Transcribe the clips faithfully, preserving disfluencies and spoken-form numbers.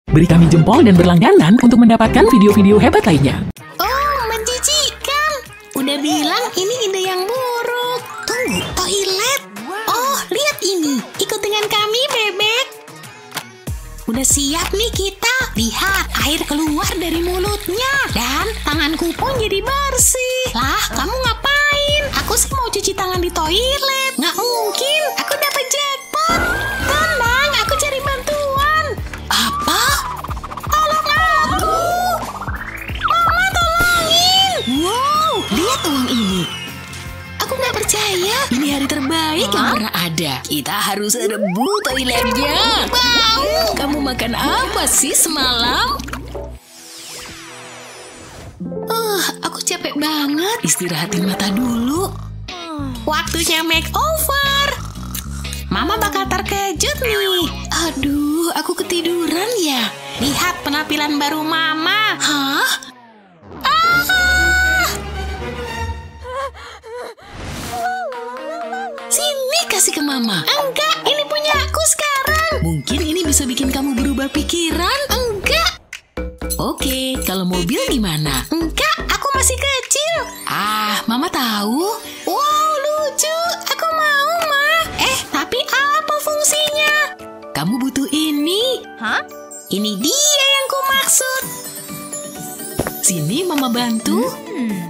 Beri kami jempol dan berlangganan untuk mendapatkan video-video hebat lainnya. Oh, menjijikan. Udah bilang ini ide yang buruk. Tunggu, toilet. Oh, lihat ini. Ikut dengan kami, bebek. Udah siap nih kita. Lihat, air keluar dari mulutnya. Dan tanganku pun jadi bersih. Lah, kamu ngapain? Aku sih mau cuci tangan di toilet. Nggak mungkin, aku dapat jackpot. Tenang, aku cari bantuan. Apa? Tolong aku. Mama, tolongin. Wow, lihat uang ini. Aku nggak percaya. Ini hari terbaik yang pernah ada. Kita harus rebut toiletnya. Wow. Kamu makan apa sih semalam? Uh, aku capek banget. Istirahatin mata dulu. Waktunya makeover. Mama bakal terkejut nih. Aduh, aku ketiduran ya. Lihat penampilan baru Mama. Hah? Ah! Sini kasih ke Mama. Enggak, ini punya aku sekarang. Mungkin ini bisa bikin kamu berubah pikiran. Enggak. Oke, kalau mobil gimana? Enggak, aku masih kecil. Ah, Mama tahu. Wow, lucu. Aku mau, Ma. Eh, tapi apa fungsinya? Kamu butuh ini. Hah? Ini dia yang ku maksud. Sini, Mama bantu. Hmm.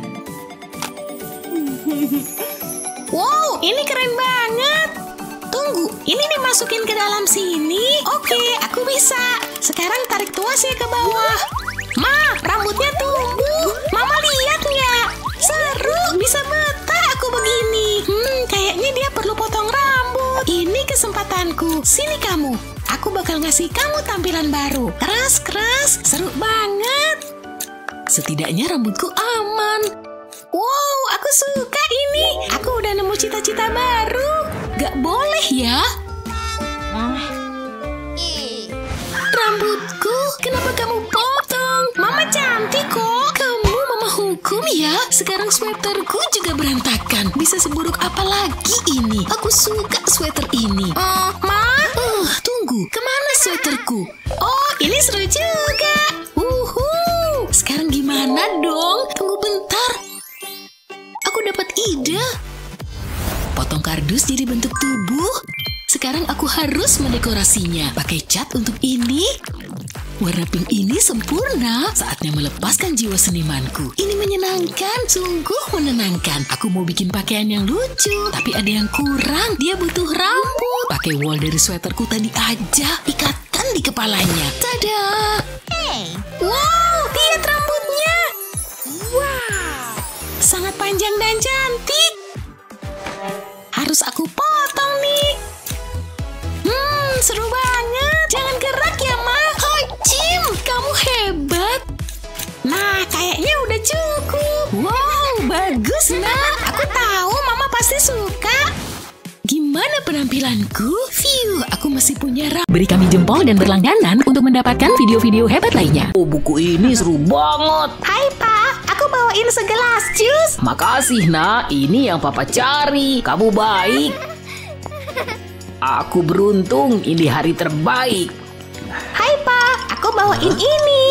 Wow, ini keren banget. Tunggu, ini dimasukin ke dalam sini. Oke, aku bisa. Sekarang tarik tuasnya ke bawah. Ma, rambutnya tumbuh. Mama lihat nggak? Seru, bisa betah aku begini. Hmm, kayaknya dia perlu potong rambut. Ini kesempatanku. Sini kamu. Aku bakal ngasih kamu tampilan baru. Keras-keras, seru banget. Setidaknya rambutku aman. Wow, aku suka ini. Aku udah nemu cita-cita baru. Gak boleh ya? Rambutku, kenapa kamu potong? Mama cantik kok. Kamu Mama hukum ya? Sekarang sweaterku juga berantakan. Bisa seburuk apa lagi ini? Aku suka sweater ini. Oh, Ma? Uh, tunggu, kemana sweaterku? Oh, ini seru juga. Uhu. Sekarang gimana dong? Tunggu bentar. Aku dapat ide. Potong kardus jadi bentuk tubuh. Sekarang aku harus mendekorasinya. Pakai cat untuk ini. Warna pink ini sempurna. Saatnya melepaskan jiwa senimanku. Ini menyenangkan, sungguh menenangkan. Aku mau bikin pakaian yang lucu, tapi ada yang kurang. Dia butuh rambut. Pakai wool dari sweaterku tadi aja. Ikatkan di kepalanya. Tada! Hey. Wow, lihat rambutnya. Wow. Sangat panjang dan cantik. Harus aku potong nih. Hmm, seru banget. Jangan gerak ya, Ma. Oh, Jim, kamu hebat. Nah, kayaknya udah cukup. Wow, bagus, Nak. Aku tahu Mama pasti suka. Gimana penampilanku? View, aku masih punya rambut. Beri kami jempol dan berlangganan untuk mendapatkan video-video hebat lainnya. Oh, buku ini seru banget. Hai, Pak. Aku bawain segelas jus. Makasih, Nak. Ini yang Papa cari. Kamu baik. Aku beruntung. Ini hari terbaik. Hai, Pak. Aku bawain ini.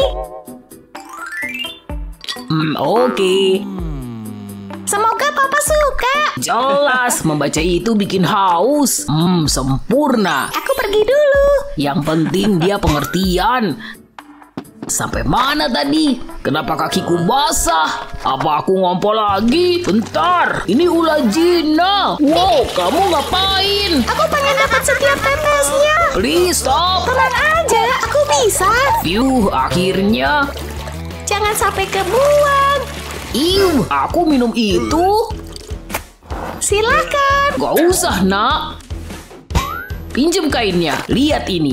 Hmm, oke. Okay. Semoga Papa suka. Jelas, membaca itu bikin haus. Hmm, sempurna. Aku pergi dulu. Yang penting dia pengertian. Sampai mana tadi? Kenapa kakiku basah? Apa aku ngompol lagi? Bentar, ini ulah Gina. Wow, kamu ngapain? Aku pengen dapat setiap tetesnya. Please stop. Tenang aja, aku bisa. Yuh, akhirnya. Jangan sampai kebuang. Iu, aku minum itu. Silakan. Gak usah, Nak. Pinjem kainnya. Lihat ini.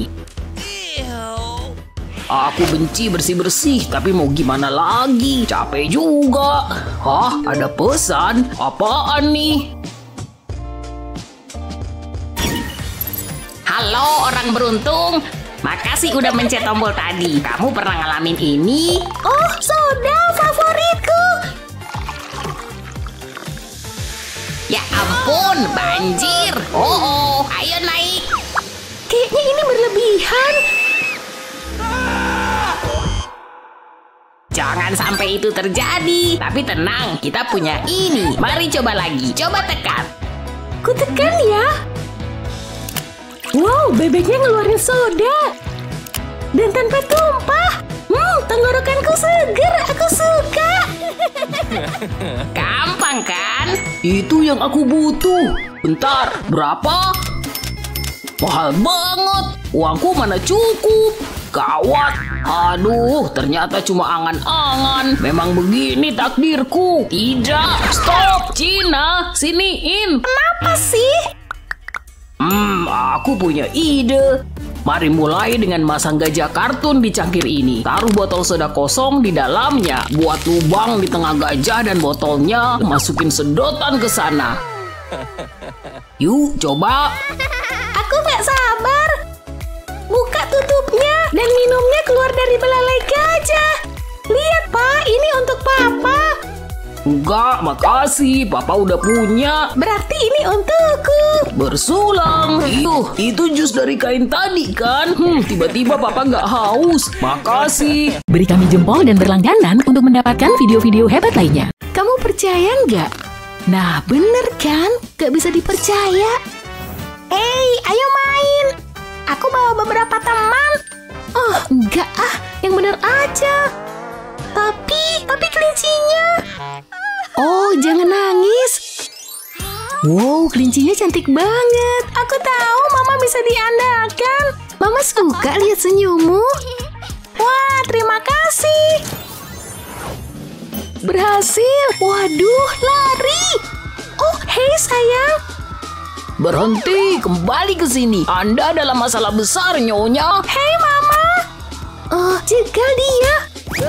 Aku benci bersih-bersih, tapi mau gimana lagi? Capek juga. Hah, ada pesan? Apaan nih? Halo orang beruntung. Makasih udah mencet tombol tadi. Kamu pernah ngalamin ini? Oh, soda favoritku. Ya ampun, banjir. Oh, oh, ayo naik. Kayaknya ini berlebihan. Jangan sampai itu terjadi. Tapi tenang, kita punya ini. Mari coba lagi. Coba tekan. Ku tekan ya. Wow, bebeknya ngeluarin soda. Dan tanpa tumpah. Hmm, tenggorokanku seger. Aku suka. Gampang kan? Itu yang aku butuh. Bentar, berapa? Mahal banget. Uangku mana cukup. Gawat. Aduh, ternyata cuma angan-angan. Memang begini takdirku. Tidak, stop. Cina, siniin. Apa sih? Hmm, aku punya ide. Mari mulai dengan masang gajah kartun di cangkir ini. Taruh botol soda kosong di dalamnya. Buat lubang di tengah gajah dan botolnya. Masukin sedotan ke sana. Yuk, coba. Aku gak sabar. Buka tutupnya dan minumnya keluar dari belalai gajah. Lihat, Pak, ini untuk Papa. Enggak, makasih. Papa udah punya. Berarti ini untukku. Bersulang. Ih, itu jus dari kain tadi kan? Hmm, tiba-tiba Papa nggak haus. Makasih. Beri kami jempol dan berlangganan untuk mendapatkan video-video hebat lainnya. Kamu percaya nggak? Nah, bener kan? Gak bisa dipercaya. Hei, ayo main. Aku bawa beberapa teman. Oh, enggak ah. Yang bener aja. Tapi, tapi kelincinya. Oh, jangan nangis. Wow, kelincinya cantik banget. Aku tahu Mama bisa diandalkan. Mama suka lihat senyummu. Wah, terima kasih. Berhasil. Waduh, lari. Oh, hei sayang. Berhenti, kembali ke sini. Anda dalam masalah besar, Nyonya. Hei Mama. Oh, jegal dia.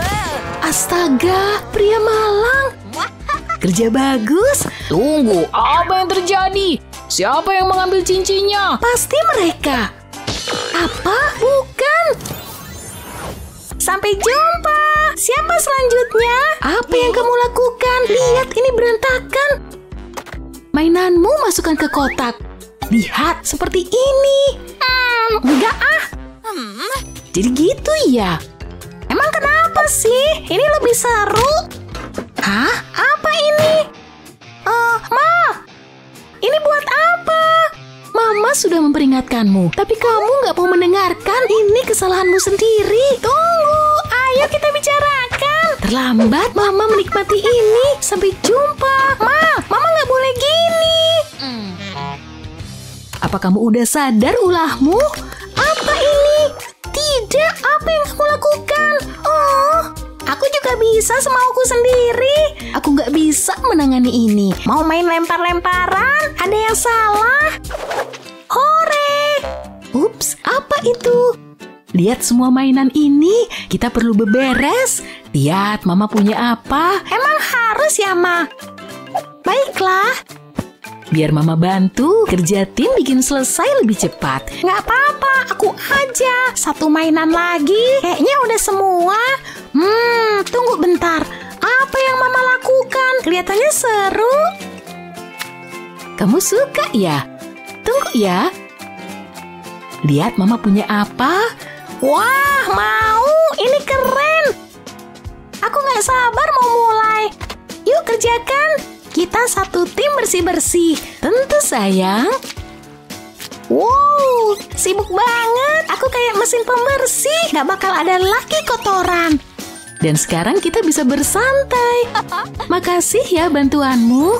Astaga, pria malang. Kerja bagus. Tunggu, apa yang terjadi? Siapa yang mengambil cincinnya? Pasti mereka. Apa? Bukan. Sampai jumpa. Siapa selanjutnya? Apa yang kamu lakukan? Lihat, ini berantakan. Mainanmu masukkan ke kotak. Lihat, seperti ini. Hmm, enggak ah. Hmm, jadi gitu ya? Emang kenapa sih? Ini lebih seru. Hah? Apa ini? Uh, Ma, ini buat apa? Mama sudah memperingatkanmu, tapi kamu nggak mau mendengarkan. Ini kesalahanmu sendiri. Tunggu, ayo kita bicarakan. Terlambat Mama menikmati ini. Sampai jumpa. Ma, Mama nggak boleh gini. Hmm. Apa kamu udah sadar ulahmu? Apa ini? Tidak, apa yang kamu lakukan? Oh, aku juga bisa semauku sendiri. Aku nggak bisa menangani ini. Mau main lempar-lemparan? Ada yang salah? Hore! Ups, apa itu? Lihat semua mainan ini. Kita perlu beberes. Lihat, Mama punya apa? Emang harus ya, Ma? Baiklah. Biar Mama bantu, kerja tim bikin selesai lebih cepat. Nggak apa-apa, aku aja. Satu mainan lagi. Kayaknya udah semua. Hmm, tunggu bentar. Apa yang Mama lakukan? Kelihatannya seru. Kamu suka ya? Tunggu ya. Lihat Mama punya apa? Wah, mau. Ini keren. Aku nggak sabar mau mulai. Yuk kerjakan. Kita satu tim bersih-bersih. Tentu sayang. Wow, sibuk banget. Aku kayak mesin pembersih. Gak bakal ada lagi kotoran. Dan sekarang kita bisa bersantai. Makasih ya bantuanmu.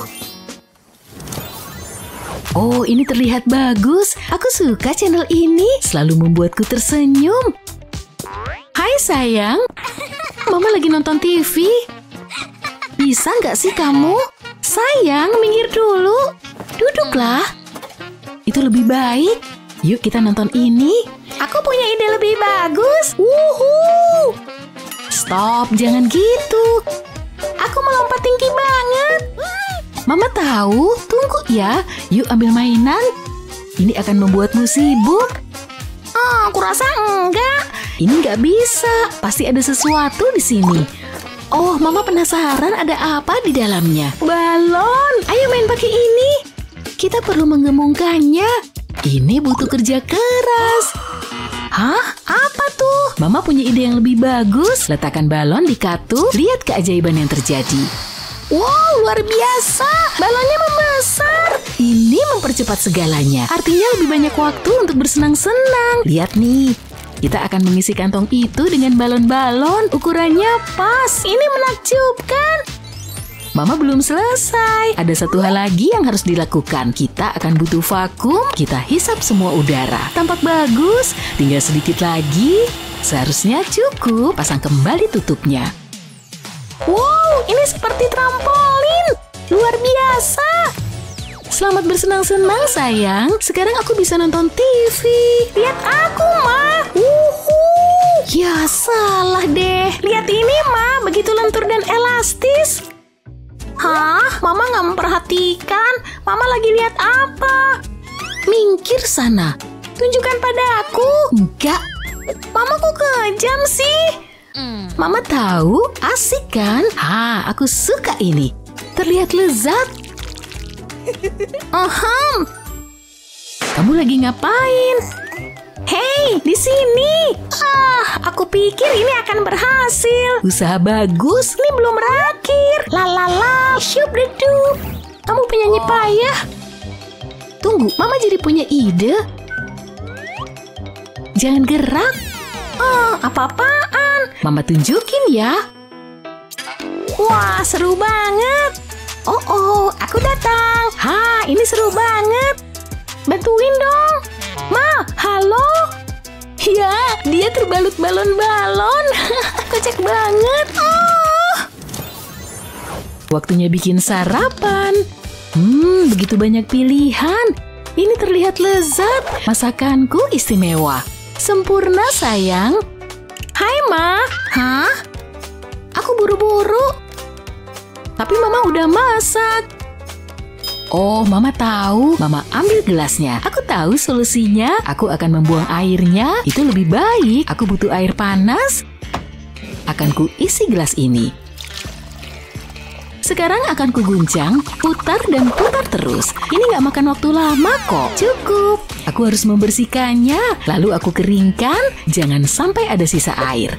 Oh, ini terlihat bagus. Aku suka channel ini. Selalu membuatku tersenyum. Hai sayang. Mama lagi nonton T V. Bisa nggak sih kamu? Sayang, minggir dulu. Duduklah. Itu lebih baik. Yuk kita nonton ini. Aku punya ide lebih bagus. Wuhu. Stop, jangan gitu. Aku melompat tinggi banget. Mama tahu. Tunggu ya. Yuk ambil mainan. Ini akan membuatmu sibuk. Oh, aku rasa enggak. Ini nggak bisa. Pasti ada sesuatu di sini. Oh, Mama penasaran ada apa di dalamnya. Balon. Ayo main pakai ini. Kita perlu menggemungkannya. Ini butuh kerja keras. Hah? Apa tuh? Mama punya ide yang lebih bagus. Letakkan balon di katup. Lihat keajaiban yang terjadi. Wow, luar biasa. Balonnya membesar. Ini mempercepat segalanya. Artinya lebih banyak waktu untuk bersenang-senang. Lihat nih. Kita akan mengisi kantong itu dengan balon-balon. Ukurannya pas. Ini menakjubkan. Mama belum selesai. Ada satu hal lagi yang harus dilakukan. Kita akan butuh vakum. Kita hisap semua udara. Tampak bagus. Tinggal sedikit lagi. Seharusnya cukup. Pasang kembali tutupnya. Wow, ini seperti trampolin. Luar biasa. Selamat bersenang-senang, sayang. Sekarang aku bisa nonton T V. Lihat aku, Ma. Uhu. Ya, salah deh. Lihat ini, Ma. Begitu lentur dan elastis. Hah? Mama nggak memperhatikan. Mama lagi lihat apa? Minggir sana. Tunjukkan padaku. Enggak. Mama kok kejam sih? Mama tahu, asik kan? Ha, aku suka ini. Terlihat lezat. Ahem. Kamu lagi ngapain? Hei, di sini. Ah, aku pikir ini akan berhasil. Usaha bagus. Ini belum berakhir. La la la, syup dedu. Kamu penyanyi payah. Tunggu, Mama jadi punya ide. Jangan gerak. Oh, apa-apaan? Mama tunjukin ya. Wah, seru banget. Oh, oh, aku datang. Ha, ini seru banget. Bantuin dong. Ma, halo? Ya, dia terbalut balon-balon. Kocak banget. Oh. Waktunya bikin sarapan. Hmm, begitu banyak pilihan. Ini terlihat lezat. Masakanku istimewa. Sempurna, sayang. Hai, Ma. Hah? Aku buru-buru. Tapi Mama udah masak. Oh, Mama tahu. Mama ambil gelasnya. Aku tahu solusinya. Aku akan membuang airnya. Itu lebih baik. Aku butuh air panas. Akan ku isi gelas ini. Sekarang akan kuguncang, putar dan putar terus. Ini nggak makan waktu lama kok. Cukup. Aku harus membersihkannya. Lalu aku keringkan. Jangan sampai ada sisa air.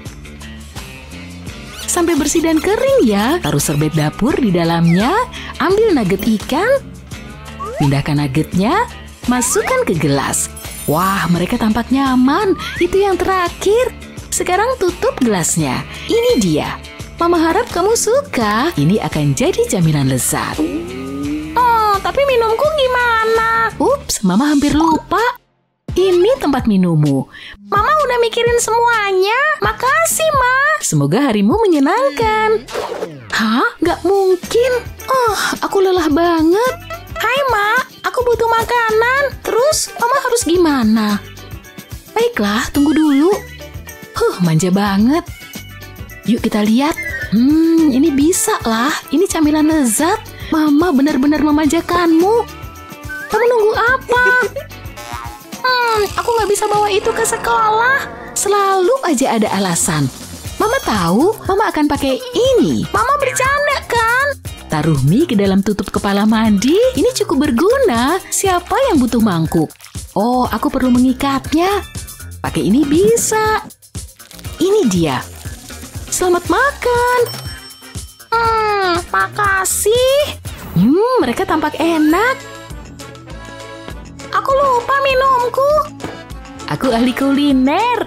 Sampai bersih dan kering ya. Taruh serbet dapur di dalamnya. Ambil nugget ikan. Pindahkan nuggetnya. Masukkan ke gelas. Wah, mereka tampak nyaman. Itu yang terakhir. Sekarang tutup gelasnya. Ini dia. Mama harap kamu suka. Ini akan jadi jaminan lezat. Oh, tapi minumku gimana? Ups, Mama hampir lupa. Ini tempat minummu. Mama udah mikirin semuanya. Makasih, Ma. Semoga harimu menyenangkan. Hah? Nggak mungkin. Oh, aku lelah banget. Hai, Ma. Aku butuh makanan. Terus, Mama harus gimana? Baiklah, tunggu dulu. Huh, manja banget. Yuk kita lihat. Hmm, ini bisa lah. Ini camilan lezat. Mama benar-benar memanjakanmu. Kamu nunggu apa? Hmm, aku nggak bisa bawa itu ke sekolah. Selalu aja ada alasan. Mama tahu, Mama akan pakai ini. Mama bercanda kan? Taruh mie ke dalam tutup kepala mandi. Ini cukup berguna. Siapa yang butuh mangkuk? Oh, aku perlu mengikatnya. Pakai ini bisa. Ini dia. Selamat makan. Hmm, makasih. Hmm, mereka tampak enak. Aku lupa minumku. Aku ahli kuliner.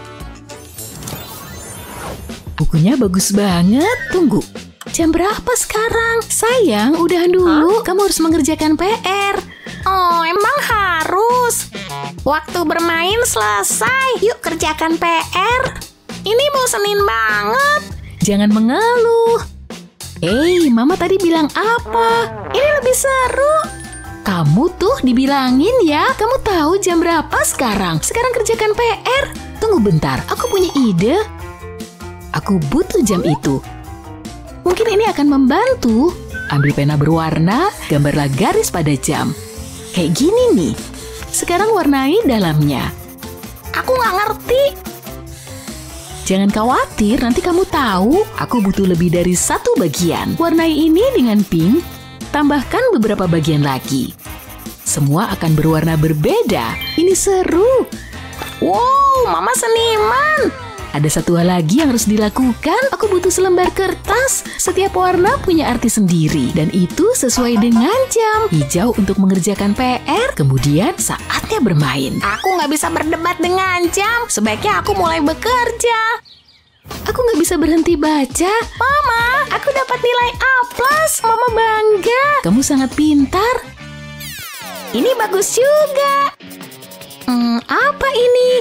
Bukunya bagus banget. Tunggu, jam berapa sekarang? Sayang, udahan dulu. Hah? Kamu harus mengerjakan P R. Oh, emang harus? Waktu bermain selesai. Yuk kerjakan P R. Ini bosenin banget. Jangan mengeluh. Hei, Mama tadi bilang apa? Ini lebih seru. Kamu tuh dibilangin ya. Kamu tahu jam berapa sekarang? Sekarang kerjakan P R. Tunggu bentar, aku punya ide. Aku butuh jam itu. Mungkin ini akan membantu. Ambil pena berwarna, gambarlah garis pada jam. Kayak gini nih. Sekarang warnai dalamnya. Aku nggak ngerti. Jangan khawatir, nanti kamu tahu. Aku butuh lebih dari satu bagian. Warnai ini dengan pink. Tambahkan beberapa bagian lagi. Semua akan berwarna berbeda. Ini seru. Wow, Mama seniman. Ada satu hal lagi yang harus dilakukan. Aku butuh selembar kertas. Setiap warna punya arti sendiri. Dan itu sesuai dengan jam. Hijau untuk mengerjakan P R. Kemudian saatnya bermain. Aku nggak bisa berdebat dengan jam. Sebaiknya aku mulai bekerja. Aku nggak bisa berhenti baca. Mama, aku dapat nilai A plus. Mama bangga. Kamu sangat pintar. Ini bagus juga. Hmm, apa ini?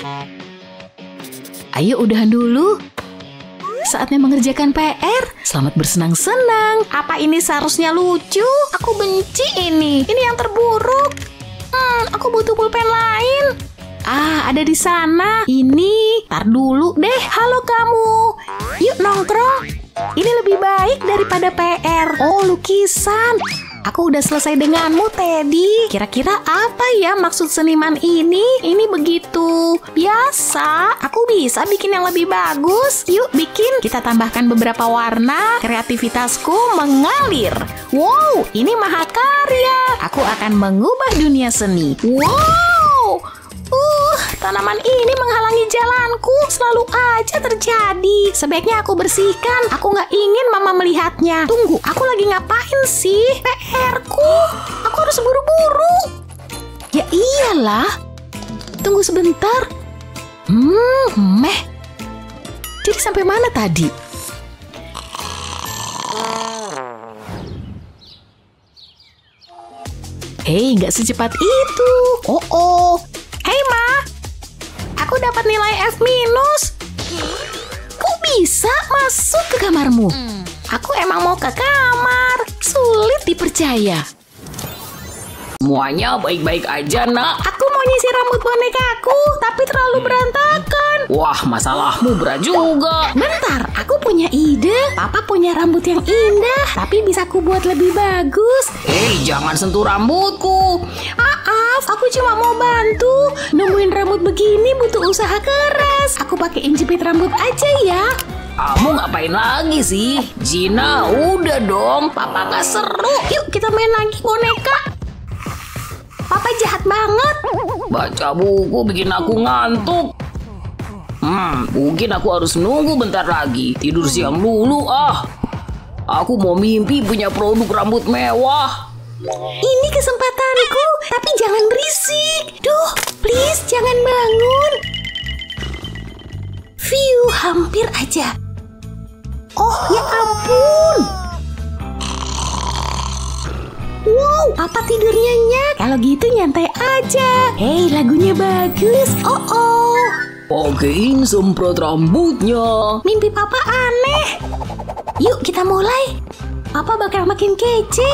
Ayo udahan dulu. Saatnya mengerjakan P R. Selamat bersenang-senang. Apa ini seharusnya lucu? Aku benci ini. Ini yang terburuk. Hmm, aku butuh pulpen lain. Ah, ada di sana. Ini. Tar dulu deh. Halo kamu. Yuk nongkrong. Ini lebih baik daripada P R. Oh, lukisan. Aku udah selesai denganmu, Teddy. Kira-kira apa ya maksud seniman ini? Ini begitu biasa. Aku bisa bikin yang lebih bagus. Yuk bikin. Kita tambahkan beberapa warna. Kreativitasku mengalir. Wow, ini mahakarya. Aku akan mengubah dunia seni. Wow. Uh, tanaman ini menghalangi jalanku. Selalu aja terjadi. Sebaiknya aku bersihkan. Aku nggak ingin Mama melihatnya. Tunggu, aku lagi ngapain sih? P R-ku. Aku harus buru-buru. Ya iyalah. Tunggu sebentar. Hmm, meh. Jadi sampai mana tadi? Hei, nggak secepat itu. Oh, oh. Hei, Ma. Aku dapat nilai F minus. Kok bisa masuk ke kamarmu? Hmm. Aku emang mau ke kamar. Sulit dipercaya. Semuanya baik-baik aja, Nak. Aku mau nyisir rambut bonekaku, tapi terlalu berantakan. Wah, masalahmu berat juga. Bentar, aku punya ide. Papa punya rambut yang indah, tapi bisa aku buat lebih bagus. Hei, jangan sentuh rambutku. Maaf, aku cuma mau bantu. Nemuin rambut begini butuh usaha keras. Aku pakein jepit rambut aja ya. Kamu ngapain lagi sih? Gina, udah dong. Papa gak seru. Yuk kita main lagi boneka. Papa jahat banget. Baca buku bikin aku ngantuk. Hmm, mungkin aku harus nunggu bentar lagi. Tidur siang dulu ah. Aku mau mimpi punya produk rambut mewah. Ini kesempatanku, tapi jangan berisik. Duh, please jangan bangun. View, hampir aja. Oh, ya ampun. Wow, Papa tidur nyenyak. Kalau gitu nyantai aja. Hei, lagunya bagus. Oh, oh. Pakein semprot rambutnya. Mimpi Papa aneh. Yuk kita mulai. Papa bakal makin kece.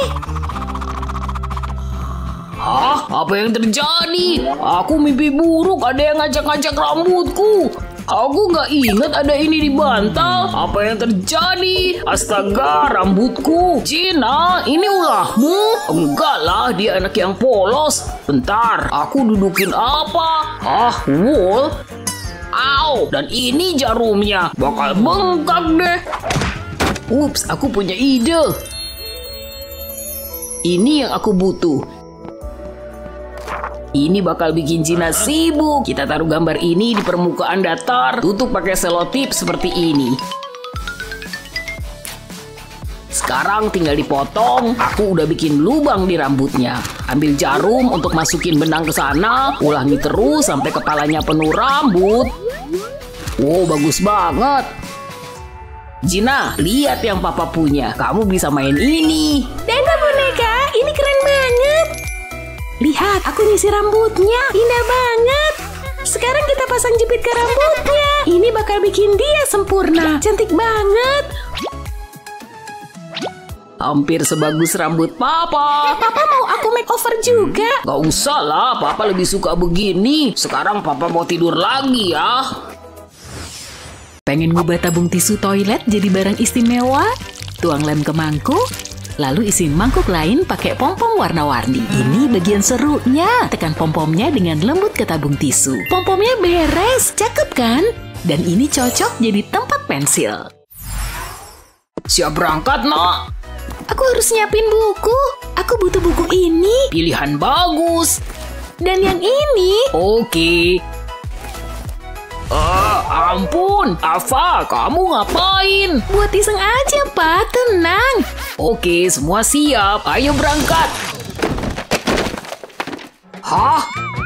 Hah? Apa yang terjadi? Aku mimpi buruk, ada yang ngajak-ngajak rambutku. Aku nggak ingat ada ini di bantal. Apa yang terjadi? Astaga, rambutku. Gina, ini ulahmu? Enggak lah, dia anak yang polos. Bentar, aku dudukin apa? Ah, wool. Au, dan ini jarumnya. Bakal bengkak deh. Ups, aku punya ide. Ini yang aku butuh. Ini bakal bikin Gina sibuk. Kita taruh gambar ini di permukaan datar. Tutup pakai selotip seperti ini. Sekarang tinggal dipotong. Aku udah bikin lubang di rambutnya. Ambil jarum untuk masukin benang ke sana. Ulangi terus sampai kepalanya penuh rambut. Wow, bagus banget. Gina, lihat yang Papa punya. Kamu bisa main ini. Dadah boneka, ini keren banget. Lihat, aku nyisir rambutnya. Indah banget. Sekarang kita pasang jepit ke rambutnya. Ini bakal bikin dia sempurna. Cantik banget. Hampir sebagus rambut Papa. Papa mau aku makeover juga. Gak usah lah, Papa lebih suka begini. Sekarang Papa mau tidur lagi ya. Pengen ngubah tabung tisu toilet jadi barang istimewa? Tuang lem ke mangkuk. Lalu isi mangkuk lain pakai pom-pom warna-warni. Ini bagian serunya. Tekan pom-pomnya dengan lembut ke tabung tisu. Pom-pomnya beres, cakep kan? Dan ini cocok jadi tempat pensil. Siap berangkat, Nak? Aku harus nyiapin buku. Aku butuh buku ini. Pilihan bagus. Dan yang ini. Oke. Ah, ampun, Ava, kamu ngapain? Buat iseng aja, Pak. Tenang. Oke, semua siap. Ayo berangkat. Hah?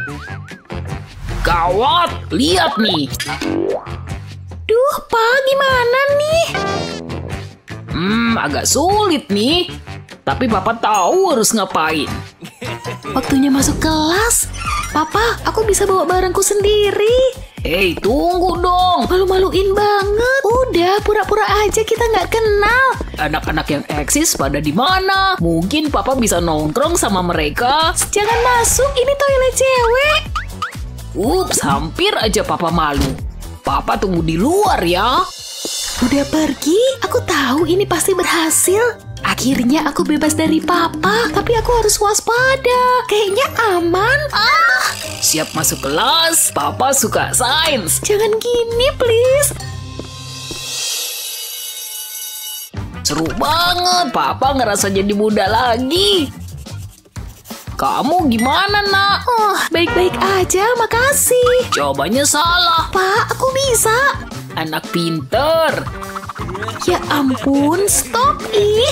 Gawat, lihat nih. Duh, Pak, gimana nih? Hmm, agak sulit nih. Tapi Papa tahu harus ngapain. Waktunya masuk kelas. Papa, aku bisa bawa barangku sendiri. Hei, tunggu dong. Malu-maluin banget. Udah, pura-pura aja kita nggak kenal. Anak-anak yang eksis pada di mana? Mungkin Papa bisa nongkrong sama mereka. Jangan masuk, ini toilet cewek. Ups, hampir aja Papa malu. Papa tunggu di luar ya. Udah pergi, aku tahu ini pasti berhasil. Akhirnya aku bebas dari Papa, tapi aku harus waspada. Kayaknya aman. Ah, Siap masuk kelas. Papa suka sains. jangan gini, please. Seru banget. Papa ngerasa jadi muda lagi. Kamu gimana, nak? Oh, baik-baik aja, makasih. Jawabannya salah. Pak, aku bisa. Anak pinter. Ya ampun, stop ih.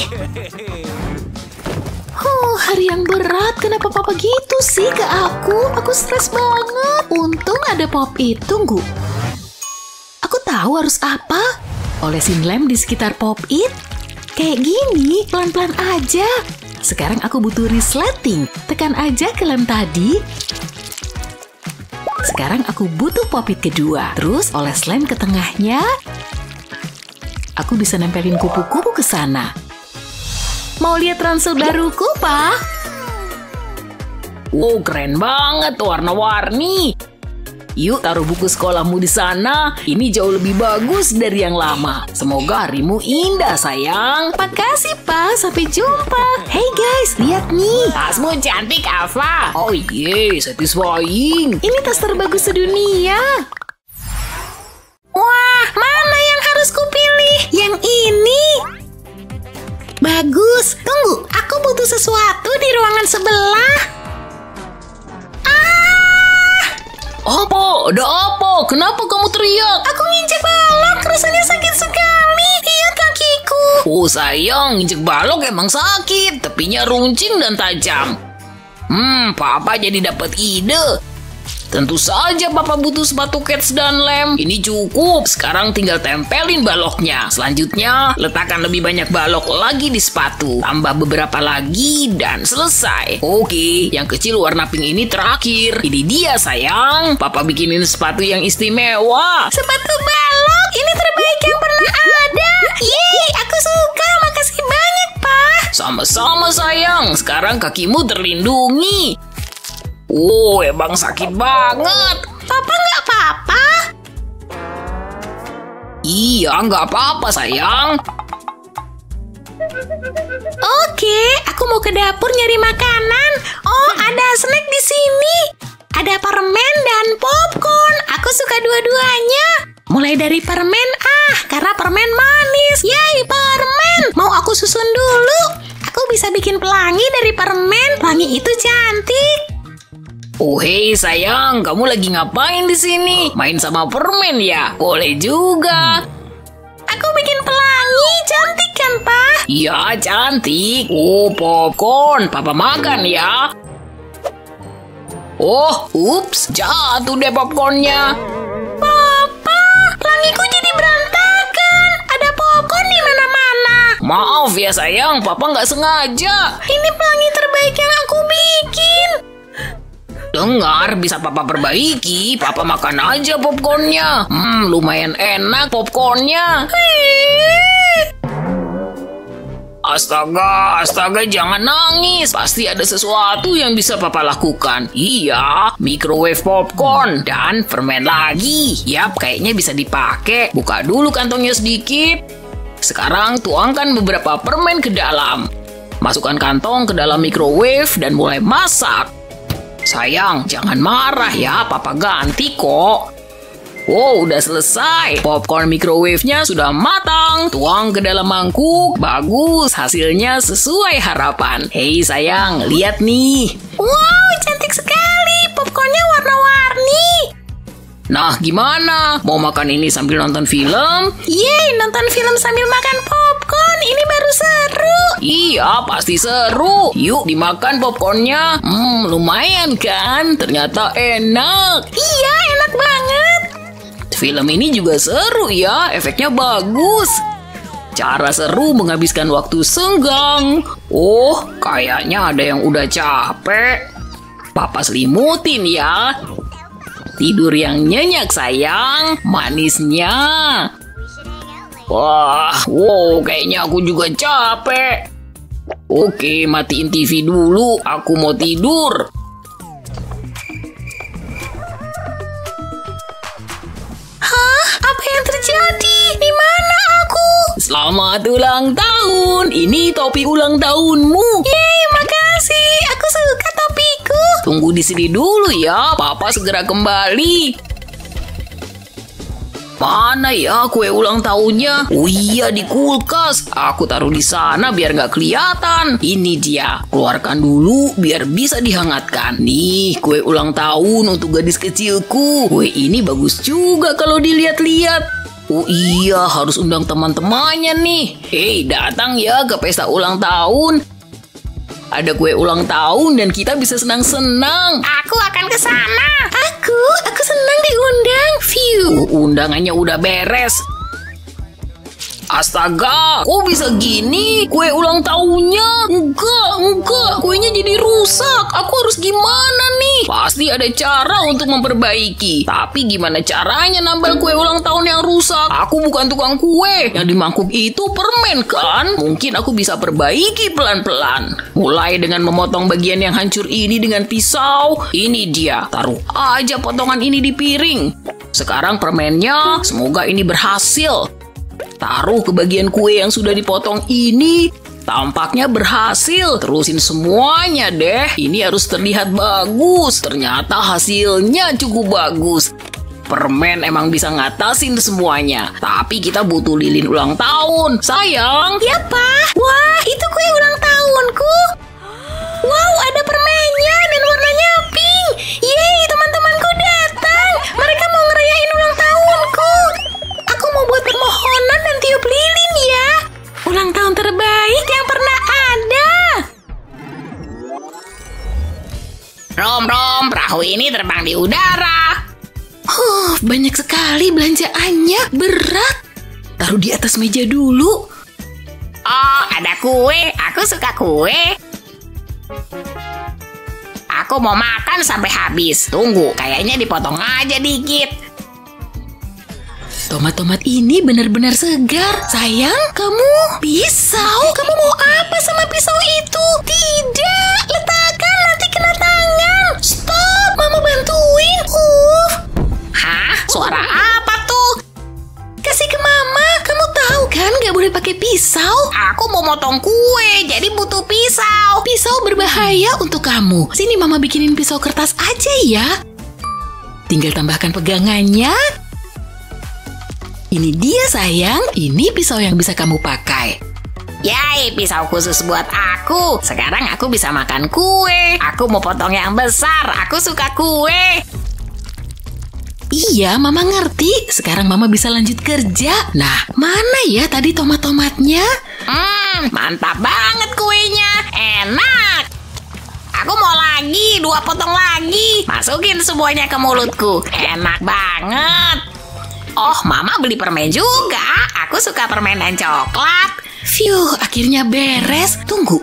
Oh, hari yang berat. Kenapa Papa gitu sih ke aku? Aku stres banget. Untung ada Pop It. Tunggu. Aku tahu harus apa. Olesin lem di sekitar Pop It. Kayak gini, pelan-pelan aja. Sekarang aku butuh resleting. Tekan aja ke lem tadi. Sekarang aku butuh Pop It kedua. Terus oles lem ke tengahnya. Aku bisa nempelin kupu-kupu ke sana. Mau lihat ransel baruku, Pak? Wow, keren banget, warna-warni. Yuk, taruh buku sekolahmu di sana. Ini jauh lebih bagus dari yang lama. Semoga harimu indah, sayang. Makasih, Pak. Sampai jumpa. Hey guys, lihat nih. Tasmu cantik, Ava. Oh iya, satisfying. Ini tas terbagus sedunia. Wah, mana yang harus kupilih? Yang ini. Bagus. Tunggu, aku butuh sesuatu di ruangan sebelah. Ah! Apa? Ada apa? Kenapa kamu teriak? Aku nginjek balok, rasanya sakit sekali. Lihat kakiku. Oh sayang, injek balok emang sakit. Tepinya runcing dan tajam. Hmm, Papa jadi dapat ide. Tentu saja Papa butuh sepatu kets dan lem. Ini cukup. Sekarang tinggal tempelin baloknya. Selanjutnya, letakkan lebih banyak balok lagi di sepatu. Tambah beberapa lagi dan selesai. Oke, yang kecil warna pink ini terakhir. Ini dia sayang. Papa bikinin sepatu yang istimewa. Sepatu balok, ini terbaik yang pernah ada. Yeay, aku suka. Makasih banyak, Pak. Sama-sama sayang. Sekarang kakimu terlindungi. Oh, emang sakit banget. Papa nggak apa-apa? Iya, nggak apa-apa sayang. Oke, aku mau ke dapur nyari makanan. Oh, ada snack di sini. Ada permen dan popcorn. Aku suka dua-duanya. Mulai dari permen, ah, karena permen manis. Yay, permen. Mau aku susun dulu? Aku bisa bikin pelangi dari permen. Pelangi itu cantik. Oh hei sayang, kamu lagi ngapain di sini? Main sama permen ya? Boleh juga. Aku bikin pelangi, cantik kan, Pak? Iya, cantik. Oh, popcorn. Papa makan ya. Oh, ups, jatuh deh popcornnya. Papa, pelangiku jadi berantakan. Ada popcorn di mana-mana. Maaf ya sayang, Papa nggak sengaja. Ini pelangi terbaik yang aku bikin. Dengar, bisa Papa perbaiki. Papa makan aja popcornnya. Hmm, lumayan enak popcornnya. Astaga, astaga, jangan nangis. Pasti ada sesuatu yang bisa Papa lakukan. Iya, microwave popcorn dan permen lagi. Yap, kayaknya bisa dipakai. Buka dulu kantongnya sedikit. Sekarang tuangkan beberapa permen ke dalam. Masukkan kantong ke dalam microwave dan mulai masak. Sayang, jangan marah ya, Papa ganti kok. Wow, udah selesai. Popcorn microwave-nya sudah matang. Tuang ke dalam mangkuk. Bagus, hasilnya sesuai harapan. Hei sayang, lihat nih. Wow, cantik sekali. Popcornnya warna-warni. Nah, gimana? Mau makan ini sambil nonton film? Yeay, nonton film sambil makan popcorn. Ini baru seru. Iya, pasti seru. Yuk, dimakan popcornnya. Hmm, lumayan kan? Ternyata enak. Iya, enak banget. Film ini juga seru ya, efeknya bagus. Cara seru menghabiskan waktu senggang. Oh, kayaknya ada yang udah capek. Papa selimutin ya. Tidur yang nyenyak sayang, manisnya. Wah, wow, kayaknya aku juga capek. Oke, matiin T V dulu, aku mau tidur. Hah? Apa yang terjadi? Di mana aku? Selamat ulang tahun, ini topi ulang tahunmu. Yeay, makasih. Aku suka topiku. Tunggu di sini dulu ya, Papa segera kembali. Mana ya kue ulang tahunnya? Oh iya, di kulkas. Aku taruh di sana biar nggak kelihatan. Ini dia. Keluarkan dulu biar bisa dihangatkan. Nih, kue ulang tahun untuk gadis kecilku. Kue ini bagus juga kalau dilihat-lihat. Oh iya, harus undang teman-temannya nih. Hei, datang ya ke pesta ulang tahun. Ada kue ulang tahun dan kita bisa senang-senang. Aku akan ke sana. Aku, aku senang diundang. View. Uh, undangannya udah beres. Astaga, kok bisa gini? Kue ulang tahunnya? Enggak, enggak. Kuenya jadi rusak. Aku harus gimana nih? Pasti ada cara untuk memperbaiki. Tapi gimana caranya nambal kue ulang tahun yang rusak? Aku bukan tukang kue. Yang di mangkuk itu permen kan? Mungkin aku bisa perbaiki pelan-pelan. Mulai dengan memotong bagian yang hancur ini dengan pisau. Ini dia. Taruh aja potongan ini di piring. Sekarang permennya. Semoga ini berhasil. Taruh ke bagian kue yang sudah dipotong ini. Tampaknya berhasil. Terusin semuanya deh. Ini harus terlihat bagus. Ternyata hasilnya cukup bagus. Permen emang bisa ngatasin semuanya. Tapi kita butuh lilin ulang tahun. Sayang. Ya, Pak. Wah, itu kue ulang tahunku. Wow, ada permennya dan warnanya pink. Yeay, teman-temanku datang. Mereka mau ngerayain ulang tahunku. Aku mau buat permohonan dan tiup lilin ya. Ulang tahun terbaik yang pernah ada. Rom, Rom, perahu ini terbang di udara. Huh, banyak sekali belanjaannya. Berat. Taruh di atas meja dulu. Oh, ada kue. Aku suka kue. Aku mau makan sampai habis. Tunggu, kayaknya dipotong aja dikit. Tomat-tomat ini benar-benar segar. Sayang, kamu pisau? Kamu mau apa sama pisau itu? Tidak, letakkan nanti kena tangan. Stop, Mama bantuin. Uh. Hah? Suara apa tuh? Kasih ke Mama. Kamu tahu kan gak boleh pakai pisau. Aku mau motong kue, jadi butuh pisau. Pisau berbahaya untuk kamu. Sini Mama bikinin pisau kertas aja ya. Tinggal tambahkan pegangannya. Ini dia sayang, ini pisau yang bisa kamu pakai. Yay, pisau khusus buat aku. Sekarang aku bisa makan kue. Aku mau potong yang besar, aku suka kue. Iya, Mama ngerti. Sekarang Mama bisa lanjut kerja. Nah, mana ya tadi tomat-tomatnya? Hmm, mantap banget kuenya. Enak. Aku mau lagi, dua potong lagi. Masukin semuanya ke mulutku. Enak banget. Oh, Mama beli permen juga. Aku suka permen dan coklat. Phew, akhirnya beres. Tunggu.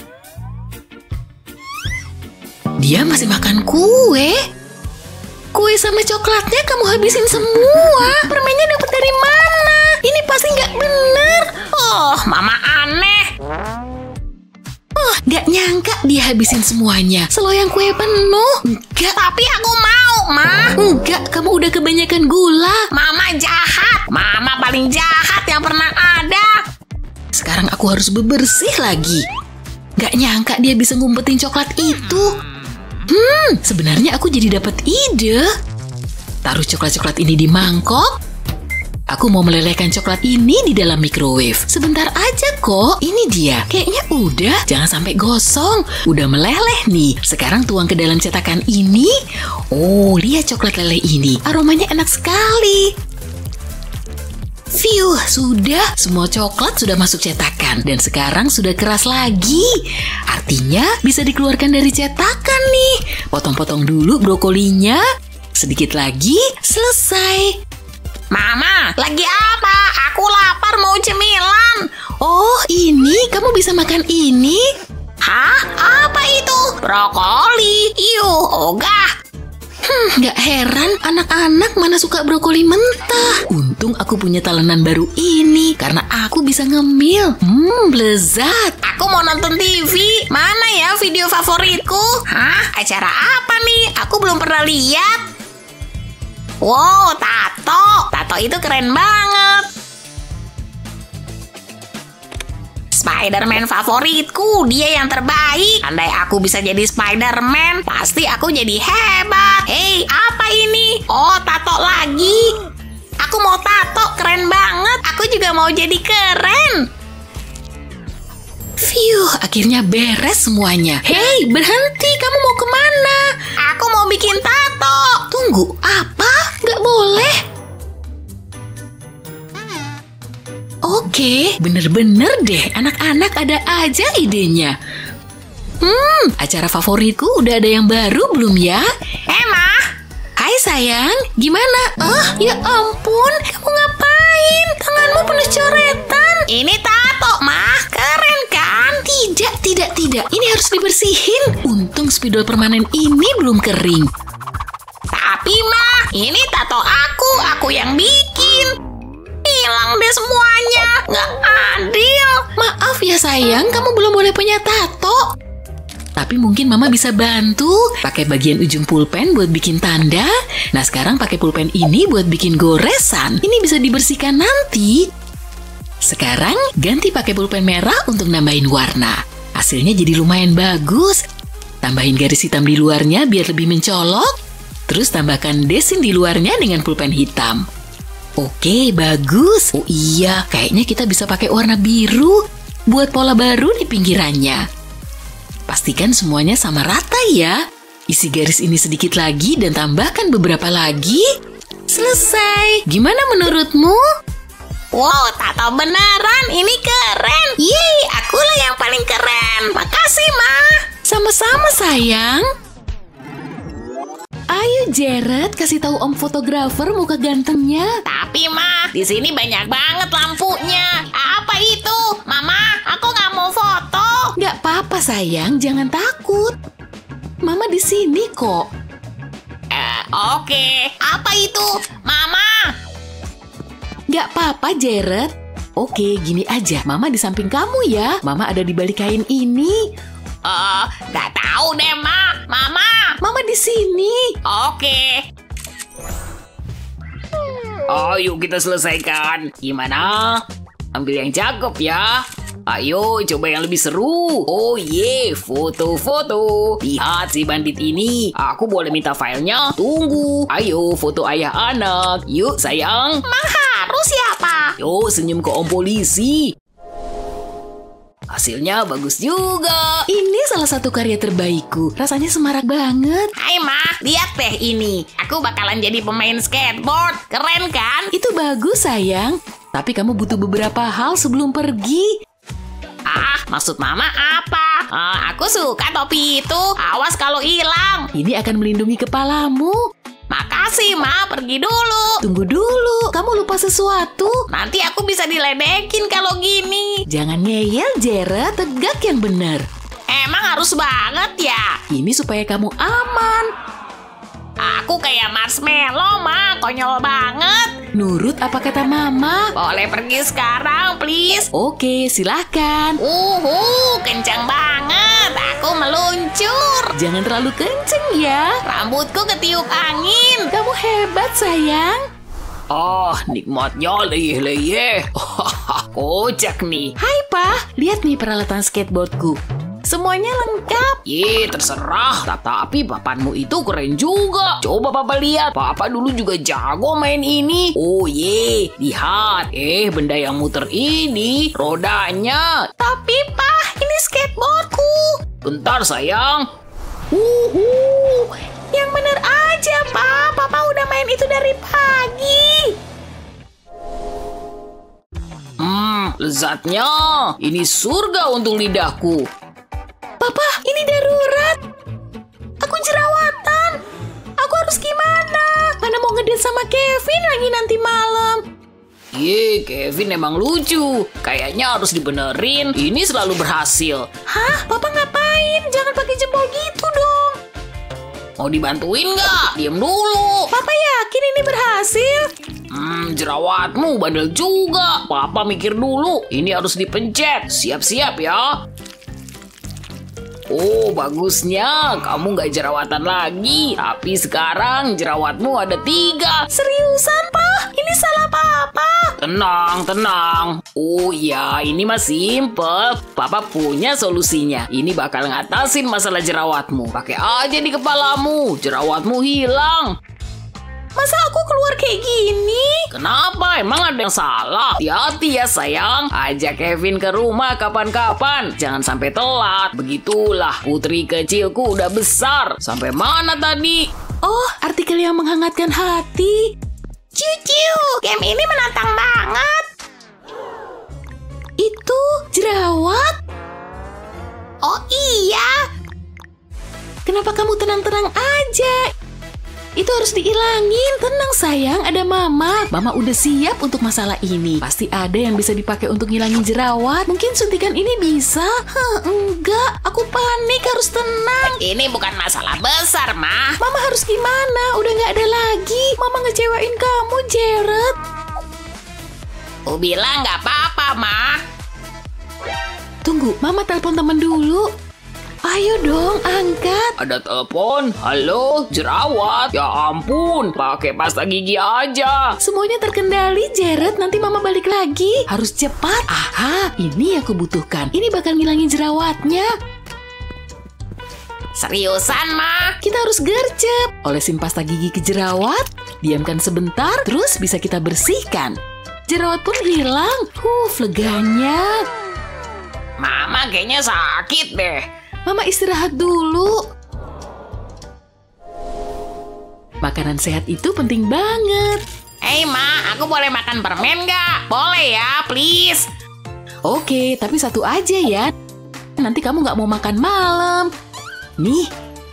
Dia masih makan kue. Kue sama coklatnya kamu habisin semua. Permennya dapat dari mana? Ini pasti nggak bener. Oh, Mama aneh. Oh, nggak nyangka dia habisin semuanya. Seloyang kue penuh. Enggak. Tapi aku mau, Ma. Enggak, kamu udah kebanyakan gula. Mama jahat. Mama paling jahat yang pernah ada. Sekarang aku harus bebersih lagi. Nggak nyangka dia bisa ngumpetin coklat itu. Hmm, sebenarnya aku jadi dapat ide. Taruh coklat-coklat ini di mangkok. Aku mau melelehkan coklat ini di dalam microwave. Sebentar aja kok. Ini dia. Kayaknya udah. Jangan sampai gosong. Udah meleleh nih. Sekarang tuang ke dalam cetakan ini. Oh, lihat coklat leleh ini. Aromanya enak sekali. Fiuh, sudah. Semua coklat sudah masuk cetakan. Dan sekarang sudah keras lagi. Artinya bisa dikeluarkan dari cetakan nih. Potong-potong dulu brokolinya. Sedikit lagi, selesai. Mama, lagi apa? Aku lapar mau cemilan. Oh, ini kamu bisa makan ini? Hah? Apa itu? Brokoli. Iuh, ogah. Hmm, gak heran anak-anak mana suka brokoli mentah. Untung aku punya talenan baru ini karena aku bisa ngemil. Hmm, lezat. Aku mau nonton T V. Mana ya video favoritku? Hah? Acara apa nih? Aku belum pernah lihat. Wow, tato. Tato itu keren banget. Spider-Man favoritku, dia yang terbaik. Andai aku bisa jadi Spider-Man, pasti aku jadi hebat. Hei, apa ini? Oh, tato lagi. Aku mau tato, keren banget. Aku juga mau jadi keren. Fiuh, akhirnya beres semuanya. Hei, berhenti, kamu mau kemana? Aku mau bikin tato. Tunggu, apa? Gak boleh. Oke, bener-bener deh. Anak-anak ada aja idenya. Hmm, acara favoritku udah ada yang baru belum ya? Emma? Hai sayang, gimana? Oh, ya ampun, kamu ngapain? Tanganmu penuh coretan. Ini tato, mah. Keren kan? Tidak, tidak, tidak. Ini harus dibersihin. Untung spidol permanen ini belum kering. Tapi mah, ini tato aku. Aku yang bikin. Hilang deh semuanya. Nggak adil. Maaf ya sayang, kamu belum boleh punya tato. Tapi mungkin mama bisa bantu. Pakai bagian ujung pulpen buat bikin tanda. Nah sekarang pakai pulpen ini buat bikin goresan. Ini bisa dibersihkan nanti. Sekarang ganti pakai pulpen merah untuk nambahin warna. Hasilnya jadi lumayan bagus. Tambahin garis hitam di luarnya biar lebih mencolok. Terus tambahkan desin di luarnya dengan pulpen hitam. Oke, bagus. Oh iya, kayaknya kita bisa pakai warna biru buat pola baru di pinggirannya. Pastikan semuanya sama rata ya. Isi garis ini sedikit lagi dan tambahkan beberapa lagi. Selesai. Gimana menurutmu? Wow, tato beneran. Ini keren. Yeay, akulah yang paling keren. Makasih, Ma. Sama-sama, sayang. Ayo Jared, kasih tahu Om fotografer muka gantengnya. Tapi Ma, di sini banyak banget lampunya. Apa itu? Mama, aku nggak mau foto. Nggak apa-apa sayang, jangan takut. Mama di sini kok. Eh, oke. Okay. Apa itu? Mama. Nggak apa-apa Jared. Oke, gini aja. Mama di samping kamu ya. Mama ada di balik kain ini. Eh, uh, nggak tahu deh Ma. Mama. Mama di sini. Oke. Ayo kita selesaikan. Gimana? Ambil yang cakep ya. Ayo coba yang lebih seru. Oh ye, foto-foto. Lihat si bandit ini. Aku boleh minta filenya? Tunggu. Ayo foto ayah anak. Yuk sayang. Mang harus siapa? Yuk senyum ke om polisi. Hasilnya bagus juga. Ini salah satu karya terbaikku. Rasanya semarak banget. Hai Ma, lihat deh ini. Aku bakalan jadi pemain skateboard. Keren kan? Itu bagus sayang. Tapi kamu butuh beberapa hal sebelum pergi. Ah, maksud Mama apa? Ah, aku suka topi itu. Awas kalau hilang. Ini akan melindungi kepalamu. Makasih Ma, pergi dulu. Tunggu dulu, kamu lupa sesuatu. Nanti aku bisa diledekin kalau gini. Jangan ngeyel Jared, tegak yang benar. Emang harus banget ya? Ini supaya kamu aman. Aku kayak marshmallow Ma, konyol banget. Nurut apa kata mama? Boleh pergi sekarang please? Oke, silahkan. Uhu, kencang banget. Aku meluncur. Jangan terlalu kenceng ya. Rambutku ketiup angin. Kamu hebat sayang. Ah, nikmatnya leyeh-leyeh. Kocak nih. Hai Pa, lihat nih peralatan skateboardku. Semuanya lengkap. Ye, terserah. Tapi papanmu itu keren juga. Coba papa lihat. Papa dulu juga jago main ini. Oh ye, lihat. Eh, benda yang muter ini rodanya. Tapi Pak, ini skateboardku. Bentar sayang. Uhuh, yang bener aja Pak. Papa udah main itu dari pagi. Hmm, lezatnya. Ini surga untuk lidahku. Papa, ini darurat. Aku jerawatan. Aku harus gimana? Mana mau ngedate sama Kevin lagi nanti malam. Ye, Kevin emang lucu. Kayaknya harus dibenerin. Ini selalu berhasil. Hah? Papa ngapain? Jangan pakai jempol gitu dong. Mau dibantuin nggak? Diam dulu. Papa yakin ini berhasil? Hmm, jerawatmu bandel juga. Papa mikir dulu. Ini harus dipencet. Siap-siap ya. Oh, bagusnya. Kamu nggak jerawatan lagi. Tapi sekarang jerawatmu ada tiga. Seriusan, Pak? Ini salah Papa. Tenang, tenang. Oh iya, ini mah simple. Papa punya solusinya. Ini bakal ngatasin masalah jerawatmu. Pakai aja di kepalamu. Jerawatmu hilang. Masa aku keluar kayak gini? Kenapa? Emang ada yang salah? Hati-hati ya sayang. Ajak Kevin ke rumah kapan-kapan. Jangan sampai telat. Begitulah, putri kecilku udah besar. Sampai mana tadi? Oh, artikel yang menghangatkan hati. Ciu-ciu, game ini menantang banget. Itu jerawat. Oh iya. Kenapa kamu tenang-tenang aja? Itu harus diilangin. Tenang sayang, ada mama. Mama udah siap untuk masalah ini. Pasti ada yang bisa dipakai untuk ngilangin jerawat. Mungkin suntikan ini bisa. Hah, enggak, aku panik, harus tenang. Ini bukan masalah besar, Ma. Mama harus gimana? Udah nggak ada lagi. Mama ngecewain kamu, Jared. Aku bilang nggak apa-apa, Ma. Tunggu, Mama telepon teman dulu. Ayo dong, angkat. Ada telepon. Halo, jerawat. Ya ampun, pakai pasta gigi aja. Semuanya terkendali, Jared. Nanti Mama balik lagi. Harus cepat. Aha, ini yang aku butuhkan. Ini bakal ngilangin jerawatnya. Seriusan, Ma? Kita harus gercep. Olesin pasta gigi ke jerawat. Diamkan sebentar, terus bisa kita bersihkan. Jerawat pun hilang. Huh, leganya. Mama kayaknya sakit deh. Mama istirahat dulu. Makanan sehat itu penting banget. Hei, Ma, aku boleh makan permen nggak? Boleh ya, please. Oke, tapi satu aja ya. Nanti kamu nggak mau makan malam. Nih.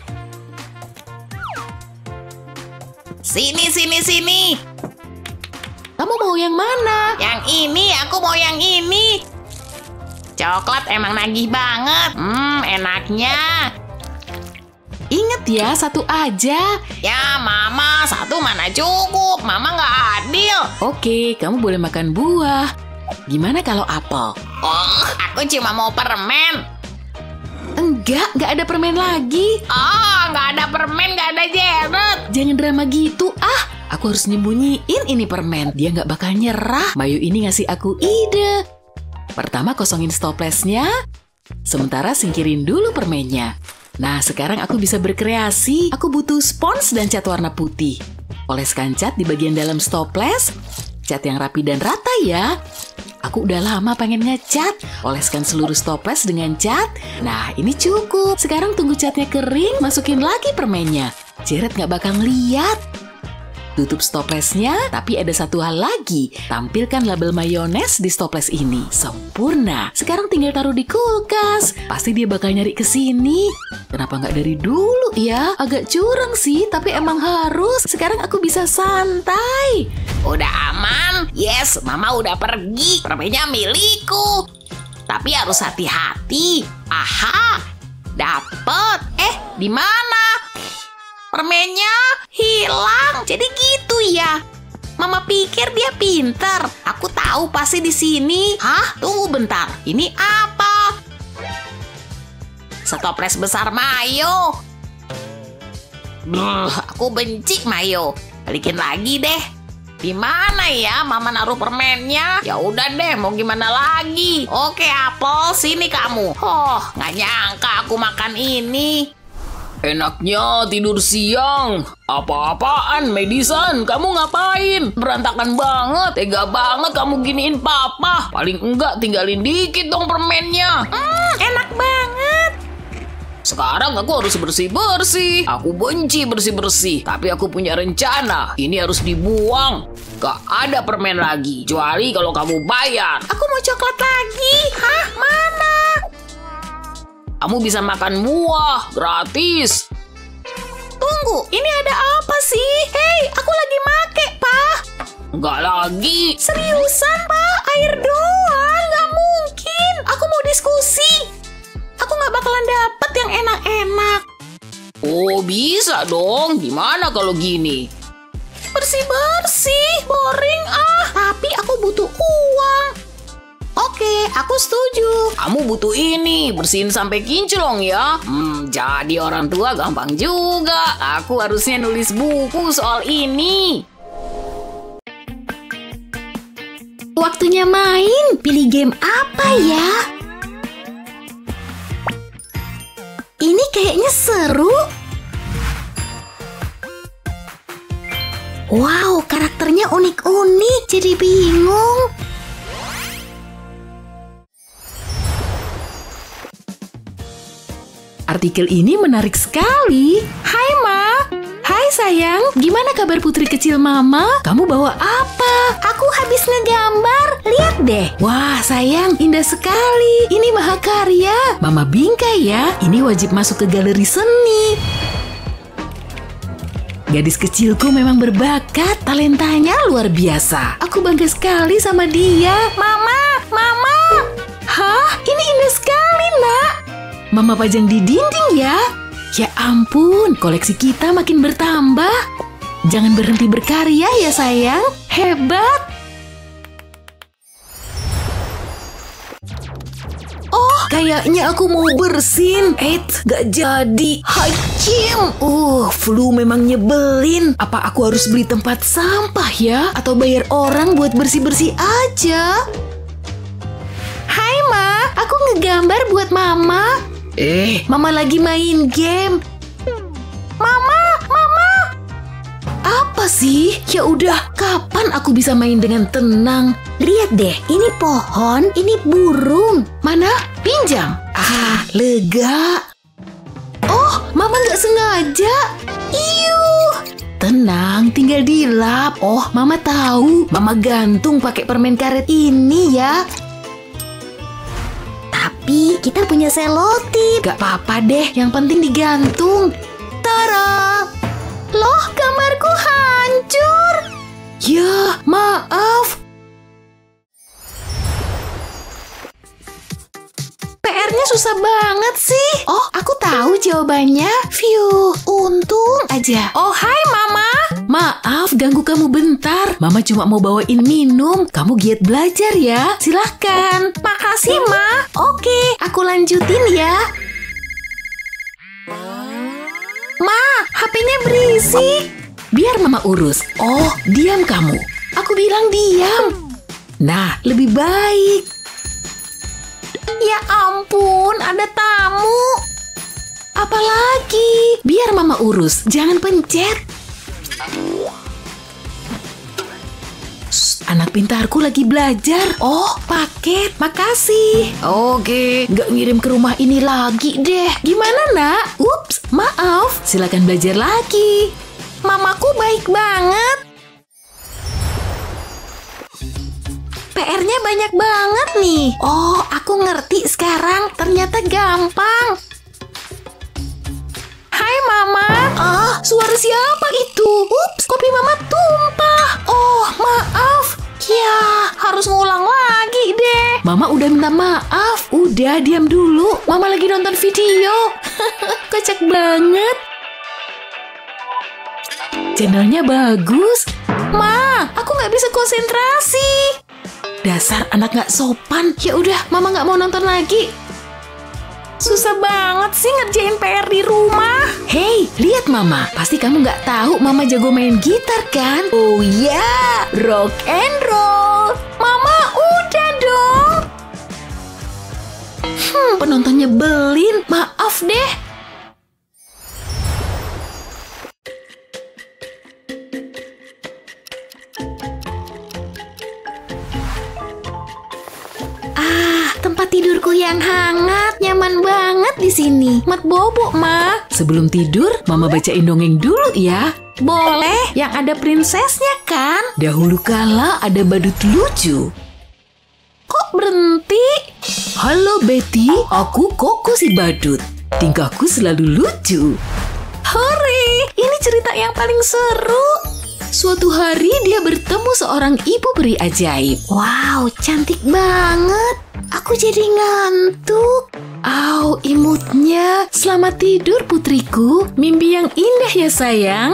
Sini, sini, sini. Kamu mau yang mana? Yang ini, aku mau yang ini. Coklat emang nagih banget. Hmm, enaknya. Ingat ya, satu aja. Ya, Mama, satu mana cukup. Mama nggak adil. Oke, kamu boleh makan buah. Gimana kalau apel? Oh, aku cuma mau permen. Enggak, nggak ada permen lagi. Oh, nggak ada permen, nggak ada Jared. Jangan drama gitu. Ah, aku harus nyembunyiin ini permen. Dia nggak bakal nyerah. Mayu ini ngasih aku ide. Pertama kosongin stoplesnya, sementara singkirin dulu permennya. Nah, sekarang aku bisa berkreasi. Aku butuh spons dan cat warna putih. Oleskan cat di bagian dalam stoples. Cat yang rapi dan rata ya. Aku udah lama pengen ngecat. Oleskan seluruh stoples dengan cat. Nah, ini cukup. Sekarang tunggu catnya kering, masukin lagi permennya. Jared nggak bakal lihat. Tutup stoplesnya, tapi ada satu hal lagi. Tampilkan label mayones di stoples ini. Sempurna. Sekarang tinggal taruh di kulkas. Pasti dia bakal nyari ke sini. Kenapa nggak dari dulu ya? Agak curang sih, tapi emang harus. Sekarang aku bisa santai. Udah aman? Yes, Mama udah pergi. Permennya milikku. Tapi harus hati-hati. Aha, dapet. Eh, di mana? Permennya hilang. Jadi gitu ya. Mama pikir dia pinter. Aku tahu pasti di sini. Hah? Tunggu bentar. Ini apa? Stoples besar mayo. Bluh, aku benci mayo. Balikin lagi deh. Di mana ya Mama naruh permennya? Ya udah deh, mau gimana lagi? Oke, Apel, sini kamu. Oh, nggak nyangka aku makan ini. Enaknya tidur siang. Apa-apaan, Madison? Kamu ngapain? Berantakan banget. Tega banget kamu giniin papa. Paling enggak tinggalin dikit dong permennya. Hmm, enak banget. Sekarang aku harus bersih-bersih. Aku benci bersih-bersih. Tapi aku punya rencana. Ini harus dibuang. Gak ada permen lagi. Kecuali kalau kamu bayar. Aku mau coklat lagi. Hah? Mana? Kamu bisa makan buah. Gratis. Tunggu, ini ada apa sih? Hei, aku lagi make, Pak. Enggak lagi. Seriusan, Pak? Air doang? Gak mungkin. Aku mau diskusi. Aku gak bakalan dapet yang enak-enak. Oh, bisa dong. Gimana kalau gini? Bersih-bersih, boring ah. Tapi aku butuh uang. Oke, aku setuju. Kamu butuh ini, bersihin sampai kinclong ya. Hmm, jadi orang tua gampang juga. Aku harusnya nulis buku soal ini. Waktunya main. Pilih game apa ya? Ini kayaknya seru. Wow, karakternya unik-unik. Jadi bingung. Artikel ini menarik sekali. Hai, Ma. Hai, sayang. Gimana kabar putri kecil Mama? Kamu bawa apa? Aku habis ngegambar. Lihat deh. Wah, sayang. Indah sekali. Ini mahakarya. Mama bingkai ya. Ini wajib masuk ke galeri seni. Gadis kecilku memang berbakat. Talentanya luar biasa. Aku bangga sekali sama dia. Mama, Mama. Hah? Ini indah sekali, Nak. Mama pajang di dinding ya. Ya ampun, koleksi kita makin bertambah. Jangan berhenti berkarya ya sayang. Hebat. Oh, kayaknya aku mau bersin. Eits, gak jadi. Hacim. Uh, flu memang nyebelin. Apa aku harus beli tempat sampah ya? Atau bayar orang buat bersih-bersih aja? Hai, Ma. Aku ngegambar buat Mama. Eh, Mama lagi main game. Mama, Mama. Apa sih? Ya udah, kapan aku bisa main dengan tenang? Lihat deh, ini pohon, ini burung. Mana? Pinjam. Ah, lega. Oh, Mama nggak sengaja. Iuh. Tenang, tinggal dilap. Oh, Mama tahu. Mama gantung pakai permen karet ini ya. Tapi kita punya selotip. Gak apa-apa deh, yang penting digantung. Tara. Loh, gambarku hancur. Ya, maaf. P R-nya susah banget sih. Oh, aku tahu jawabannya. View, untung aja. Oh, hai Mama. Maaf ganggu kamu bentar. Mama cuma mau bawain minum. Kamu giat belajar ya. Silahkan. Makasih, Ma. Oke, aku lanjutin ya. Ma, H P-nya berisik. Biar Mama urus. Oh, diam kamu. Aku bilang diam. Nah, lebih baik. Ya ampun, ada tamu. Apalagi? Biar Mama urus. Jangan pencet. Shh, anak pintarku lagi belajar. Oh, paket. Makasih. Oke, nggak ngirim ke rumah ini lagi deh. Gimana, Nak? Ups, maaf. Silakan belajar lagi. Mamaku baik banget. P R-nya banyak banget nih. Oh, aku ngerti sekarang. Ternyata gampang. Hai, Mama. Ah, suara siapa itu? Ups, kopi Mama tumpah. Oh, maaf. Ya, harus ngulang lagi deh. Mama udah minta maaf. Udah, diam dulu. Mama lagi nonton video. Kocak banget. Channelnya bagus. Ma, aku nggak bisa konsentrasi. Dasar anak nggak sopan. Ya udah, Mama nggak mau nonton lagi. Susah banget sih ngerjain P R di rumah. Hei, lihat Mama. Pasti kamu nggak tahu Mama jago main gitar kan? Oh ya, rock and roll. Mama, udah dong. Hmm, penonton nyebelin. Maaf deh. Tempat tidurku yang hangat, nyaman banget di sini. Mat bobo, Ma. Sebelum tidur, Mama bacain dongeng dulu ya. Boleh, yang ada prinsesnya kan? Dahulu kala ada badut lucu. Kok berhenti? Halo Betty, aku Koko si badut. Tingkahku selalu lucu. Hore, ini cerita yang paling seru. Suatu hari dia bertemu seorang ibu peri ajaib. Wow, cantik banget. Aku jadi ngantuk. Au, imutnya. Selamat tidur putriku. Mimpi yang indah ya sayang.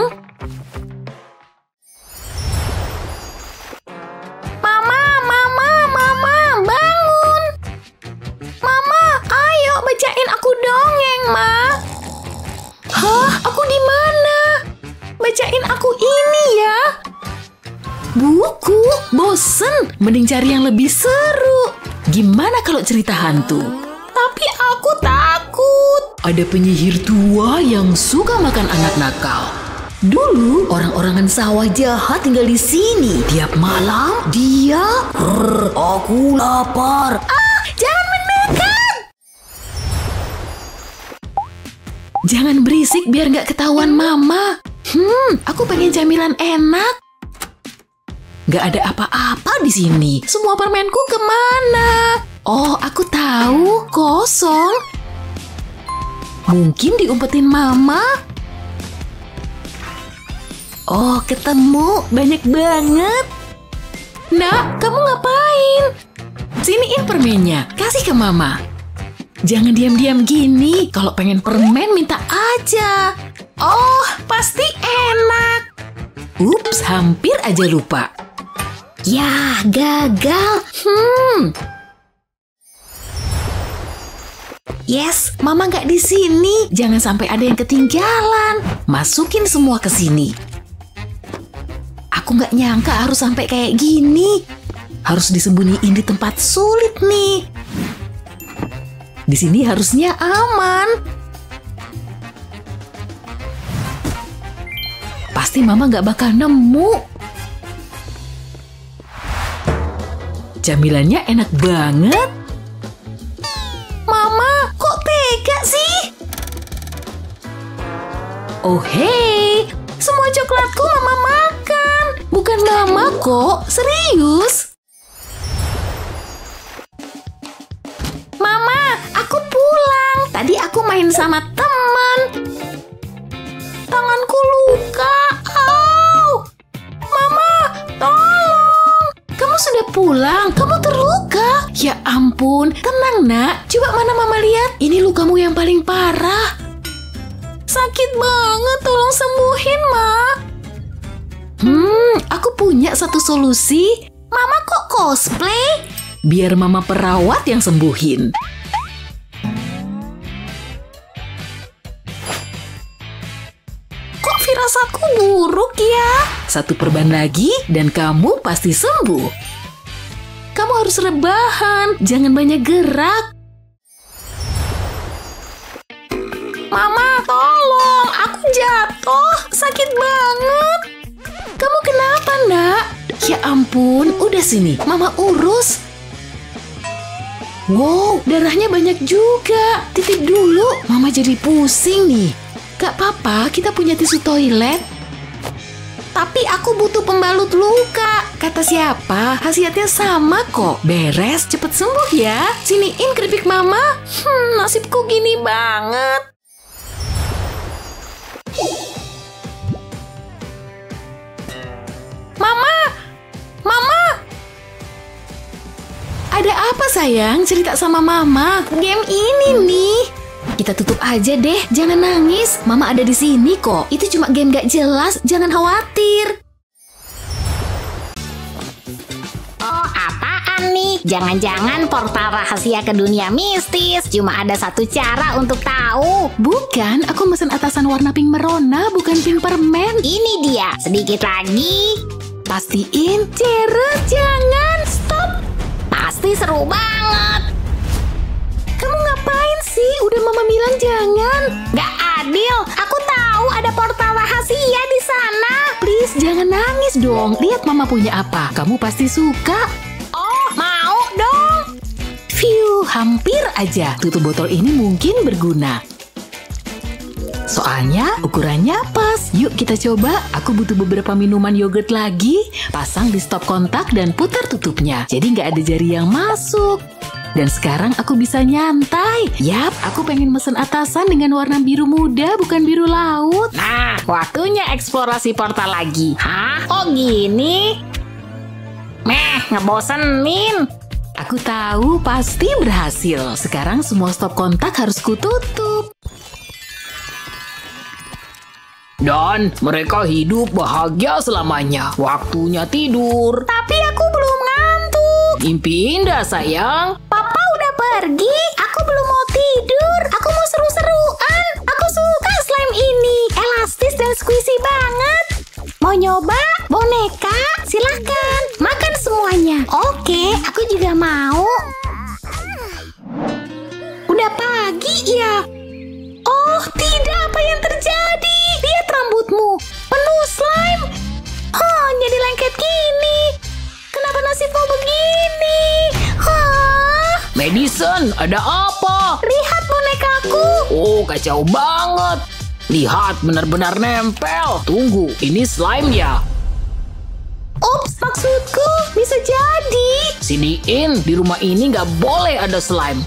Mama, mama, mama, bangun. Mama, ayo bacain aku dongeng, Ma. Hah, aku di mana? Bacain aku ini ya. Buku? Bosen. Mending cari yang lebih seru. Gimana kalau cerita hantu? Tapi aku takut. Ada penyihir tua yang suka makan anak nakal. Dulu orang-orangan sawah jahat tinggal di sini. Tiap malam dia, "Rrr, aku lapar." Ah, jangan mendekat. Jangan berisik biar nggak ketahuan Mama. Hmm, aku pengen camilan enak. Nggak ada apa-apa di sini. Semua permenku kemana? Oh, aku tahu. Kosong. Mungkin diumpetin Mama. Oh, ketemu. Banyak banget. Nak, kamu ngapain? Siniin permennya. Kasih ke Mama. Jangan diam-diam gini. Kalau pengen permen, minta aja. Oh, pasti enak. Ups, hampir aja lupa. Ya, gagal. Hmm. Yes, Mama nggak di sini. Jangan sampai ada yang ketinggalan. Masukin semua ke sini. Aku nggak nyangka harus sampai kayak gini. Harus disembunyiin di tempat sulit nih. Di sini harusnya aman. Pasti Mama nggak bakal nemu. Camilannya enak banget. Mama, kok tega sih? Oh hei, semua coklatku Mama makan. Bukan Mama kok, serius. Mama, aku pulang. Tadi aku main sama teman. Tanganku luka. Au! Mama, tolong. Kamu sudah pulang, kamu terluka. Ya ampun, tenang nak. Coba mana Mama lihat, ini lukamu yang paling parah. Sakit banget, tolong sembuhin, Ma. Hmm, aku punya satu solusi. Mama kok cosplay? Biar Mama perawat yang sembuhin. Kok firasatku buruk ya? Satu perban lagi dan kamu pasti sembuh. Kamu harus rebahan, jangan banyak gerak. Mama, tolong, aku jatuh, sakit banget. Kamu kenapa, nak? Ya ampun, udah sini, Mama urus. Wow, darahnya banyak juga. Titip dulu, Mama jadi pusing nih. Gak apa-apa, kita punya tisu toilet. Tapi aku butuh pembalut luka. Kata siapa? Khasiatnya sama kok. Beres, cepet sembuh ya. Siniin keripik Mama. Hmm, nasibku gini banget. Mama, Mama. Ada apa sayang? Cerita sama Mama. Game ini nih. Kita tutup aja deh, jangan nangis. Mama ada di sini kok. Itu cuma game gak jelas, jangan khawatir. Oh, apaan ini. Jangan-jangan portal rahasia ke dunia mistis. Cuma ada satu cara untuk tahu. Bukan, aku mesen atasan warna pink merona, bukan pink permen. Ini dia, sedikit lagi. Pastiin, Ceret, jangan, stop. Pasti seru banget. Kamu ngapain sih? Udah mama bilang jangan. Gak adil, aku tahu ada portal rahasia di sana. Please, jangan nangis dong. Lihat mama punya apa. Kamu pasti suka. Oh, mau dong. Phew, hampir aja. Tutup botol ini mungkin berguna. Soalnya ukurannya pas. Yuk kita coba. Aku butuh beberapa minuman yogurt lagi. Pasang di stop kontak dan putar tutupnya. Jadi nggak ada jari yang masuk. Dan sekarang aku bisa nyantai. Yap, aku pengen mesen atasan dengan warna biru muda, bukan biru laut. Nah, waktunya eksplorasi portal lagi. Hah? Oh gini? Meh, ngebosenin. Aku tahu pasti berhasil. Sekarang semua stop kontak harus kututup. Dan mereka hidup bahagia selamanya. Waktunya tidur. Tapi aku belum ngantuk. Mimpi indah sayang. Papa udah pergi. Aku belum mau tidur. Aku mau seru-seruan. Aku suka slime ini. Elastis dan squishy banget. Mau nyoba? Boneka? Silahkan. Makan semuanya. Oke, aku juga mau. Udah pagi ya? Oh, tidak. Apa yang terjadi? Lihat rambutmu. Penuh slime. Oh, jadi lengket gini. Kenapa nasibmu begini? Hah? Madison, ada apa? Lihat bonekaku. Oh, kacau banget. Lihat, benar-benar nempel. Tunggu, ini slime ya? Ups, maksudku bisa jadi. Sidiin, di rumah ini nggak boleh ada slime.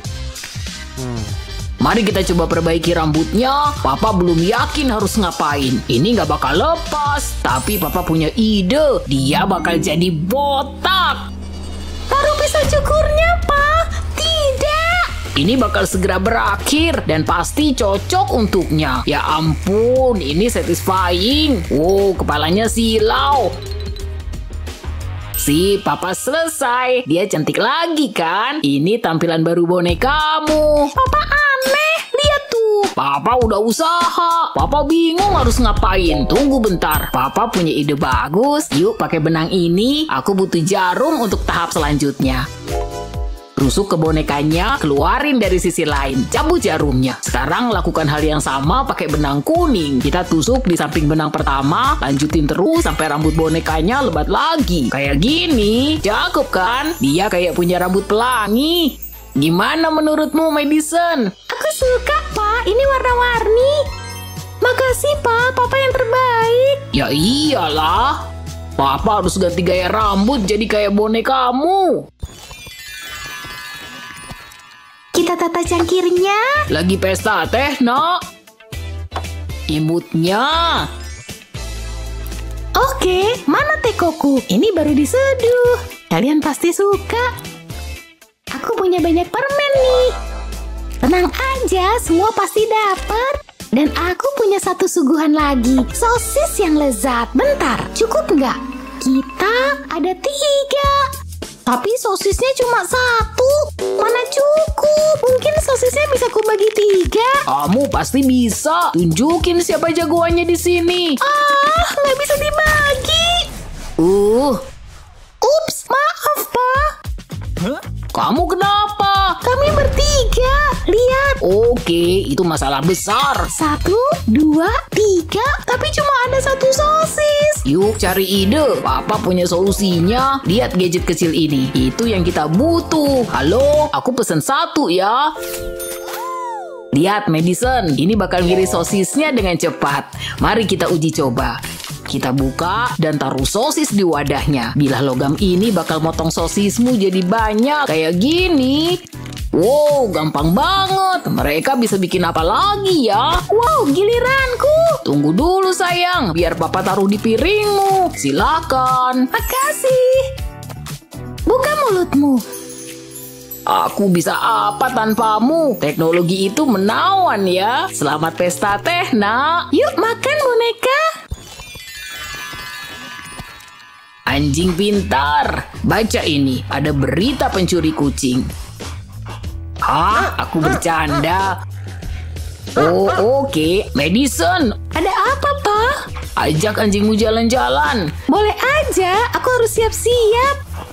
Mari kita coba perbaiki rambutnya. Papa belum yakin harus ngapain. Ini nggak bakal lepas. Tapi Papa punya ide. Dia bakal jadi botak. Taruh pisau cukurnya, Pak. Tidak. Ini bakal segera berakhir. Dan pasti cocok untuknya. Ya ampun, ini satisfying. Wow, kepalanya silau. Si Papa selesai. Dia cantik lagi kan? Ini tampilan baru bonekamu. Papa aneh. Lihat tuh. Papa udah usaha. Papa bingung harus ngapain. Tunggu bentar. Papa punya ide bagus. Yuk pakai benang ini. Aku butuh jarum untuk tahap selanjutnya. Rusuk ke bonekanya, keluarin dari sisi lain. Cabut jarumnya. Sekarang lakukan hal yang sama pakai benang kuning. Kita tusuk di samping benang pertama, lanjutin terus sampai rambut bonekanya lebat lagi. Kayak gini. Cakep kan? Dia kayak punya rambut pelangi. Gimana menurutmu, Madison? Aku suka, Pak. Ini warna-warni. Makasih, Pak. Papa yang terbaik. Ya iyalah. Papa harus ganti gaya rambut jadi kayak bonekamu. Kita tata cangkirnya. Lagi pesta teh, nak? Imutnya. Oke, mana tekoku? Ini baru diseduh. Kalian pasti suka. Aku punya banyak permen nih. Tenang aja, semua pasti dapat. Dan aku punya satu suguhan lagi. Sosis yang lezat. Bentar, cukup nggak? Kita ada tiga. Tapi sosisnya cuma satu. Mana cukup? Mungkin sosisnya bisa kubagi tiga. Kamu pasti bisa. Tunjukin siapa jagoannya di sini. Ah, nggak bisa dibagi. Uh, Ups, maaf, Pak. kamu kenapa? Kami bertiga. Lihat. Oke, itu masalah besar. Satu, dua, tiga. Tapi cuma ada satu sosis. Yuk cari ide. Papa punya solusinya. Lihat gadget kecil ini. Itu yang kita butuh. Halo, aku pesen satu ya. Lihat Madison, ini bakal ngiris sosisnya dengan cepat. Mari kita uji coba. Kita buka dan taruh sosis di wadahnya. Bilah logam ini bakal motong sosismu jadi banyak. Kayak gini. Wow, gampang banget. Mereka bisa bikin apa lagi ya? Wow, giliranku. Tunggu dulu sayang, biar Papa taruh di piringmu. Silakan. Makasih. Buka mulutmu. Aku bisa apa tanpamu? Teknologi itu menawan ya. Selamat pesta teh, nak. Yuk makan boneka. Anjing pintar. Baca ini, ada berita pencuri kucing. Hah? Aku bercanda. Oh, oke. Okay. Madison. Ada apa, Pak? Ajak anjingmu jalan-jalan. Boleh aja, aku harus siap-siap.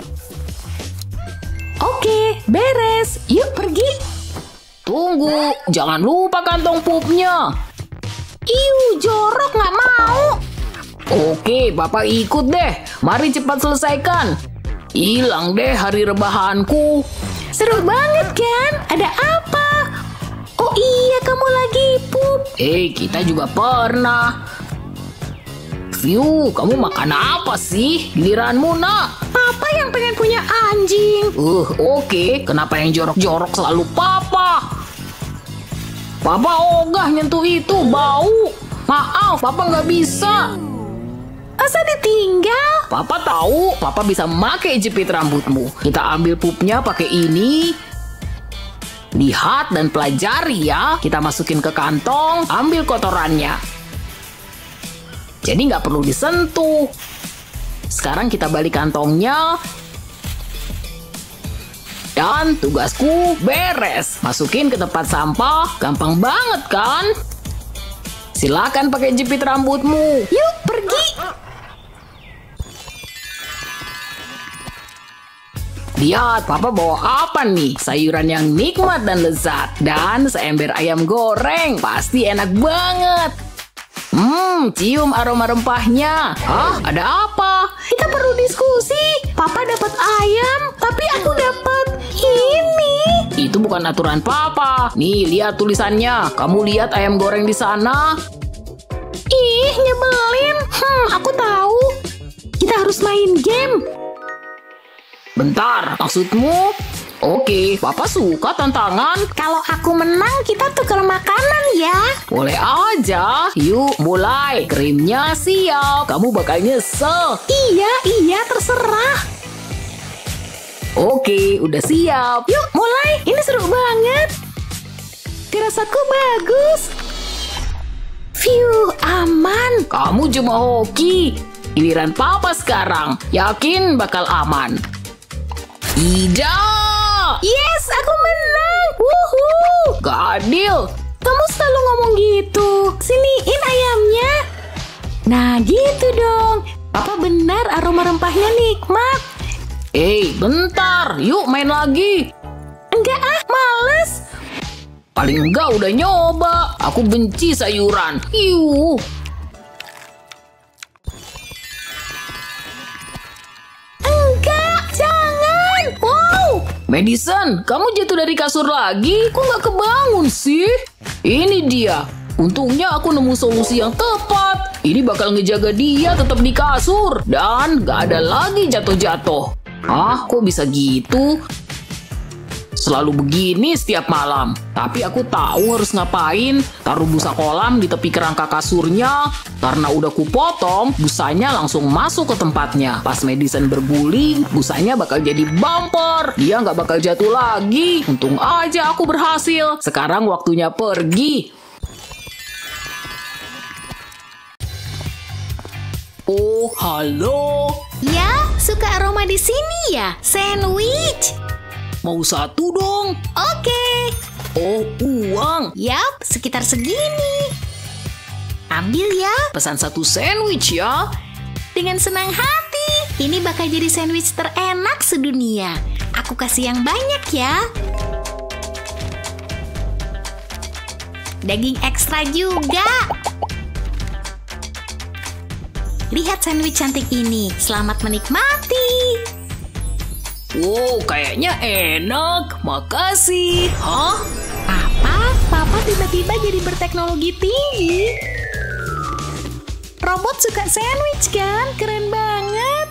Oke, beres. Yuk pergi. Tunggu, jangan lupa kantong pupnya. Iu, jorok nggak mau. Oke, Bapak ikut deh. Mari cepat selesaikan. Hilang deh hari rebahanku. Seru banget kan? Ada apa? Oh iya, kamu lagi pup. Eh, kita juga pernah. View, kamu makan apa sih? Giliranmu, nak. Papa yang pengen punya anjing. Uh, oke. Okay. Kenapa yang jorok-jorok selalu Papa? Papa ogah nyentuh itu, bau. Maaf, Papa nggak bisa. Masa ditinggal? Papa tahu, Papa bisa pakai jepit rambutmu. Kita ambil pupnya pakai ini. Lihat dan pelajari ya. Kita masukin ke kantong, ambil kotorannya. Jadi nggak perlu disentuh. Sekarang kita balik kantongnya. Dan tugasku beres. Masukin ke tempat sampah. Gampang banget kan? Silakan pakai jepit rambutmu. Yuk pergi. Lihat, Papa bawa apa nih? Sayuran yang nikmat dan lezat. Dan seember ayam goreng. Pasti enak banget. Hmm, cium aroma rempahnya. Hah, ada apa? Kita perlu diskusi. Papa dapat ayam, tapi aku dapat ini. Itu bukan aturan Papa. Nih, lihat tulisannya. Kamu lihat ayam goreng di sana? Ih, nyebelin. Hmm, aku tahu. Kita harus main game. Bentar, maksudmu? Oke, Papa suka tantangan. Kalau aku menang, kita tukar makanan ya. Boleh aja. Yuk, mulai. Krimnya siap. Kamu bakal nyesel. Iya, iya, terserah. Oke, udah siap. Yuk, mulai. Ini seru banget. Firasatku bagus. Phew, aman. Kamu cuma hoki. Giliran Papa sekarang. Yakin bakal aman. Tidak. Yes, aku menang. Wuhu. Gak adil. Kamu selalu ngomong gitu. Siniin ayamnya. Nah, gitu dong. Papa benar, aroma rempahnya nikmat. Eh, bentar. Yuk main lagi. Enggak ah, males. Paling enggak udah nyoba. Aku benci sayuran. Iuh. Enggak, jangan. Wow. Madison, kamu jatuh dari kasur lagi? Kok nggak kebangun sih? Ini dia. Untungnya aku nemu solusi yang tepat. Ini bakal ngejaga dia tetap di kasur. Dan nggak ada lagi jatuh-jatuh. Ah, kok bisa gitu? Selalu begini setiap malam. Tapi aku tahu harus ngapain. Taruh busa kolam di tepi kerangka kasurnya. Karena udah kupotong, busanya langsung masuk ke tempatnya. Pas Madison berguling, busanya bakal jadi bumper. Dia nggak bakal jatuh lagi. Untung aja aku berhasil. Sekarang waktunya pergi. Oh, halo. Ya, suka aroma di sini ya? Sandwich. Mau satu dong. Oke. Oh, uang. Yap, sekitar segini. Ambil ya. Pesan satu sandwich ya. Dengan senang hati. Ini bakal jadi sandwich terenak sedunia. Aku kasih yang banyak ya. Daging ekstra juga. Lihat sandwich cantik ini. Selamat menikmati. Wow, kayaknya enak. Makasih. Hah? Apa? Papa tiba-tiba jadi berteknologi tinggi. Robot suka sandwich kan? Keren banget.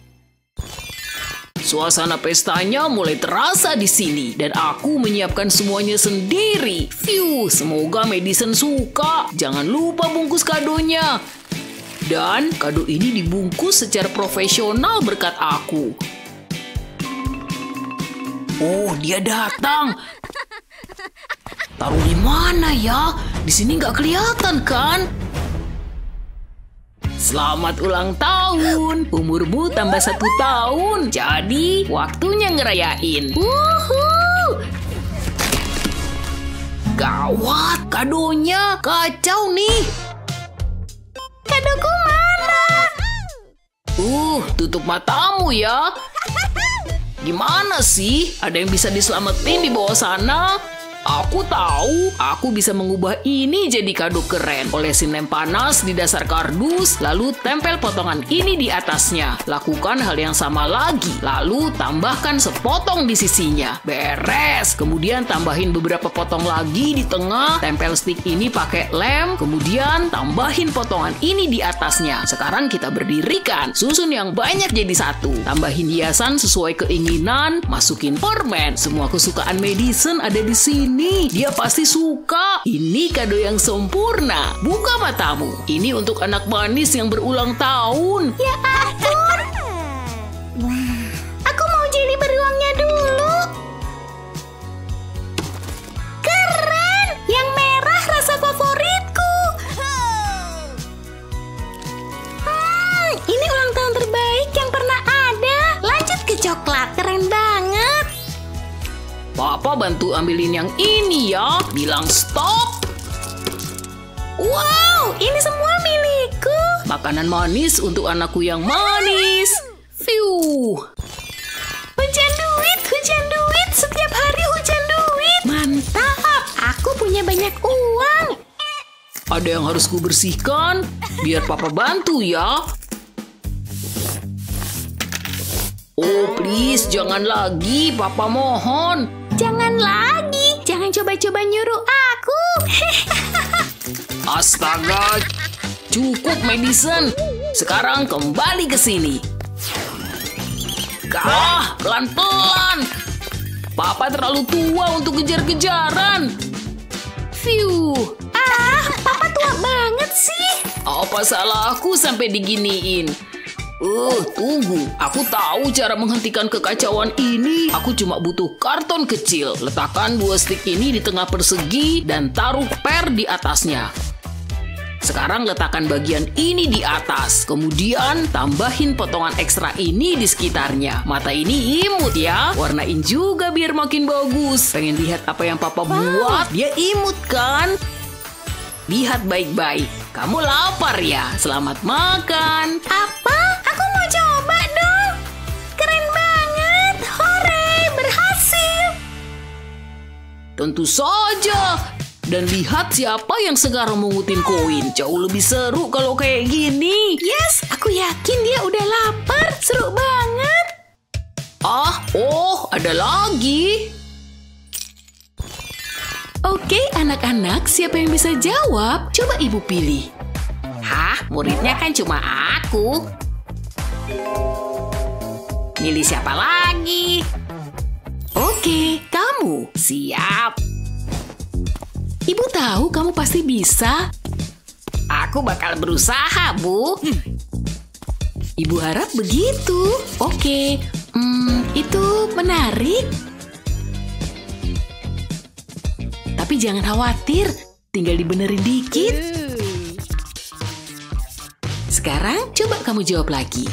Suasana pestanya mulai terasa di sini dan aku menyiapkan semuanya sendiri. Phew, semoga Madison suka. Jangan lupa bungkus kadonya. Dan kado ini dibungkus secara profesional berkat aku. Oh, dia datang. Taruh di mana ya? Di sini nggak kelihatan kan? Selamat ulang tahun. Umurmu tambah satu tahun. Jadi, waktunya ngerayain. Wuhu! Gawat, kadonya kacau nih. Kadoku mana? Uh, tutup matamu ya. Gimana sih? Ada yang bisa diselamatin di bawah sana? Aku tahu, aku bisa mengubah ini jadi kado keren. Olesin lem panas di dasar kardus, lalu tempel potongan ini di atasnya. Lakukan hal yang sama lagi, lalu tambahkan sepotong di sisinya. Beres. Kemudian tambahin beberapa potong lagi di tengah, tempel stick ini pakai lem, kemudian tambahin potongan ini di atasnya. Sekarang kita berdirikan, susun yang banyak jadi satu. Tambahin hiasan sesuai keinginan, masukin permen. Semua kesukaan Madison ada di sini. Ini dia pasti suka. Ini kado yang sempurna. Buka matamu. Ini untuk anak manis yang berulang tahun. Ya ampun. Aku mau jadi beruangnya dulu. Keren. Yang merah rasa favoritku. Hmm, ini ulang tahun terbaik yang pernah ada. Lanjut ke coklat. Keren banget. Papa bantu ambilin yang ini ya. Bilang stop. Wow, ini semua milikku. Makanan manis untuk anakku yang manis. Fiu. Hujan duit, hujan duit. Setiap hari hujan duit. Mantap, aku punya banyak uang. Ada yang harus ku bersihkan. Biar papa bantu ya. Oh please, jangan lagi. Papa mohon. Jangan lagi. Jangan coba-coba nyuruh aku. Astaga. Cukup, Madison. Sekarang kembali ke sini. Gah, pelan-pelan. Papa terlalu tua untuk kejar-kejaran. Fiu. Ah, papa tua banget sih. Apa salahku sampai diginiin? Uh, tunggu. Aku tahu cara menghentikan kekacauan ini. Aku cuma butuh karton kecil. Letakkan dua stick ini di tengah persegi dan taruh per di atasnya. Sekarang letakkan bagian ini di atas. Kemudian tambahin potongan ekstra ini di sekitarnya. Mata ini imut ya. Warnain juga biar makin bagus. Pengen lihat apa yang papa buat? Dia imut kan? Lihat baik-baik. Kamu lapar ya? Selamat makan. Apa? Aku mau coba dong. Keren banget. Hore, berhasil. Tentu saja. Dan lihat siapa yang sekarang mengutin koin. Jauh lebih seru kalau kayak gini. Yes, aku yakin dia udah lapar. Seru banget. Ah, oh, ada lagi. Oke, anak-anak, siapa yang bisa jawab? Coba ibu pilih. Hah? Muridnya kan cuma aku. Milih siapa lagi? Oke, kamu. Siap. Ibu tahu kamu pasti bisa. Aku bakal berusaha, Bu. Ibu harap begitu. Oke, hmm, itu menarik. Tapi jangan khawatir, tinggal dibenerin dikit. Sekarang coba kamu jawab lagi.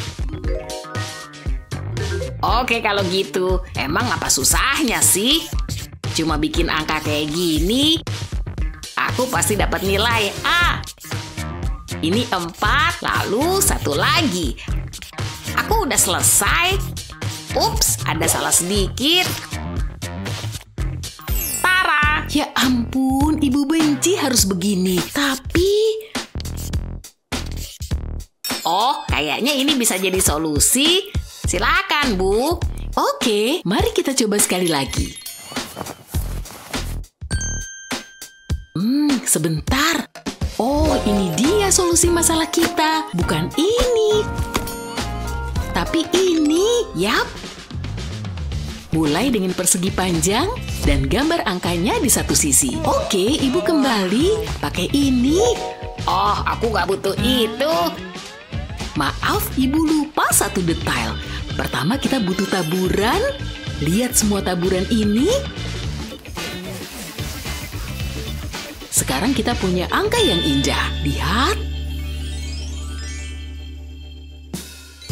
Oke, kalau gitu. Emang apa susahnya sih? Cuma bikin angka kayak gini. Aku pasti dapat nilai A. Ini empat, lalu satu lagi. Aku udah selesai. Ups, ada salah sedikit. Tara. Ya ampun, ibu benci harus begini. Tapi... Oh, kayaknya ini bisa jadi solusi. Silakan, Bu. Oke, mari kita coba sekali lagi. Hmm, sebentar. Oh, ini dia solusi masalah kita. Bukan ini. Tapi ini, yap. Mulai dengan persegi panjang dan gambar angkanya di satu sisi. Oke, ibu kembali. Pakai ini. Oh, aku nggak butuh itu. Maaf, ibu lupa satu detail. Pertama kita butuh taburan. Lihat semua taburan ini. Sekarang kita punya angka yang indah. Lihat.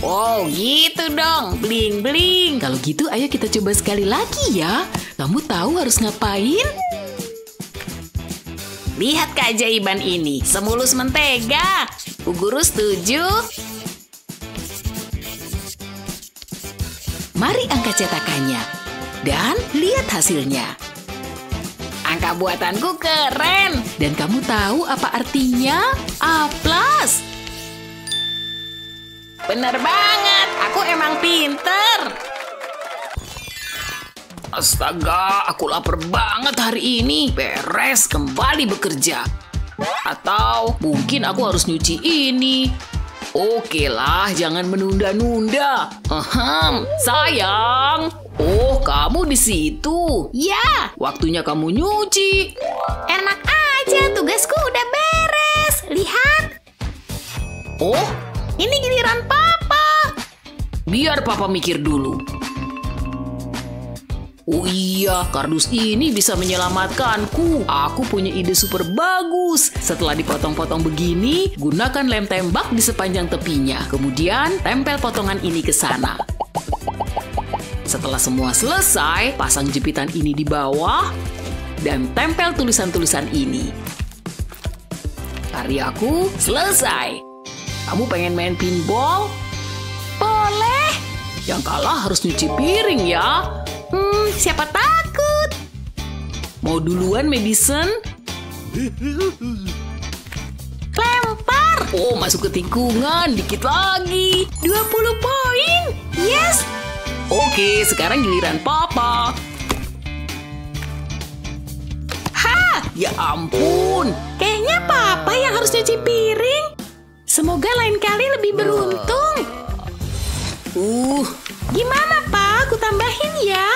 Oh gitu dong, bling-bling. Kalau gitu ayo kita coba sekali lagi ya. Kamu tahu harus ngapain? Lihat keajaiban ini, semulus mentega. Bu Guru setuju? Mari angkat cetakannya. Dan lihat hasilnya. Angka buatanku keren. Dan kamu tahu apa artinya? A plus. Bener banget, aku emang pinter. Astaga, aku lapar banget hari ini. Beres kembali bekerja. Atau mungkin aku harus nyuci ini. Oke lah, jangan menunda-nunda. Ahem, sayang. Oh, kamu di situ. Ya, Waktunya kamu nyuci. enak aja, tugasku udah beres. Lihat, Oh, ini giliran Papa. biar papa mikir dulu. Oh iya, kardus ini bisa menyelamatkanku. Aku punya ide super bagus. Setelah dipotong-potong begini, gunakan lem tembak di sepanjang tepinya. Kemudian, tempel potongan ini ke sana. Setelah semua selesai, pasang jepitan ini di bawah dan tempel tulisan-tulisan ini. Karyaku selesai. Kamu pengen main pinball? Boleh. Yang kalah harus nyuci piring ya. Hmm, siapa takut? Mau duluan, Madison? Lempar. Oh, masuk ke tikungan. Dikit lagi. dua puluh poin. Yes. Oke, sekarang giliran Papa. Ha, Ya ampun. kayaknya Papa yang harus cuci piring. Semoga lain kali lebih beruntung. Uh, Gimana, Pak? Aku tambahin ya.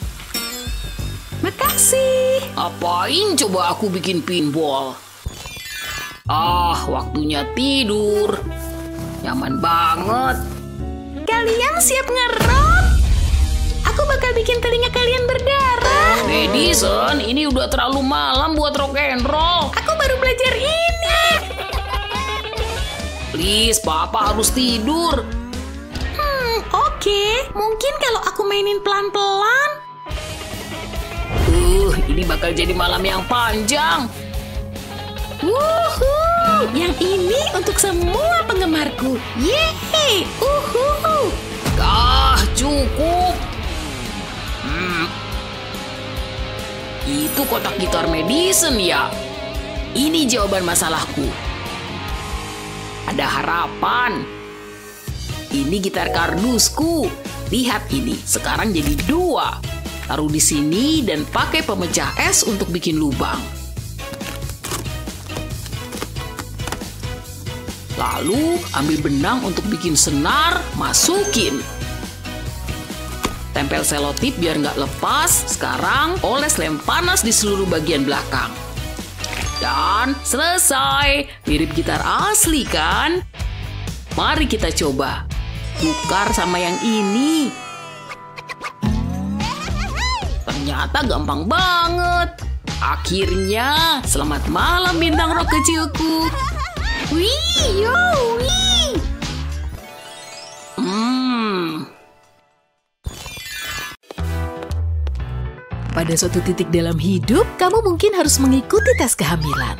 Makasih. apain coba aku bikin pinball? Ah, waktunya tidur. Nyaman banget. Kalian siap ngerok? Aku bakal bikin telinga kalian berdarah. Madison, ini udah terlalu malam buat rock and roll. Aku baru belajar ini. Please, Papa harus tidur. Hmm, oke. Mungkin kalau aku mainin pelan-pelan. Uh, ini bakal jadi malam yang panjang. Wuhu! Yang ini untuk semua penggemarku. Yeay! Uhu! Ah, cukup. Hmm. Itu kotak gitar Madison ya? Ini jawaban masalahku. Ada harapan. Ini gitar kardusku. Lihat ini, sekarang jadi dua. Taruh di sini dan pakai pemecah es untuk bikin lubang. Lalu ambil benang untuk bikin senar, masukin. Tempel selotip biar nggak lepas. Sekarang oles lem panas di seluruh bagian belakang. Dan selesai. Mirip gitar asli kan? Mari kita coba. Tukar sama yang ini. Ternyata gampang banget. Akhirnya, selamat malam bintang rock kecilku. Wih, yo, wih. Hmm. Pada suatu titik dalam hidup, kamu mungkin harus mengikuti tes kehamilan.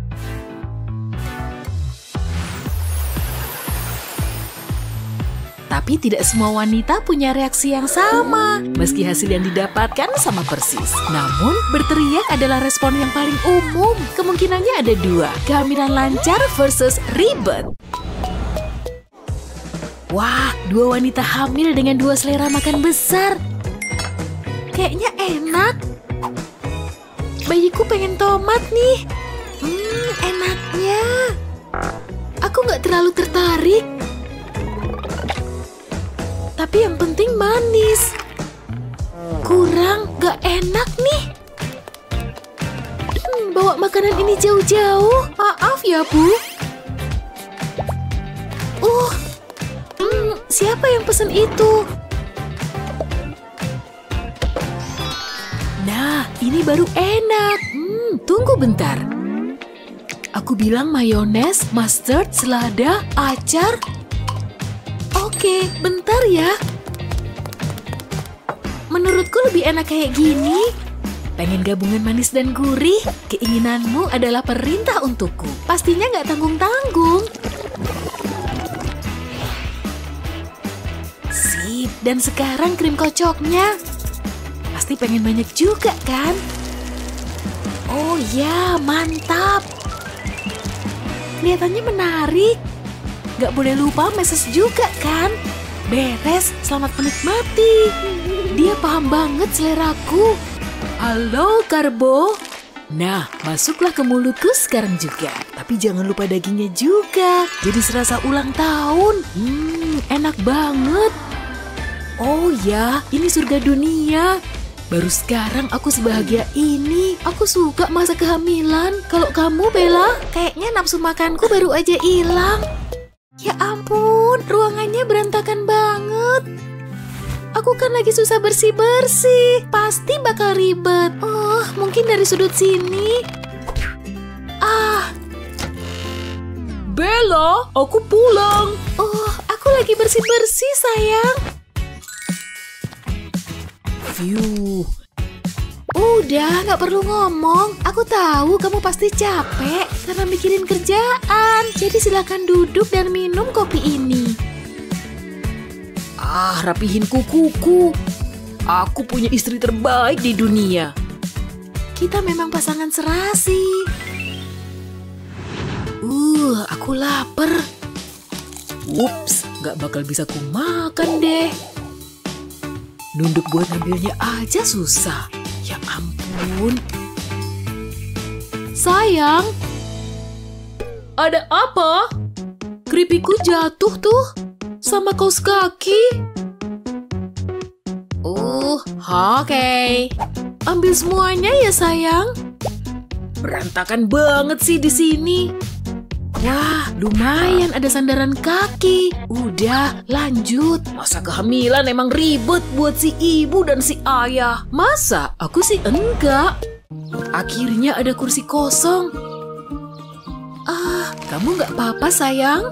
Tapi tidak semua wanita punya reaksi yang sama, meski hasil yang didapatkan sama persis. Namun, berteriak adalah respon yang paling umum. Kemungkinannya ada dua, kehamilan lancar versus ribet. Wah, dua wanita hamil dengan dua selera makan besar. Kayaknya enak. Bayiku pengen tomat nih. Hmm, enaknya. Aku nggak terlalu tertarik. Tapi yang penting manis. Kurang nggak enak nih. Hmm, bawa makanan ini jauh-jauh. Maaf ya, Bu. Uh, hmm, siapa yang pesen itu? Nah, ini baru enak. Hmm, tunggu bentar. Aku bilang mayones, mustard, selada, acar. Oke. Oke, bentar ya. Menurutku lebih enak kayak gini. Pengen gabungan manis dan gurih? Keinginanmu adalah perintah untukku. Pastinya nggak tanggung-tanggung. Sip, dan sekarang krim kocoknya. Pasti pengen banyak juga kan? Oh ya, mantap. Kelihatannya menarik. Nggak boleh lupa meses juga kan? Beres, selamat menikmati. Dia paham banget seleraku. Halo, Karbo. Nah, masuklah ke mulutku sekarang juga. Tapi jangan lupa dagingnya juga. Jadi serasa ulang tahun. Hmm, enak banget. Oh ya, ini surga dunia. Baru sekarang aku sebahagia ini. Aku suka masa kehamilan. Kalau kamu, Bella, kayaknya nafsu makanku baru aja hilang. Ya ampun, ruangannya berantakan banget. Aku kan lagi susah bersih-bersih. Pasti bakal ribet. Oh, mungkin dari sudut sini. Ah. Bella, aku pulang. Oh, aku lagi bersih-bersih, sayang. Phew. Udah, gak perlu ngomong. Aku tahu kamu pasti capek karena mikirin kerjaan. Jadi silakan duduk dan minum kopi ini. Ah, rapihin kukuku. Aku punya istri terbaik di dunia. Kita memang pasangan serasi. Uh, aku lapar. Ups, gak bakal bisa ku makan deh. Nunduk buat ngambilnya aja susah. Ya ampun. Sayang. Ada apa? Keripikku jatuh tuh. Sama kaos kaki. Uh, oke. Okay. Ambil semuanya ya, sayang. Berantakan banget sih di sini. Wah, lumayan ada sandaran kaki. Udah, lanjut. Masa kehamilan emang ribet buat si ibu dan si ayah. Masa? Aku sih enggak. Akhirnya ada kursi kosong. Ah, kamu nggak apa-apa, sayang?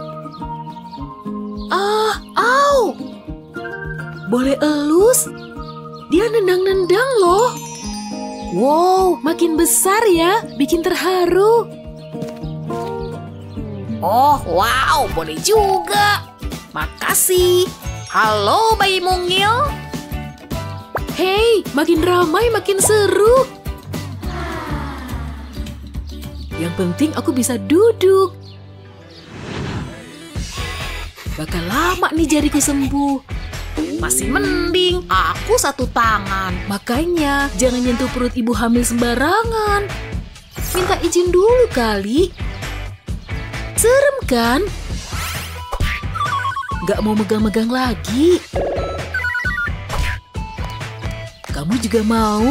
Ah, au! Boleh elus? Dia nendang-nendang loh. Wow, makin besar ya, bikin terharu. Oh, wow, boleh juga. Makasih. Halo, bayi mungil. Hei, makin ramai, makin seru. Yang penting aku bisa duduk. Bakal lama nih jariku sembuh. Masih mending aku satu tangan. Makanya jangan nyentuh perut ibu hamil sembarangan. Minta izin dulu kali. Serem kan? Gak mau megang-megang lagi. Kamu juga mau?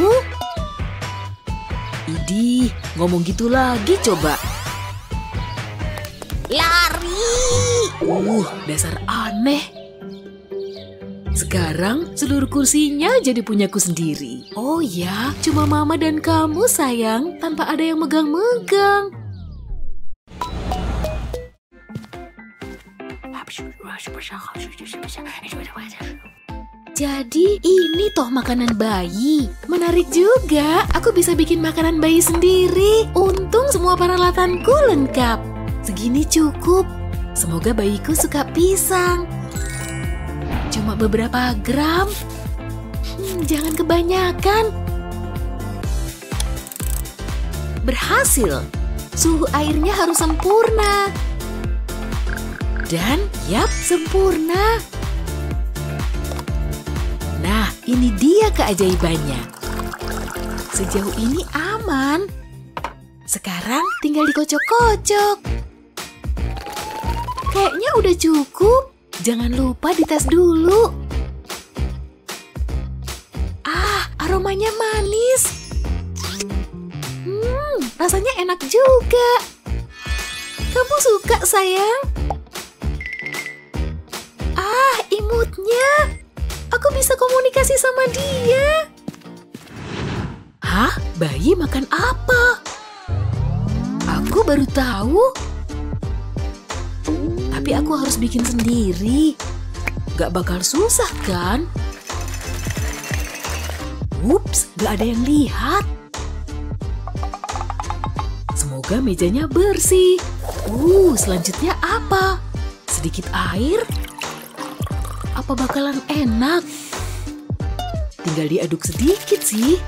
Idih, ngomong gitu lagi coba. Lari. Uh, dasar aneh. Sekarang seluruh kursinya jadi punyaku sendiri. Oh ya, cuma mama dan kamu sayang, tanpa ada yang megang-megang. Jadi ini toh makanan bayi. Menarik juga, aku bisa bikin makanan bayi sendiri. Untung semua peralatanku lengkap. Segini cukup. Semoga bayiku suka pisang. Cuma beberapa gram. Hmm, jangan kebanyakan. Berhasil. Suhu airnya harus sempurna. Dan yap, sempurna. Nah, ini dia keajaibannya. Sejauh ini aman. Sekarang tinggal dikocok-kocok. Kayaknya udah cukup. Jangan lupa dites dulu. Ah, aromanya manis. Hmm, rasanya enak juga. Kamu suka, sayang? Ah, imutnya. Aku bisa komunikasi sama dia. Hah? Bayi makan apa? Aku baru tahu. Tapi aku harus bikin sendiri. Gak bakal susah kan? Ups, gak ada yang lihat. Semoga mejanya bersih. Uh, selanjutnya apa? Sedikit air? Apa bakalan enak? Tinggal diaduk sedikit sih.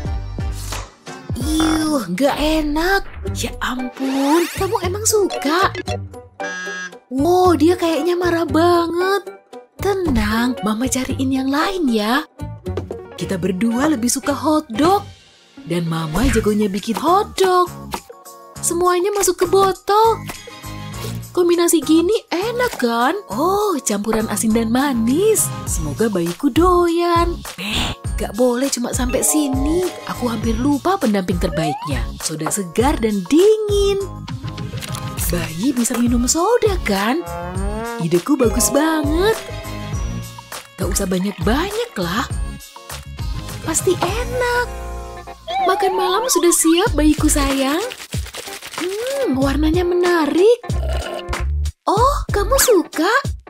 Iyuh, gak enak. Ya ampun, kamu emang suka? Wow, dia kayaknya marah banget. Tenang, Mama cariin yang lain ya. Kita berdua lebih suka hotdog. Dan Mama jagonya bikin hotdog. Semuanya masuk ke botol. Kombinasi gini enak kan? Oh, campuran asin dan manis. Semoga bayiku doyan. Eh, gak boleh cuma sampai sini. Aku hampir lupa pendamping terbaiknya. Soda segar dan dingin. Bayi bisa minum soda kan? Ideku bagus banget. Gak usah banyak-banyak lah. Pasti enak. Makan malam sudah siap bayiku sayang. Hmm, warnanya menarik. Oh, kamu suka?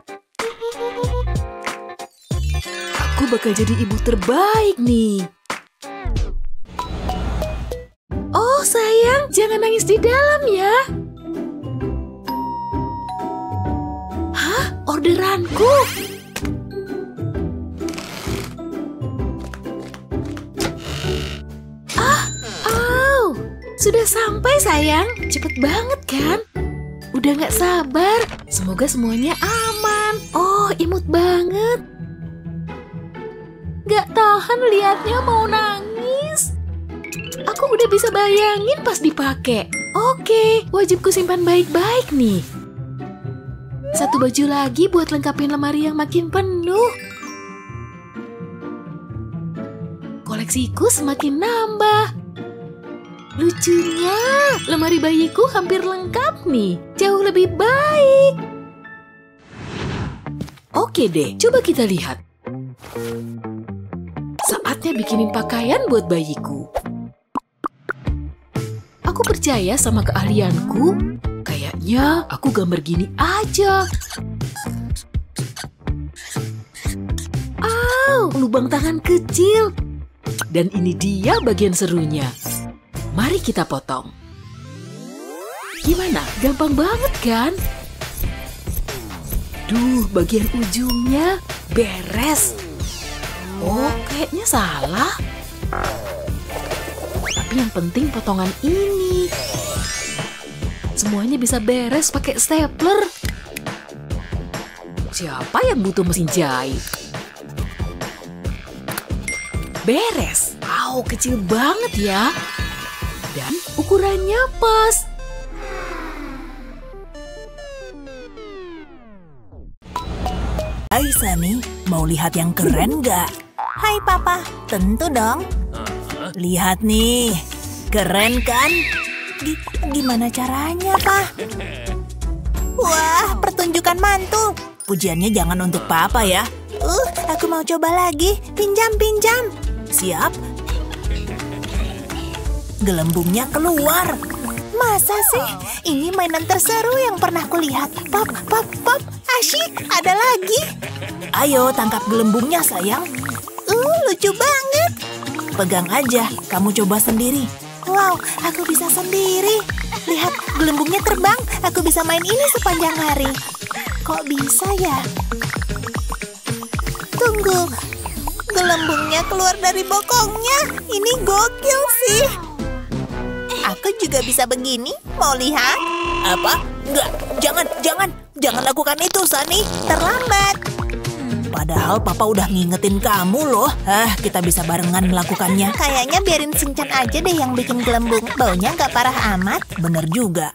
Aku bakal jadi ibu terbaik nih. Oh, sayang, jangan nangis di dalam ya. Hah? Orderanku? Sudah sampai sayang, cepet banget kan? Udah gak sabar, semoga semuanya aman. Oh, imut banget. Gak tahan liatnya mau nangis. Aku udah bisa bayangin pas dipakai. Oke, wajibku simpan baik-baik nih. Satu baju lagi buat lengkapin lemari yang makin penuh. Koleksiku semakin nambah. Lucunya, lemari bayiku hampir lengkap nih. Jauh lebih baik. Oke deh, coba kita lihat. Saatnya bikinin pakaian buat bayiku. Aku percaya sama keahlianku. Kayaknya aku gambar gini aja. Au, lubang tangan kecil. Dan ini dia bagian serunya. Mari kita potong. Gimana? Gampang banget kan? Duh, bagian ujungnya beres. Oh, kayaknya salah. Tapi yang penting potongan ini. Semuanya bisa beres pakai stapler. Siapa yang butuh mesin jahit? Beres. Wow, kecil banget ya. Dan ukurannya pas. Hai Sunny, mau lihat yang keren nggak? Hai Papa, tentu dong. Lihat nih, keren kan? G- gimana caranya, Pak? Wah, pertunjukan mantul. Pujiannya jangan untuk Papa ya. Uh, aku mau coba lagi. Pinjam, pinjam. Siap? Gelembungnya keluar. Masa sih? Ini mainan terseru yang pernah kulihat. Pop, pop, pop. Asyik, ada lagi. Ayo, tangkap gelembungnya, sayang. Uh, lucu banget. Pegang aja, kamu coba sendiri. Wow, aku bisa sendiri. Lihat, gelembungnya terbang. Aku bisa main ini sepanjang hari. Kok bisa ya? Tunggu. Gelembungnya keluar dari bokongnya. Ini gokil sih. Aku juga bisa begini. Mau lihat? Apa? Enggak, jangan, jangan. Jangan lakukan itu, Sunny. Terlambat. Padahal Papa udah ngingetin kamu loh. Hah, kita bisa barengan melakukannya. Kayaknya biarin Shinchan aja deh yang bikin gelembung. Baunya nggak parah amat. Bener juga.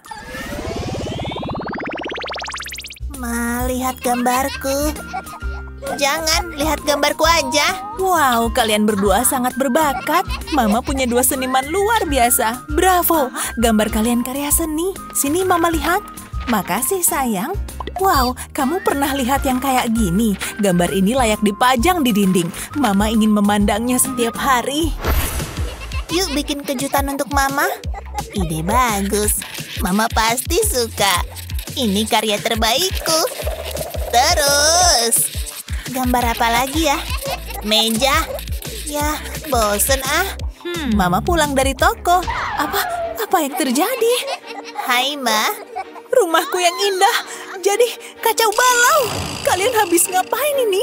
Ma, lihat gambarku. Jangan, lihat gambarku aja. Wow, kalian berdua sangat berbakat. Mama punya dua seniman luar biasa. Bravo, gambar kalian karya seni. Sini Mama lihat. Makasih sayang. Wow, kamu pernah lihat yang kayak gini? Gambar ini layak dipajang di dinding. Mama ingin memandangnya setiap hari. Yuk bikin kejutan untuk Mama. Ide bagus. Mama pasti suka. Ini karya terbaikku. Terus. Gambar apa lagi ya? Meja. Ya, bosen ah. Hmm. Mama pulang dari toko. Apa? Apa yang terjadi? Hai, Ma. Rumahku yang indah jadi kacau balau. Kalian habis ngapain ini?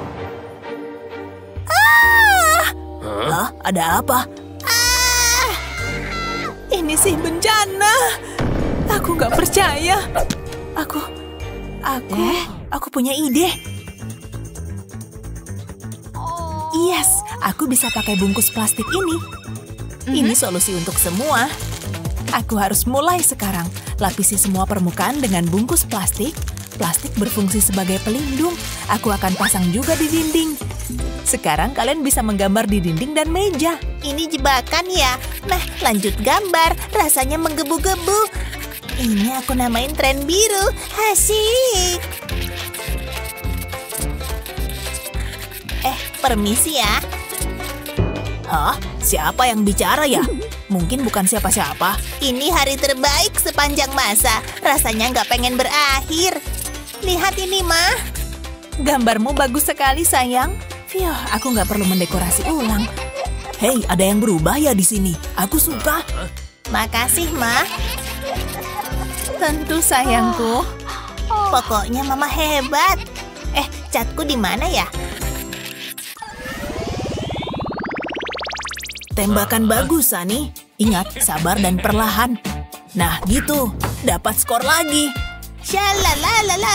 Ah! Hah? Ada apa? Ah! Ini sih bencana. Aku nggak percaya. Aku, aku, eh? aku punya ide. Yes, aku bisa pakai bungkus plastik ini. Mm-hmm. Ini solusi untuk semua. Aku harus mulai sekarang. Lapisi semua permukaan dengan bungkus plastik. Plastik berfungsi sebagai pelindung. Aku akan pasang juga di dinding. Sekarang kalian bisa menggambar di dinding dan meja. Ini jebakan ya? Nah, lanjut gambar. Rasanya menggebu-gebu. Ini aku namain tren biru. Asik. Eh, permisi ya. Hah? Siapa yang bicara ya? Mungkin bukan siapa-siapa. Ini hari terbaik sepanjang masa. Rasanya nggak pengen berakhir. Lihat ini, Ma. Gambarmu bagus sekali, sayang. Fiuh, aku nggak perlu mendekorasi ulang. Hei, ada yang berubah ya di sini. Aku suka. Makasih, Ma. Tentu, sayangku. Pokoknya Mama hebat. Eh, catku di mana ya? Tembakan bagus, Sani. Ingat, sabar dan perlahan. Nah, gitu. Dapat skor lagi. Shalalalala.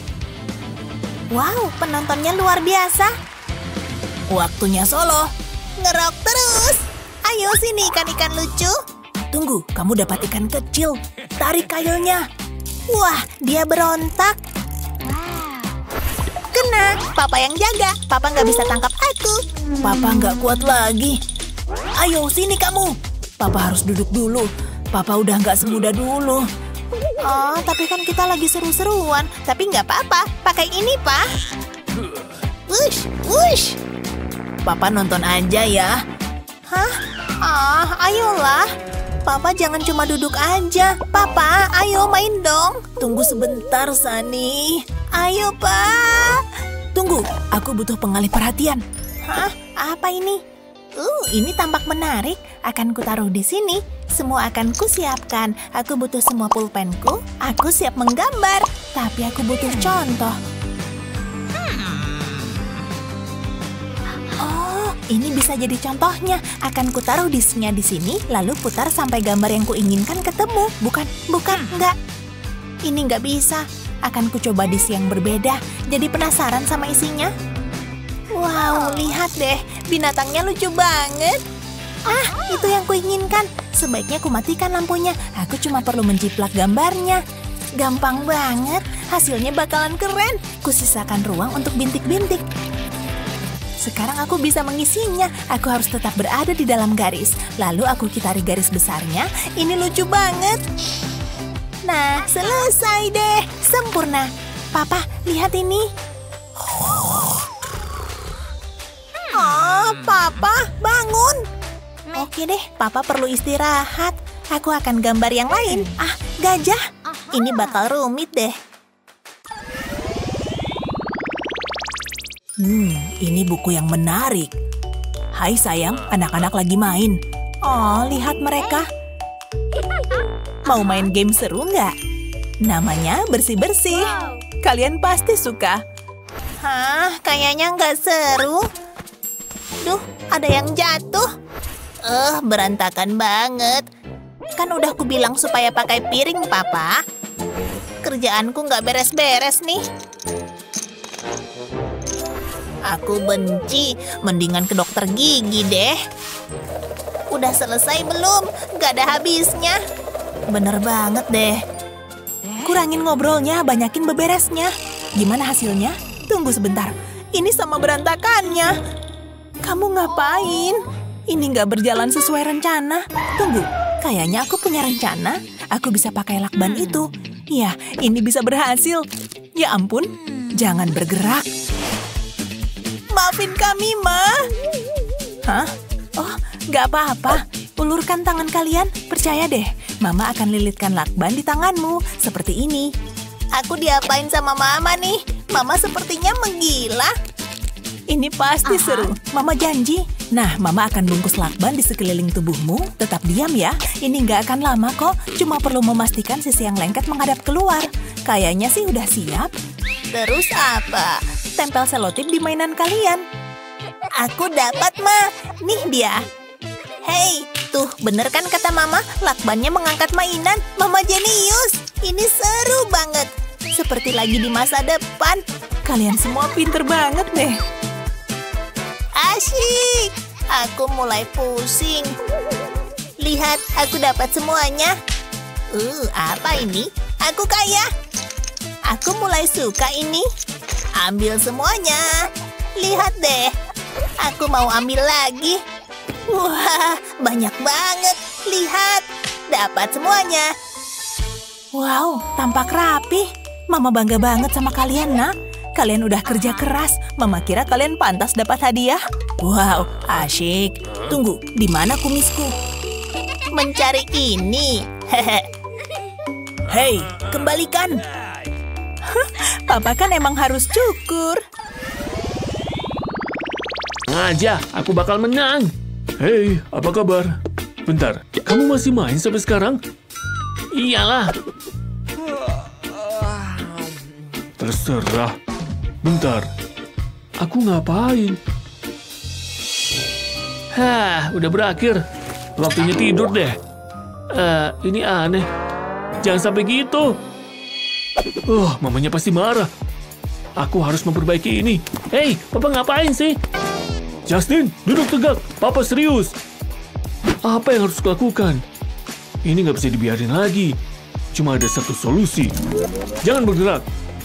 Wow, penontonnya luar biasa. Waktunya solo. Ngerok terus. Ayo sini ikan-ikan lucu. Tunggu, kamu dapat ikan kecil. Tarik kailnya. Wah, dia berontak. Kena, Papa yang jaga. Papa nggak bisa tangkap aku. Papa nggak kuat lagi. Ayo, sini kamu. Papa harus duduk dulu. Papa udah nggak semudah dulu. Oh, tapi kan kita lagi seru-seruan. Tapi nggak apa-apa. Pakai ini, Pak. Wush, wush. Papa nonton aja ya. Hah? Ah, ayolah. Papa jangan cuma duduk aja. Papa, ayo main dong. Tunggu sebentar, Sani. Ayo, Pak. Tunggu, aku butuh pengalih perhatian. Hah? Apa ini? Uh, ini tampak menarik. Akan kutaruh di sini. Semua akan kusiapkan. Aku butuh semua pulpenku. Aku siap menggambar. Tapi aku butuh contoh. Oh, ini bisa jadi contohnya. Akan kutaruh disknya di sini, lalu putar sampai gambar yang kuinginkan ketemu. Bukan, bukan, enggak. Ini enggak bisa. Akan kucoba disk yang berbeda. Jadi penasaran sama isinya. Wow, lihat deh. Binatangnya lucu banget. Ah, itu yang kuinginkan. Sebaiknya kumatikan lampunya. Aku cuma perlu menjiplak gambarnya. Gampang banget. Hasilnya bakalan keren. Kusisakan ruang untuk bintik-bintik. Sekarang aku bisa mengisinya. Aku harus tetap berada di dalam garis. Lalu aku kitari garis besarnya. Ini lucu banget. Nah, selesai deh. Sempurna. Papa, lihat ini. Oh, Papa, bangun. Oke deh, Papa perlu istirahat. Aku akan gambar yang lain. Ah, gajah. Ini bakal rumit deh. Hmm, ini buku yang menarik. Hai sayang, anak-anak lagi main. Oh, lihat mereka. Mau main game seru nggak? Namanya bersih-bersih. Kalian pasti suka. Hah, kayaknya nggak seru. Duh, ada yang jatuh. Eh, uh, berantakan banget. Kan udah aku bilang supaya pakai piring, Papa. Kerjaanku nggak beres-beres nih. Aku benci. Mendingan ke dokter gigi deh. Udah selesai belum? Nggak ada habisnya. Bener banget deh. Kurangin ngobrolnya, banyakin beberesnya. Gimana hasilnya? Tunggu sebentar. Ini sama berantakannya. Kamu ngapain? Ini nggak berjalan sesuai rencana. Tunggu, kayaknya aku punya rencana. Aku bisa pakai lakban itu. Ya, ini bisa berhasil. Ya ampun, jangan bergerak. Maafin kami, Ma. Hah? Oh, nggak apa-apa. Ulurkan tangan kalian. Percaya deh, Mama akan lilitkan lakban di tanganmu. Seperti ini. Aku diapain sama Mama nih? Mama sepertinya menggila. Ini pasti seru. Mama janji. Nah, Mama akan bungkus lakban di sekeliling tubuhmu. Tetap diam ya. Ini nggak akan lama kok. Cuma perlu memastikan sisi yang lengket menghadap keluar. Kayaknya sih udah siap. Terus apa? Tempel selotip di mainan kalian. Aku dapat, Ma. Nih dia. Hei, tuh bener kan kata Mama? Lakbannya mengangkat mainan. Mama jenius. Ini seru banget. Seperti lagi di masa depan. Kalian semua pinter banget deh. Asyik. Aku mulai pusing. Lihat, aku dapat semuanya. Uh, apa ini? Aku kaya. Aku mulai suka ini. Ambil semuanya. Lihat deh. Aku mau ambil lagi. Wah, banyak banget. Lihat, dapat semuanya. Wow, tampak rapi. Mama bangga banget sama kalian, Nak. Kalian udah kerja keras. Mama kira kalian pantas dapat hadiah. Wow, asyik. Tunggu, di mana kumisku? Mencari ini. Hehe. Hei, kembalikan. Papa kan emang harus cukur. Aja, aku bakal menang. Hei, apa kabar? Bentar, kamu masih main sampai sekarang? Iyalah. Terserah. Bentar, aku ngapain? Hah, udah berakhir. Waktunya tidur deh. Eh, ini aneh. Jangan sampai gitu. Uh, mamanya pasti marah. Aku harus memperbaiki ini. Hei, Papa ngapain sih? Justin, duduk tegak. Papa serius. Apa yang harus kulakukan? Ini nggak bisa dibiarin lagi. Cuma ada satu solusi. Jangan bergerak.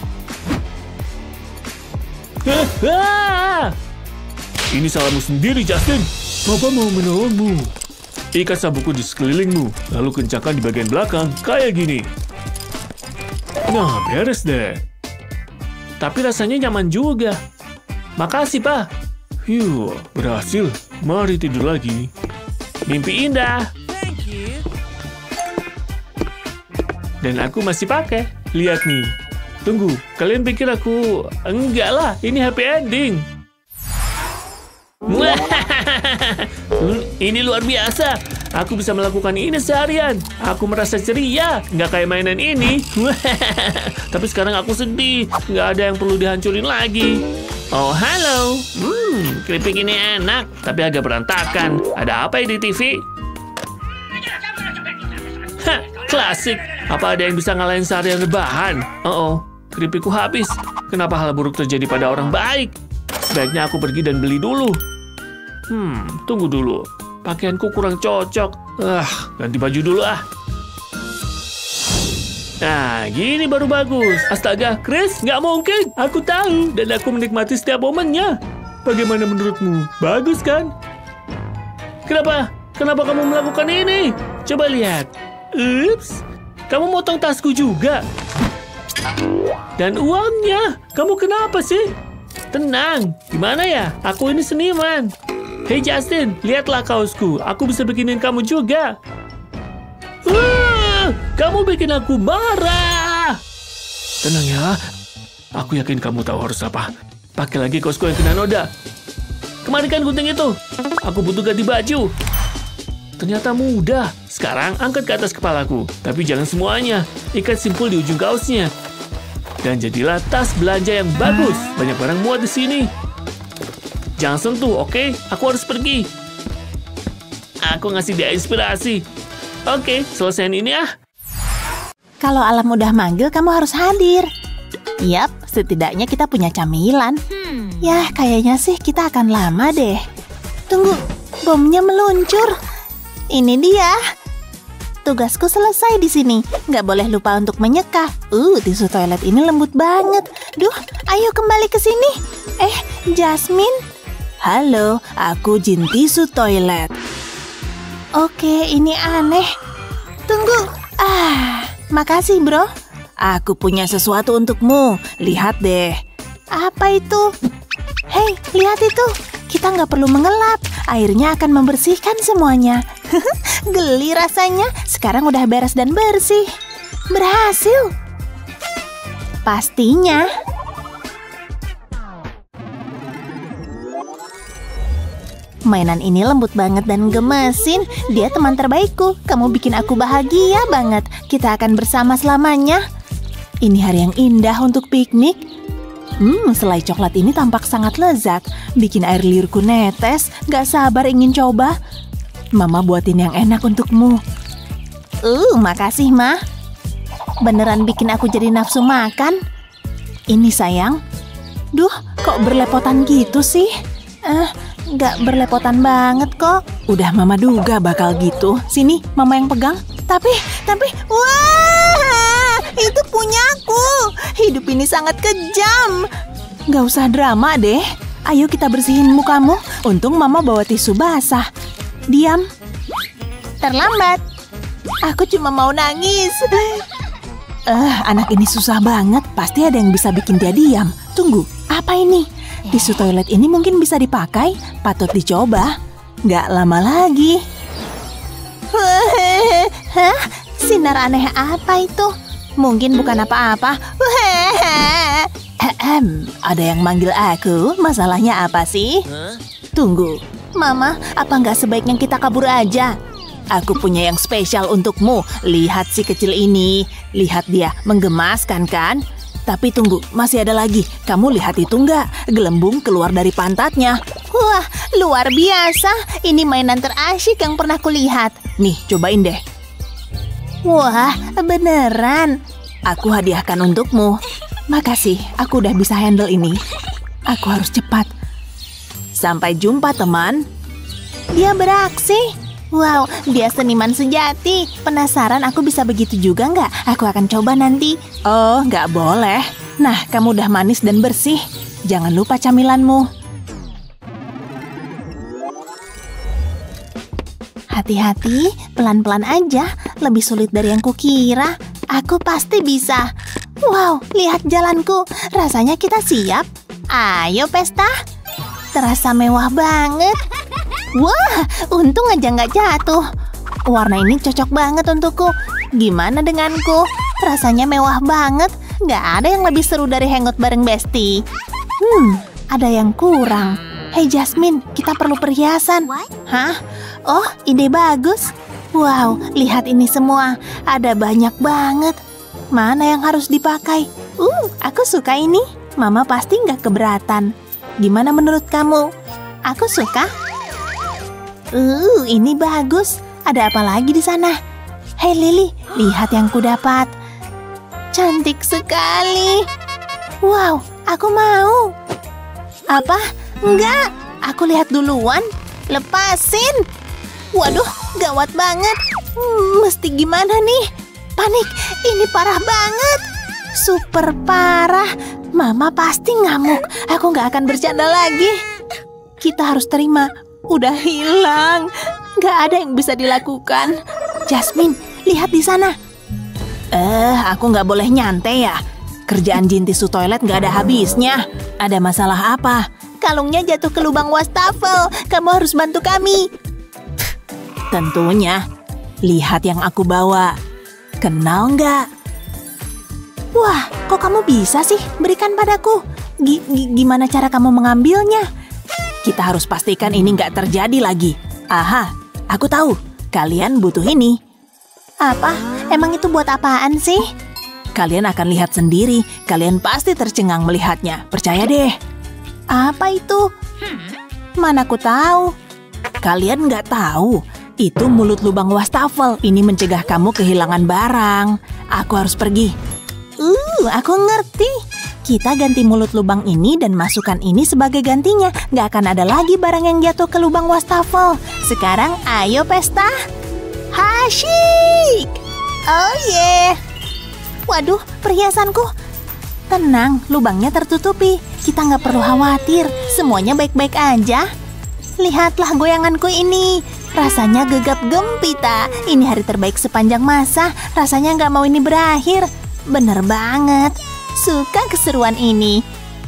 Ini salahmu sendiri, Justin. Papa mau menolongmu. Ikat sabukku di sekelilingmu, lalu kencangkan di bagian belakang, kayak gini. Nah, beres deh. Tapi rasanya nyaman juga. Makasih, Pak. Yuh, berhasil. Mari tidur lagi. Mimpi indah. Dan aku masih pakai. Lihat nih. Tunggu, kalian pikir aku... Enggak lah, ini happy ending. Ini luar biasa. Aku bisa melakukan ini seharian. Aku merasa ceria. Nggak kayak mainan ini. Tapi sekarang aku sedih. Nggak ada yang perlu dihancurin lagi. Oh, halo. Hmm, keripik ini enak. Tapi agak berantakan. Ada apa ya di T V? Hah, klasik. Apa ada yang bisa ngalahin seharian rebahan? Oh, oh. Keripikku habis. Kenapa hal buruk terjadi pada orang baik? Sebaiknya aku pergi dan beli dulu. Hmm, tunggu dulu. Pakaianku kurang cocok. Ah, ganti baju dulu ah. Nah, gini baru bagus. Astaga, Chris, nggak mungkin. Aku tahu dan aku menikmati setiap momennya. Bagaimana menurutmu? Bagus kan? Kenapa? Kenapa kamu melakukan ini? Coba lihat. Ups, kamu motong tasku juga. Dan uangnya, kamu kenapa sih? Tenang, gimana ya? Aku ini seniman. Hei Justin, lihatlah kaosku. Aku bisa bikinin kamu juga. Uh, kamu bikin aku marah. Tenang ya. Aku yakin kamu tahu harus apa. Pakai lagi kaosku yang kena noda. Kemarikan gunting itu. Aku butuh ganti baju. Ternyata mudah. Sekarang angkat ke atas kepalaku. Tapi jangan semuanya. Ikat simpul di ujung kaosnya. Dan jadilah tas belanja yang bagus. Banyak barang muat di sini. Jangan sentuh, oke? Okay? Aku harus pergi. Aku ngasih dia inspirasi. Oke, okay, selesaiin ini ah. Kalau alam udah manggil, kamu harus hadir. Yap, setidaknya kita punya camilan. Hmm. Yah, kayaknya sih kita akan lama deh. Tunggu, bomnya meluncur. Ini dia. Tugasku selesai di sini. Nggak boleh lupa untuk menyeka. Uh, tisu toilet ini lembut banget. Duh, ayo kembali ke sini. Eh, Jasmine. Halo, aku Jin tisu toilet. Oke, ini aneh. Tunggu. Ah, makasih bro. Aku punya sesuatu untukmu. Lihat deh. Apa itu? Hei, lihat itu. Kita nggak perlu mengelap. Airnya akan membersihkan semuanya. Geli rasanya. Sekarang udah beres dan bersih. Berhasil. Pastinya. Mainan ini lembut banget dan gemesin. Dia teman terbaikku. Kamu bikin aku bahagia banget. Kita akan bersama selamanya. Ini hari yang indah untuk piknik. Hmm, selai coklat ini tampak sangat lezat. Bikin air liurku netes. Gak sabar ingin coba. Mama buatin yang enak untukmu. Uh, makasih, Ma. Beneran bikin aku jadi nafsu makan. Ini sayang. Duh, kok berlepotan gitu sih? Eh, nggak berlepotan banget kok. Udah Mama duga bakal gitu. Sini, Mama yang pegang. Tapi, tapi, wah, itu punyaku. Hidup ini sangat kejam. Nggak usah drama deh. Ayo kita bersihin mukamu. Untung Mama bawa tisu basah. Diam. Terlambat. Aku cuma mau nangis. Eh, uh, anak ini susah banget. Pasti ada yang bisa bikin dia diam. Tunggu, apa ini? Tisu toilet ini mungkin bisa dipakai. Patut dicoba. Gak lama lagi. Hah? Sinar aneh apa itu? Mungkin bukan apa-apa. Ahem, ada yang manggil aku. Masalahnya apa sih? Tunggu, Mama, apa nggak sebaiknya kita kabur aja? Aku punya yang spesial untukmu. Lihat si kecil ini. Lihat dia, menggemaskan kan? Tapi tunggu, masih ada lagi. Kamu lihat itu nggak? Gelembung keluar dari pantatnya. Wah, luar biasa. Ini mainan terasyik yang pernah kulihat. Nih, cobain deh. Wah, beneran. Aku hadiahkan untukmu. Makasih, aku udah bisa handle ini. Aku harus cepat. Sampai jumpa, teman. Dia beraksi. Wow, dia seniman sejati. Penasaran aku bisa begitu juga nggak? Aku akan coba nanti. Oh, nggak boleh. Nah, kamu udah manis dan bersih. Jangan lupa camilanmu. Hati-hati, pelan-pelan aja. Lebih sulit dari yang kukira. Aku pasti bisa. Wow, lihat jalanku. Rasanya kita siap. Ayo pesta. Terasa mewah banget. Wah, untung aja nggak jatuh. Warna ini cocok banget untukku. Gimana denganku? Rasanya mewah banget. Nggak ada yang lebih seru dari hangout bareng Besti. Hmm, ada yang kurang. Hei Jasmine, kita perlu perhiasan. Hah? Oh, ide bagus. Wow, lihat ini semua. Ada banyak banget. Mana yang harus dipakai? Uh, aku suka ini. Mama pasti nggak keberatan. Gimana menurut kamu? Aku suka. Uh, ini bagus. Ada apa lagi di sana? Hei Lily, lihat yang ku dapat. Cantik sekali. Wow, aku mau. Apa? Enggak, aku lihat duluan. Lepasin. Waduh, gawat banget. Hmm, mesti gimana nih? Panik, ini parah banget. Super parah. Mama pasti ngamuk. Aku nggak akan bercanda lagi. Kita harus terima. Udah hilang. Gak ada yang bisa dilakukan. Jasmine, lihat di sana. Eh, aku gak boleh nyantai ya. Kerjaan jin tisu toilet gak ada habisnya. Ada masalah apa? Kalungnya jatuh ke lubang wastafel. Kamu harus bantu kami. Tentunya. Lihat yang aku bawa. Kenal gak? Wah, kok kamu bisa sih berikan padaku? G -g Gimana cara kamu mengambilnya? Kita harus pastikan ini nggak terjadi lagi. Aha, aku tahu. Kalian butuh ini. Apa? Emang itu buat apaan sih? Kalian akan lihat sendiri. Kalian pasti tercengang melihatnya. Percaya deh. Apa itu? Mana aku tahu. Kalian nggak tahu. Itu mulut lubang wastafel. Ini mencegah kamu kehilangan barang. Aku harus pergi. Uh, aku ngerti. Kita ganti mulut lubang ini dan masukkan ini sebagai gantinya. Gak akan ada lagi barang yang jatuh ke lubang wastafel. Sekarang ayo pesta. Hasyik. Oh yeah. Waduh, perhiasanku. Tenang, lubangnya tertutupi. Kita gak perlu khawatir. Semuanya baik-baik aja. Lihatlah goyanganku ini. Rasanya gegap gempita. Ini hari terbaik sepanjang masa. Rasanya gak mau ini berakhir. Bener banget. Suka keseruan ini.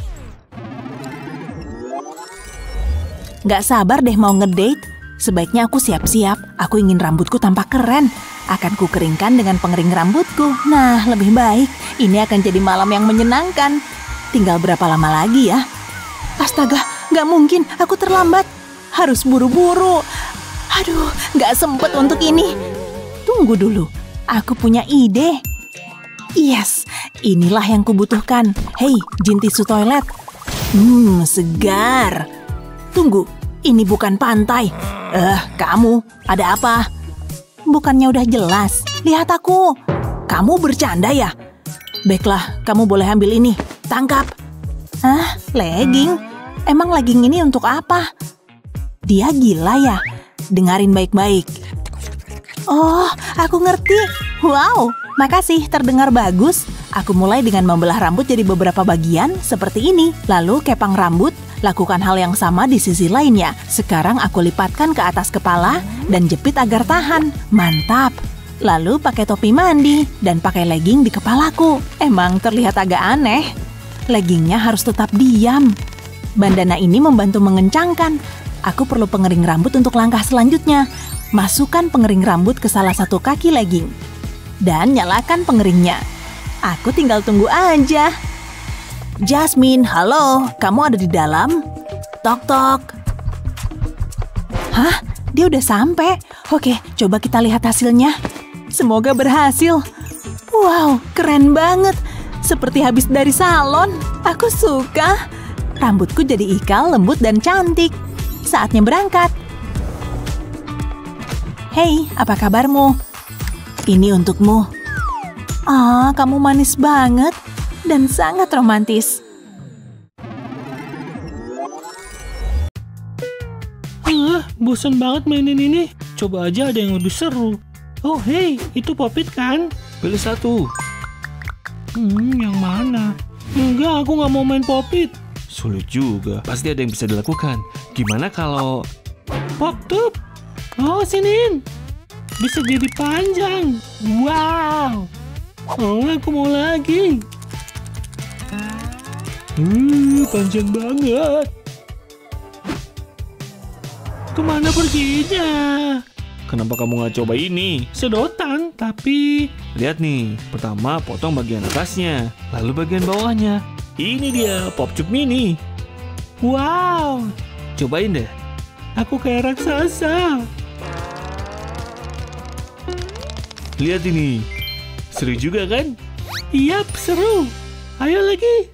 Gak sabar deh mau ngedate. Sebaiknya aku siap-siap. Aku ingin rambutku tampak keren. Akan ku keringkan dengan pengering rambutku. Nah, lebih baik. Ini akan jadi malam yang menyenangkan. Tinggal berapa lama lagi ya? Astaga, gak mungkin. Aku terlambat. harus buru-buru. Aduh, nggak sempet untuk ini. Tunggu dulu, aku punya ide. Yes, inilah yang kubutuhkan. Hei, jin tisu toilet. Hmm, segar. Tunggu, ini bukan pantai. Eh, kamu, ada apa? Bukannya udah jelas? Lihat aku. Kamu bercanda ya? Baiklah, kamu boleh ambil ini. Tangkap. Hah, legging? Emang legging ini untuk apa? Dia gila ya? Dengarin baik-baik. Oh, aku ngerti. Wow, makasih, terdengar bagus. Aku mulai dengan membelah rambut jadi beberapa bagian seperti ini. Lalu kepang rambut, lakukan hal yang sama di sisi lainnya. Sekarang aku lipatkan ke atas kepala dan jepit agar tahan. Mantap. Lalu pakai topi mandi dan pakai legging di kepalaku. Emang terlihat agak aneh. Leggingnya harus tetap diam. Bandana ini membantu mengencangkan. Aku perlu pengering rambut untuk langkah selanjutnya. Masukkan pengering rambut ke salah satu kaki legging. Dan nyalakan pengeringnya. Aku tinggal tunggu aja. Jasmine, halo, kamu ada di dalam? Tok-tok. Hah? Dia udah sampai? Oke, coba kita lihat hasilnya. Semoga berhasil. Wow, keren banget. Seperti habis dari salon. Aku suka. Rambutku jadi ikal, lembut, dan cantik. Saatnya berangkat. Hei, apa kabarmu? Ini untukmu. Ah, kamu manis banget dan sangat romantis. Ah, bosan banget mainin ini. Coba aja ada yang lebih seru. Oh, hey, itu Popit kan? Pilih satu. Hmm, yang mana? Enggak, aku nggak mau main Popit. Sulit juga. Pasti ada yang bisa dilakukan. Gimana kalau Pop Top? Oh, siniin. Bisa jadi panjang. Wow. Oh, aku mau lagi. Uh, panjang banget. Kemana perginya? Kenapa kamu nggak coba ini? Sedotan, tapi... Lihat nih, pertama potong bagian atasnya, lalu bagian bawahnya. Ini dia, Pop Cup Mini. Wow, cobain deh. Aku kayak raksasa. Lihat ini, seru juga kan? Yap, seru. Ayo lagi.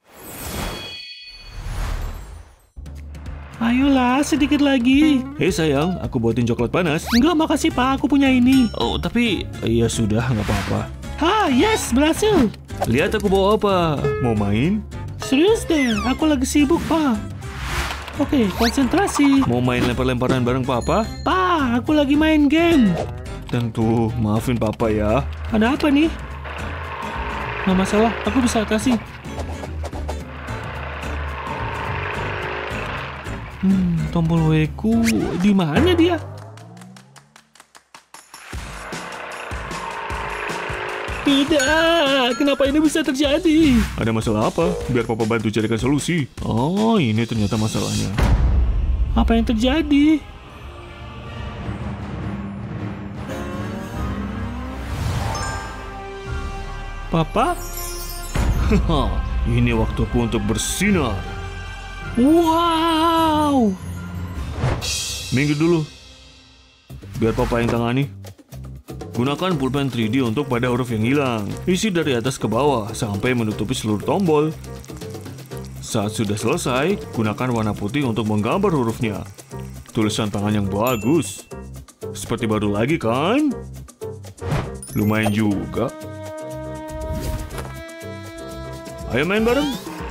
Ayolah, sedikit lagi. Hei sayang, aku buatin coklat panas. Enggak, makasih pak, aku punya ini. Oh, tapi ya sudah, nggak apa-apa. Ha, yes, berhasil. Lihat aku bawa apa. Mau main? Serius deh, aku lagi sibuk pak. Oke, konsentrasi. Mau main lempar-lemparan bareng papa? Pa, aku lagi main game. Tentu, maafin papa ya. Ada apa nih? Nggak masalah, aku bisa atasi. Hmm, tombol W ku di mana dia? Tidak, kenapa ini bisa terjadi? Ada masalah apa? Biar papa bantu carikan solusi. Oh, ini ternyata masalahnya. Apa yang terjadi? Papa? Ini waktuku untuk bersinar. Wow! Minggir dulu. Biar papa yang tangani. Gunakan pulpen tiga D untuk pada huruf yang hilang. Isi dari atas ke bawah sampai menutupi seluruh tombol. Saat sudah selesai, gunakan warna putih untuk menggambar hurufnya. Tulisan tangan yang bagus. Seperti baru lagi kan? Lumayan juga. Ayo main bareng.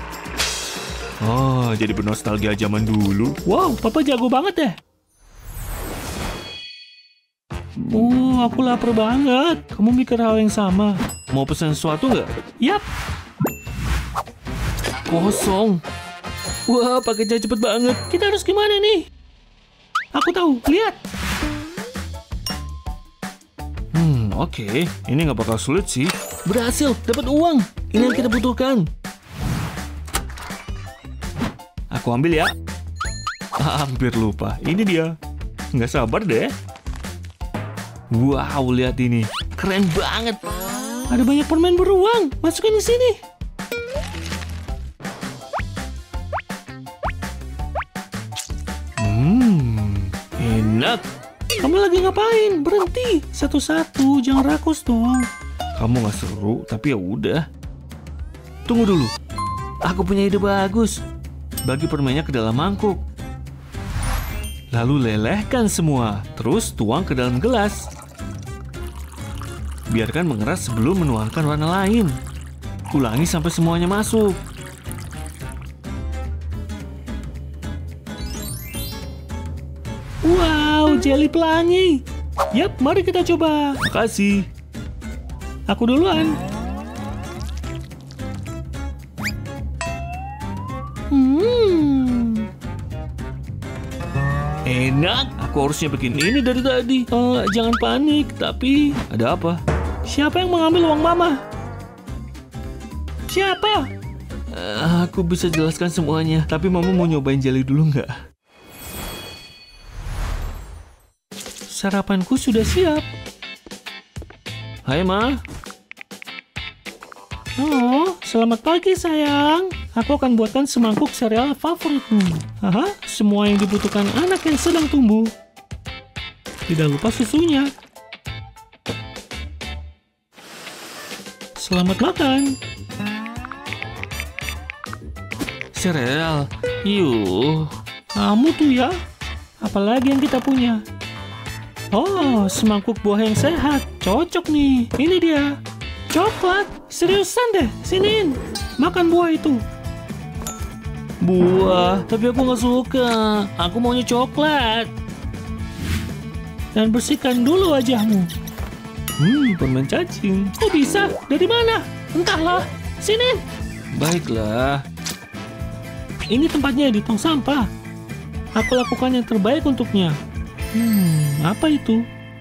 Oh, jadi bernostalgia zaman dulu. Wow, papa jago banget deh. Oh, aku lapar banget. Kamu mikir hal yang sama. Mau pesan sesuatu nggak? Yap. Kosong. Wah, paketnya cepet banget. Kita harus gimana nih? Aku tahu, lihat. Hmm, oke. Okay. Ini nggak bakal sulit sih. Berhasil, dapat uang. Ini yang kita butuhkan. Aku ambil ya. Hampir lupa. Ini dia. Nggak sabar deh. Wow, lihat ini. Keren banget. Ada banyak permen beruang. Masukin di sini. Hmm, Mami lagi ngapain? Berhenti. Satu-satu, jangan rakus dong. Kamu gak seru, tapi ya udah. Tunggu dulu. Aku punya ide bagus. Bagi permennya ke dalam mangkuk. Lalu lelehkan semua. Terus tuang ke dalam gelas. Biarkan mengeras sebelum menuangkan warna lain. Ulangi sampai semuanya masuk. Wow, jelly pelangi. Yap, mari kita coba. Makasih. Aku duluan. Hmm. Enak. Aku harusnya bikin ini dari tadi. Uh, jangan panik. Tapi ada apa? Siapa yang mengambil uang Mama? Siapa? Uh, aku bisa jelaskan semuanya. Tapi Mama mau nyobain jelly dulu nggak? Sarapanku sudah siap. Hai, Ma. Oh, selamat pagi, sayang. Aku akan buatkan semangkuk sereal favoritmu. Haha, semua yang dibutuhkan anak yang sedang tumbuh. Tidak lupa susunya. Selamat makan. Sereal. Yuh. Kamu tuh ya. Apalagi yang kita punya? Oh, semangkuk buah yang sehat. Cocok nih. Ini dia. Coklat. Seriusan deh. Siniin. Makan buah itu. Buah. Tapi aku nggak suka. Aku maunya coklat. Dan bersihkan dulu wajahmu. Hmm, permen cacing. Kok bisa? Dari mana? Entahlah. Sini. Baiklah. Ini tempatnya di tong sampah. Aku lakukan yang terbaik untuknya. Hmm, apa itu?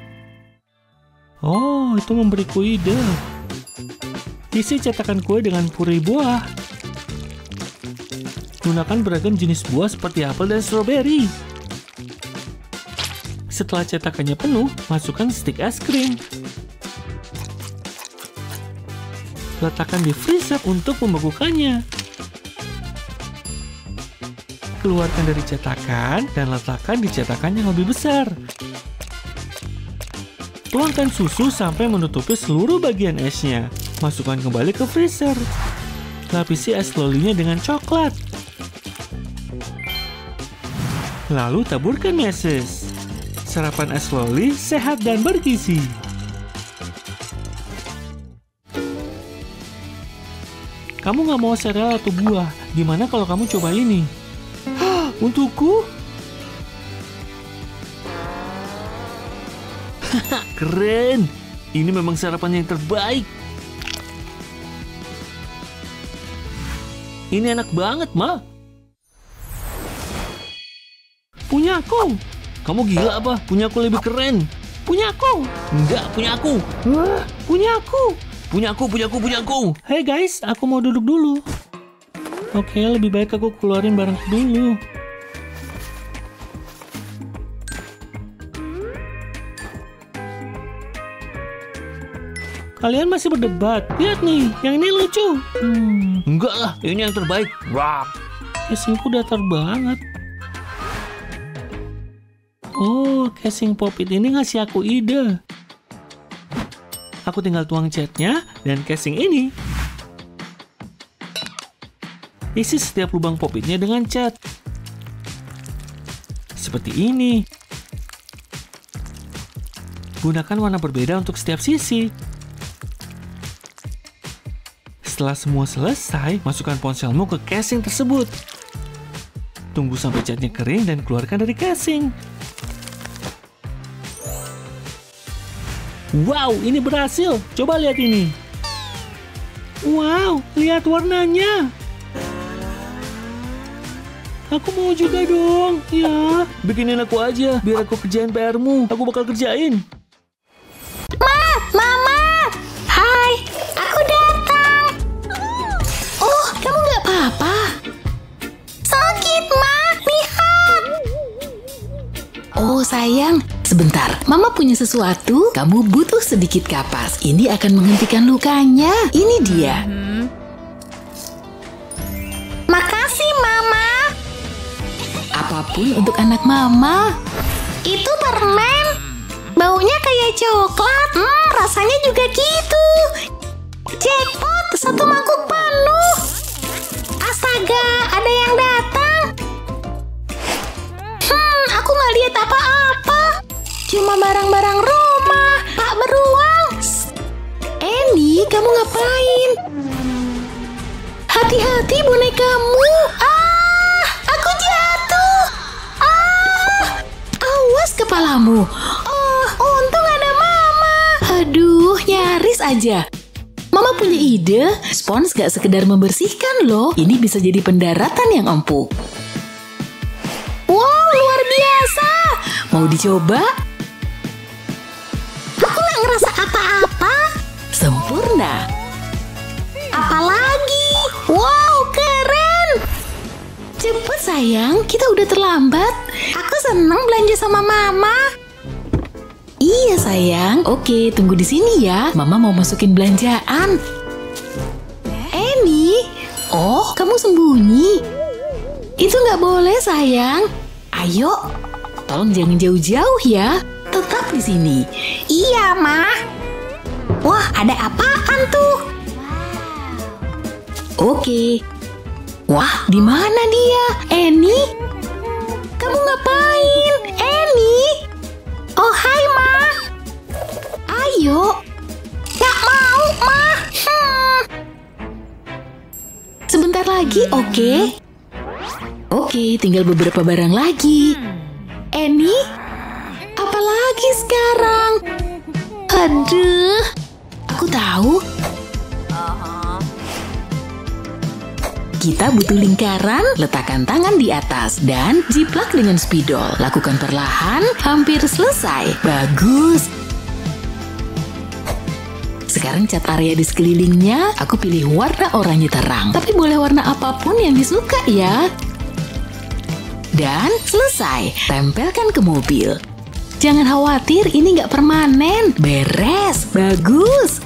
Oh, itu memberiku ide. Isi cetakan kue dengan puri buah. Gunakan beragam jenis buah seperti apel dan stroberi. Setelah cetakannya penuh, masukkan stik es krim. Letakkan di freezer untuk membekukannya. Keluarkan dari cetakan dan letakkan di cetakan yang lebih besar. Tuangkan susu sampai menutupi seluruh bagian esnya. Masukkan kembali ke freezer. Lapisi es lolinya dengan coklat. Lalu taburkan meses. Sarapan es loli sehat dan bergizi. Kamu nggak mau sereal atau buah? Gimana kalau kamu coba ini? Untukku? Keren! Ini memang sarapan yang terbaik. Ini enak banget, Ma. Punya aku. Kamu gila apa? Punya aku lebih keren. Punya aku. Enggak, punya aku. Wah, punya aku. Punya aku, punya aku, punya aku. Hey guys, aku mau duduk dulu. Oke, lebih baik aku keluarin barangku dulu. Kalian masih berdebat. Lihat nih, yang ini lucu. Hmm. Enggak lah, ini yang terbaik. Rock. Casingku datar banget. Oh, casing pop-it ini ngasih aku ide. Aku tinggal tuang catnya dan casing ini. Isi setiap lubang pop-itnya dengan cat. Seperti ini. Gunakan warna berbeda untuk setiap sisi. Setelah semua selesai, masukkan ponselmu ke casing tersebut. Tunggu sampai catnya kering dan keluarkan dari casing. Wow, ini berhasil. Coba lihat ini. Wow, lihat warnanya. Aku mau juga dong. Ya, bikinin aku aja, biar aku kerjain P R-mu. Aku bakal kerjain. Ma, Mama. Hai, aku datang. Oh, kamu nggak apa-apa? Sakit, Ma. Lihat. Oh, sayang. Sebentar, Mama punya sesuatu. Kamu butuh sedikit kapas. Ini akan menghentikan lukanya. Ini dia. Makasih, Mama. Apapun untuk anak Mama. Itu permen. baunya kayak coklat. Hmm, rasanya juga gitu. Jackpot, satu mangkuk penuh. Astaga, ada yang datang. Hmm, aku nggak lihat apa-apa. Cuma barang-barang rumah. Pak beruang. Annie, kamu ngapain? Hati-hati bonekamu. Ah, aku jatuh. Ah, Awas kepalamu. oh, untung ada mama. Aduh, nyaris aja. Mama punya ide, spons gak sekedar membersihkan loh. Ini bisa jadi pendaratan yang empuk. Wow, luar biasa. Mau dicoba? Aku nggak ngerasa apa-apa. Sempurna. Apalagi? Wow, keren. Cepet sayang, kita udah terlambat. Aku seneng belanja sama mama. Iya sayang, oke tunggu di sini ya. Mama mau masukin belanjaan. Annie, oh kamu sembunyi. Itu nggak boleh sayang. Ayo, tolong jangan jauh-jauh ya. Tetap di sini. Iya, Ma. Wah, ada apaan tuh? Oke. Wah, di mana dia? Annie? Kamu ngapain? Annie? Oh, hai, Ma. Ayo. Nggak mau, Ma. Hmm. Sebentar lagi, oke? Oke, tinggal beberapa barang lagi. Annie? Apa lagi sekarang? Aduh, aku tahu. Kita butuh lingkaran, letakkan tangan di atas, dan jiplak dengan spidol. Lakukan perlahan, hampir selesai. Bagus. Sekarang cat area di sekelilingnya, aku pilih warna oranye terang. Tapi boleh warna apapun yang disuka ya. Dan selesai, tempelkan ke mobil. Jangan khawatir, ini nggak permanen. Beres, bagus.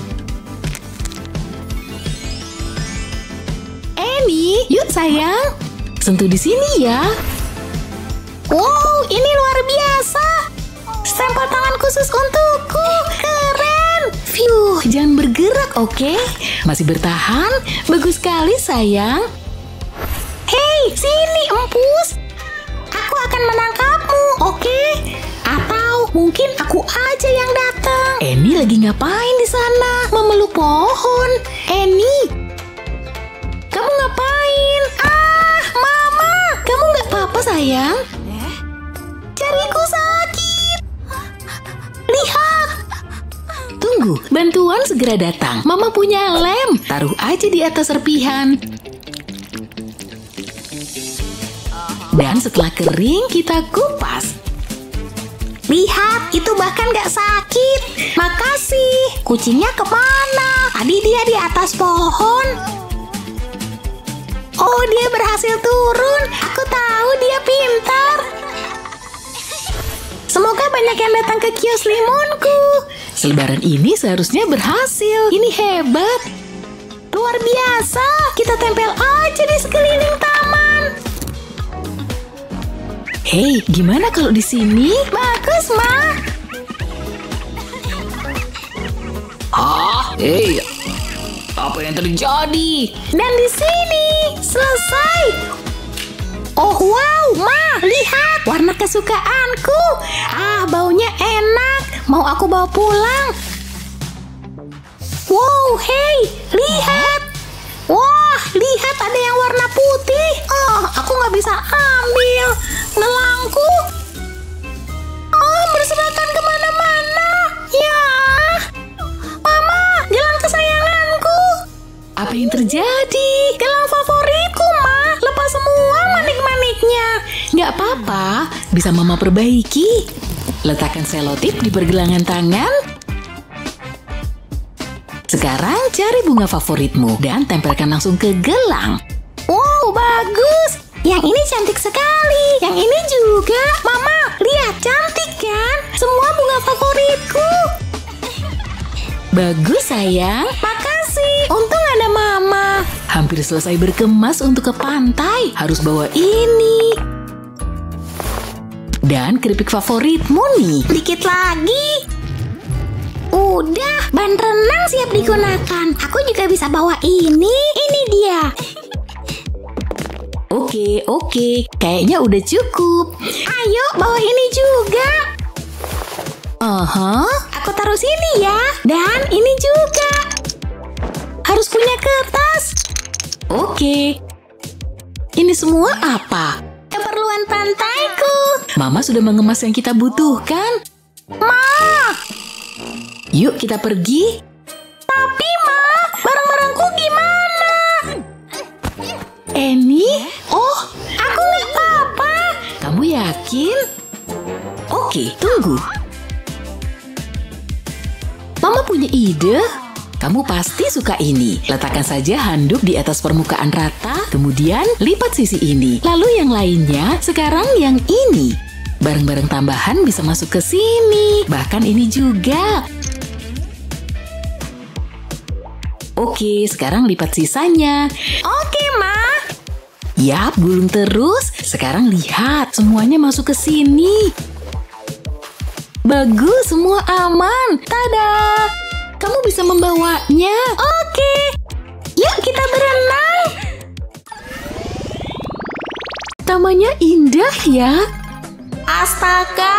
Annie, yuk sayang. Sentuh di sini ya. Wow, ini luar biasa. Stempel tangan khusus untukku. Keren. Fiuh, jangan bergerak, oke? Masih bertahan? Bagus sekali, sayang. Hei, sini empus. Aku akan menangkapmu, oke? Atau mungkin aku aja yang datang. Annie lagi ngapain di sana? Memeluk pohon. Annie, kamu ngapain? Ah, Mama. Kamu nggak apa-apa, sayang? Jariku sakit. Lihat. Tunggu, bantuan segera datang. Mama punya lem. Taruh aja di atas serpihan. Dan setelah kering, kita kupas. Lihat, itu bahkan gak sakit. Makasih. Kucingnya kemana? Tadi dia di atas pohon. Oh, dia berhasil turun. Aku tahu dia pintar. Semoga banyak yang datang ke kios limunku. Selebaran ini seharusnya berhasil. Ini hebat. Luar biasa. Kita tempel aja di sekeliling taman. Hei, gimana kalau di sini? Bagus, Ma. Ah, hei, apa yang terjadi? Dan di sini selesai. Oh wow, Ma, lihat warna kesukaanku. Ah, baunya enak. Mau aku bawa pulang? Wow, hei, lihat. Wah, lihat ada yang warna putih. Oh, aku nggak bisa ambil. Nelangku. Oh, berserakan kemana-mana. Ya. Mama, gelang kesayanganku. Apa yang terjadi? Gelang favoritku, Ma. Lepas semua manik-maniknya. Nggak apa-apa, bisa Mama perbaiki. Letakkan selotip di pergelangan tangan. Sekarang cari bunga favoritmu dan tempelkan langsung ke gelang. Wow, bagus. Yang ini cantik sekali. Yang ini juga. Mama, lihat, cantik kan? Semua bunga favoritku. Bagus sayang. Makasih. Untung ada Mama. Hampir selesai berkemas untuk ke pantai. Harus bawa ini. Dan keripik favoritmu nih. Dikit lagi. Udah, ban renang siap digunakan. Aku juga bisa bawa ini. Ini dia. Oke, oke. Kayaknya udah cukup. Ayo, bawa ini juga. Aha. Aku taruh sini ya. Dan ini juga. Harus punya kertas. Oke. Ini semua apa? Keperluan pantaiku. Mama sudah mengemas yang kita butuhkan. Ma. Yuk kita pergi. Tapi Ma, barang-barangku gimana? Eni? Oh, aku nggak apa-apa. Kamu yakin? Oke, tunggu. Mama punya ide. Kamu pasti suka ini. Letakkan saja handuk di atas permukaan rata, kemudian lipat sisi ini. Lalu yang lainnya, sekarang yang ini. Barang-barang tambahan bisa masuk ke sini. Bahkan ini juga. Oke, sekarang lipat sisanya. Oke, Ma. Yap, gulung terus. Sekarang lihat, semuanya masuk ke sini. Bagus, semua aman. Tada! Kamu bisa membawanya. Oke. Yuk kita berenang. Tamannya indah ya. Astaga.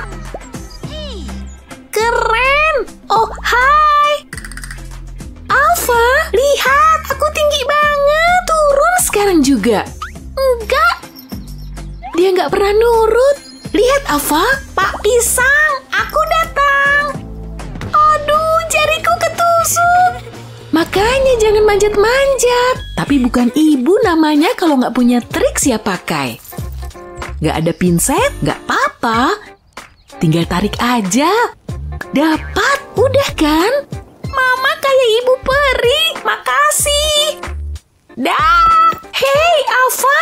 Keren. Oh, hai. Alfa, Lihat, aku tinggi banget. turun sekarang juga. Enggak. Dia nggak pernah nurut. Lihat, Alfa. Pak Pisang, aku datang. Aduh, jariku ketusuk. Makanya jangan manjat-manjat. Tapi bukan ibu namanya kalau nggak punya trik siap pakai. Nggak ada pinset, nggak apa-apa. Tinggal tarik aja. Dapat, udah kan? Mama kayak ibu peri. Makasih. Dah. Hei, Alfa!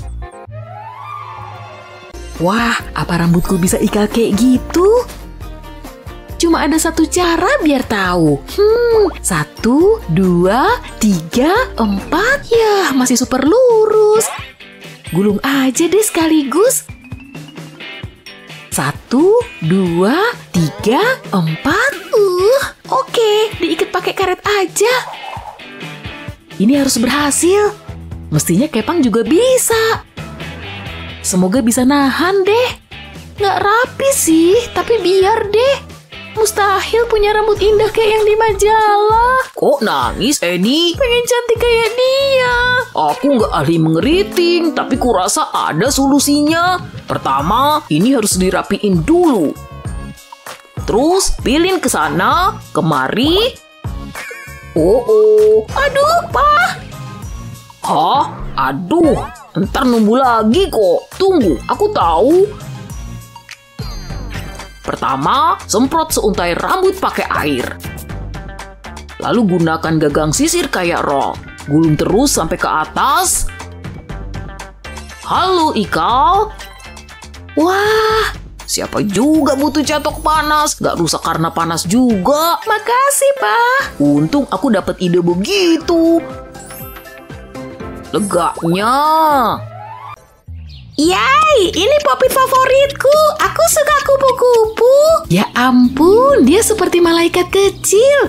Wah, apa rambutku bisa ikal kayak gitu? Cuma ada satu cara biar tahu. Hmm, satu, dua, tiga, empat. Yah, masih super lurus. Gulung aja deh sekaligus. Satu, dua, tiga, empat. Uh, oke, diikat pakai karet aja. Ini harus berhasil. Mestinya Kepang juga bisa. Semoga bisa nahan deh. Nggak rapi sih, tapi biar deh. Mustahil punya rambut indah kayak yang di majalah. Kok nangis, Eni? Pengen cantik kayak dia. Aku nggak ahli mengeriting, tapi kurasa ada solusinya. Pertama, ini harus dirapiin dulu. Terus, pilin ke sana, kemari. Oh, oh. Aduh, Pak. Hah? Aduh, ntar nunggu lagi kok. Tunggu, aku tahu. Pertama, semprot seuntai rambut pakai air. Lalu gunakan gagang sisir kayak roll. Gulung terus sampai ke atas. Halo, Ikal. Wah, siapa juga butuh catok panas. Gak rusak karena panas juga. Makasih, Pak. Untung aku dapat ide begitu. Leganya. Yay, ini popit favoritku. Aku suka kupu-kupu. Ya ampun, dia seperti malaikat kecil.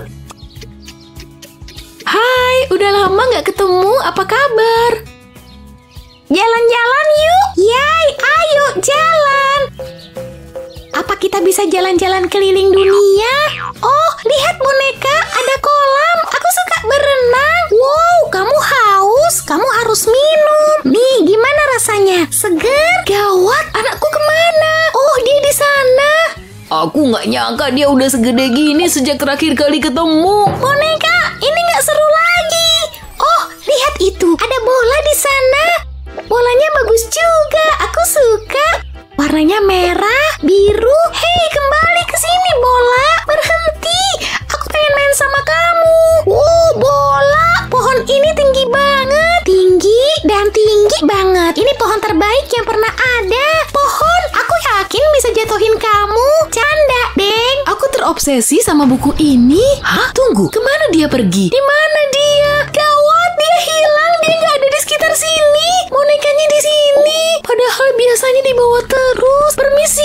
Hai, udah lama nggak ketemu. Apa kabar? Jalan-jalan yuk. Yay, ayo jalan. Apa kita bisa jalan-jalan keliling dunia? Oh, lihat boneka, ada kolam. Aku suka berenang. Wow, kamu haus. Kamu harus minum. Nih, gimana rasanya? Seger? Gawat, anakku kemana? Oh, dia di sana. Aku nggak nyangka dia udah segede gini sejak terakhir kali ketemu. Boneka, ini nggak seru lagi. Oh, lihat itu. Ada bola di sana. Bolanya bagus juga. Aku suka. Warnanya merah, biru. Hei, kembali ke sini bola. Berhenti. Aku pengen main sama kamu. Wow, bola. Pohon ini tinggi banget. Tinggi dan tinggi banget. Ini pohon terbaik yang pernah ada. Pohon, aku yakin bisa jatuhin kamu. Canda, Deng. Aku terobsesi sama buku ini. Hah? Tunggu, kemana dia pergi? Di mana dia? Gawat, dia hilang. Dia nggak ada di sekitar sini. Bonekanya di sini. Padahal biasanya dibawa terus. Permisi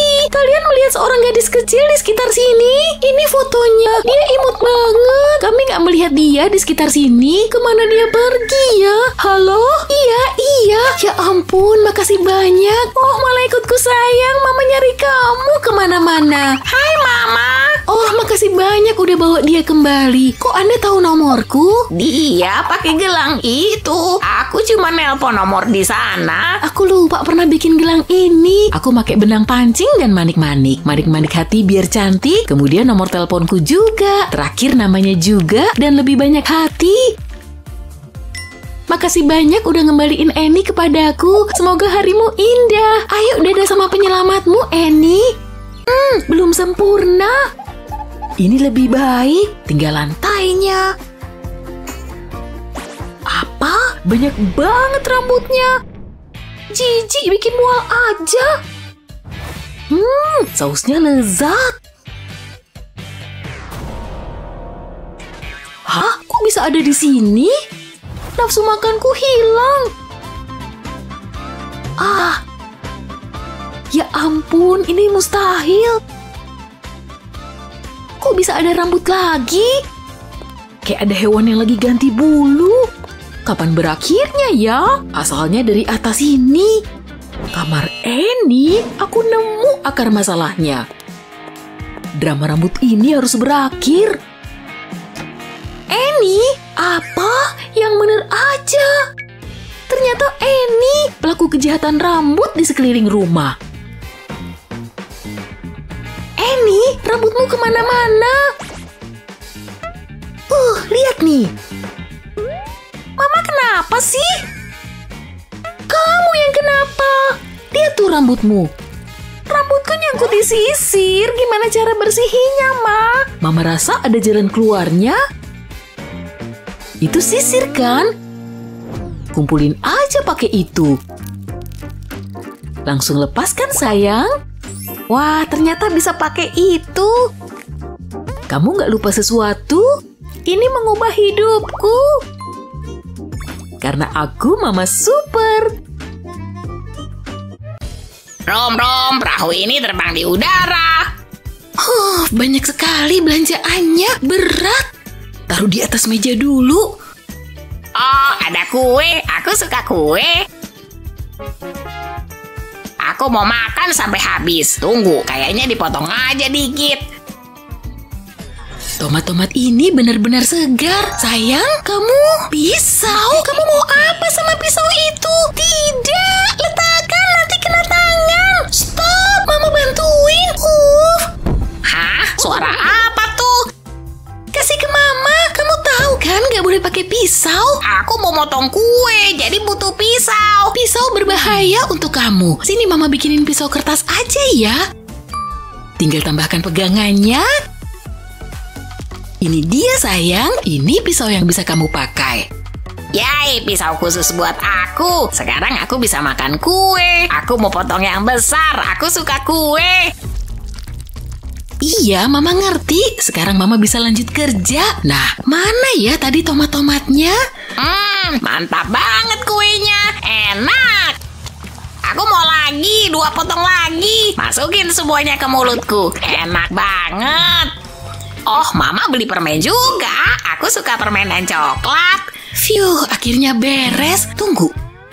melihat seorang gadis kecil di sekitar sini? Ini fotonya. Dia imut banget. Kami nggak melihat dia di sekitar sini. Kemana dia pergi ya? Halo? Iya, iya. Ya ampun, makasih banyak. Oh, malaikatku sayang. Mama nyari kamu kemana-mana. Hai Mama. Oh, makasih banyak udah bawa dia kembali. Kok Anda tahu nomorku? Dia pakai gelang itu. Aku cuma nelpon nomor di sana. Aku lupa pernah bikin gelang ini. Aku pakai benang pancing dan manik-manik. Manik-manik hati biar cantik. Kemudian nomor teleponku juga. Terakhir namanya juga dan lebih banyak hati. Makasih banyak udah ngembaliin Annie kepadaku. Semoga harimu indah. Ayo dadah sama penyelamatmu, Annie. Hmm, belum sempurna. Ini lebih baik. Tinggal lantainya. Apa? Banyak banget rambutnya. Jijik, bikin mual aja. Hmm, sausnya lezat. Hah? Kok bisa ada di sini? Nafsu makanku hilang. Ah, ya ampun, ini mustahil. Kok bisa ada rambut lagi? Kayak ada hewan yang lagi ganti bulu. Kapan berakhirnya ya? Asalnya dari atas ini. Kamar Annie, aku nemu akar masalahnya. Drama rambut ini harus berakhir. Annie, apa? Yang bener aja. Ternyata Annie pelaku kejahatan rambut di sekeliling rumah. Annie, rambutmu kemana-mana? Uh, lihat nih. Mama kenapa sih? Kamu yang kenapa? Lihat tuh rambutmu. Rambutku nyangkut di sisir. Gimana cara bersihinnya, Ma? Mama rasa ada jalan keluarnya. Itu sisir kan? Kumpulin aja pakai itu. Langsung lepaskan sayang. Wah, ternyata bisa pakai itu. Kamu nggak lupa sesuatu? Ini mengubah hidupku. Karena aku mama super. Rom, Rom, perahu ini terbang di udara. Oh, banyak sekali belanjaannya. Berat. Taruh di atas meja dulu. Oh, ada kue. Aku suka kue. Aku mau makan sampai habis. Tunggu, kayaknya dipotong aja dikit. Tomat-tomat ini benar-benar segar. Sayang, kamu pisau. Kamu mau apa sama pisau itu? Tidak, letakkan nanti kena tangan. Stop, Mama bantuin. Uh. Hah? Suara apa tuh? Kasih ke Mama. Kamu tahu kan gak boleh pakai pisau. Aku mau motong kue, jadi butuh pisau. Pisau berbahaya untuk kamu. Sini Mama bikinin pisau kertas aja ya. Tinggal tambahkan pegangannya. Ini dia sayang, ini pisau yang bisa kamu pakai. Yay, pisau khusus buat aku. Sekarang aku bisa makan kue. Aku mau potong yang besar, aku suka kue. Iya, Mama ngerti. Sekarang Mama bisa lanjut kerja. Nah, mana ya tadi tomat-tomatnya? Hmm, mantap banget kuenya. Enak. Aku mau lagi, dua potong lagi. Masukin semuanya ke mulutku. Enak banget. Oh, Mama beli permen juga. Aku suka permen dan coklat. Phew, akhirnya beres. Tunggu.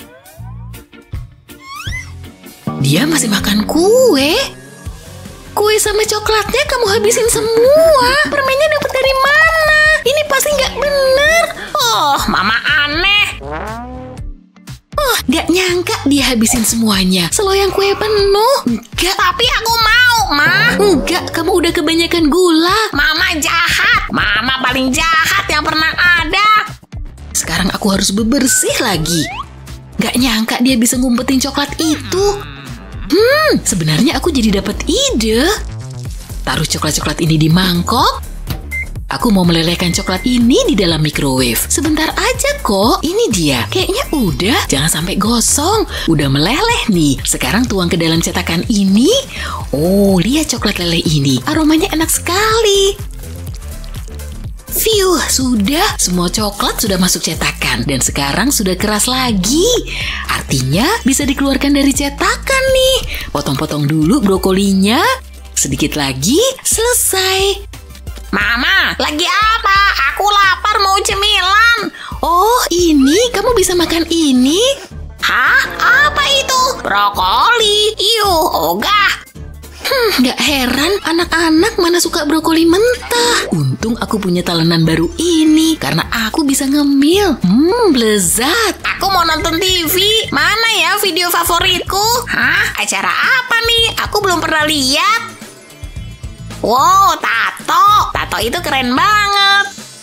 Dia masih makan kue. Kue sama coklatnya kamu habisin semua. Permennya dapat dari mana? Ini pasti nggak bener. Oh, Mama aneh. Oh, nggak nyangka dia habisin semuanya. Seloyang kue penuh. Enggak. Tapi aku mau, Ma. Enggak, kamu udah kebanyakan gula. Mama jahat. Mama paling jahat yang pernah ada. Sekarang aku harus bebersih lagi. Nggak nyangka dia bisa ngumpetin coklat itu. Hmm, sebenarnya aku jadi dapat ide. Taruh coklat-coklat ini di mangkok. Aku mau melelehkan coklat ini di dalam microwave. Sebentar aja kok. Ini dia. Kayaknya udah. Jangan sampai gosong. Udah meleleh nih. Sekarang tuang ke dalam cetakan ini. Oh, lihat coklat leleh ini. Aromanya enak sekali. Phew, sudah. Semua coklat sudah masuk cetakan. Dan sekarang sudah keras lagi. Artinya bisa dikeluarkan dari cetakan nih. Potong-potong dulu brokolinya. Sedikit lagi, selesai. Mama, lagi apa? Aku lapar mau cemilan. Oh, ini kamu bisa makan ini? Hah? Apa itu? Brokoli. Iuh, ogah. Hmm, gak heran anak-anak mana suka brokoli mentah. Untung aku punya talenan baru ini karena aku bisa ngemil. Hmm, lezat. Aku mau nonton T V. Mana ya video favoritku? Hah? Acara apa nih? Aku belum pernah lihat. Wow, tato. Tato itu keren banget.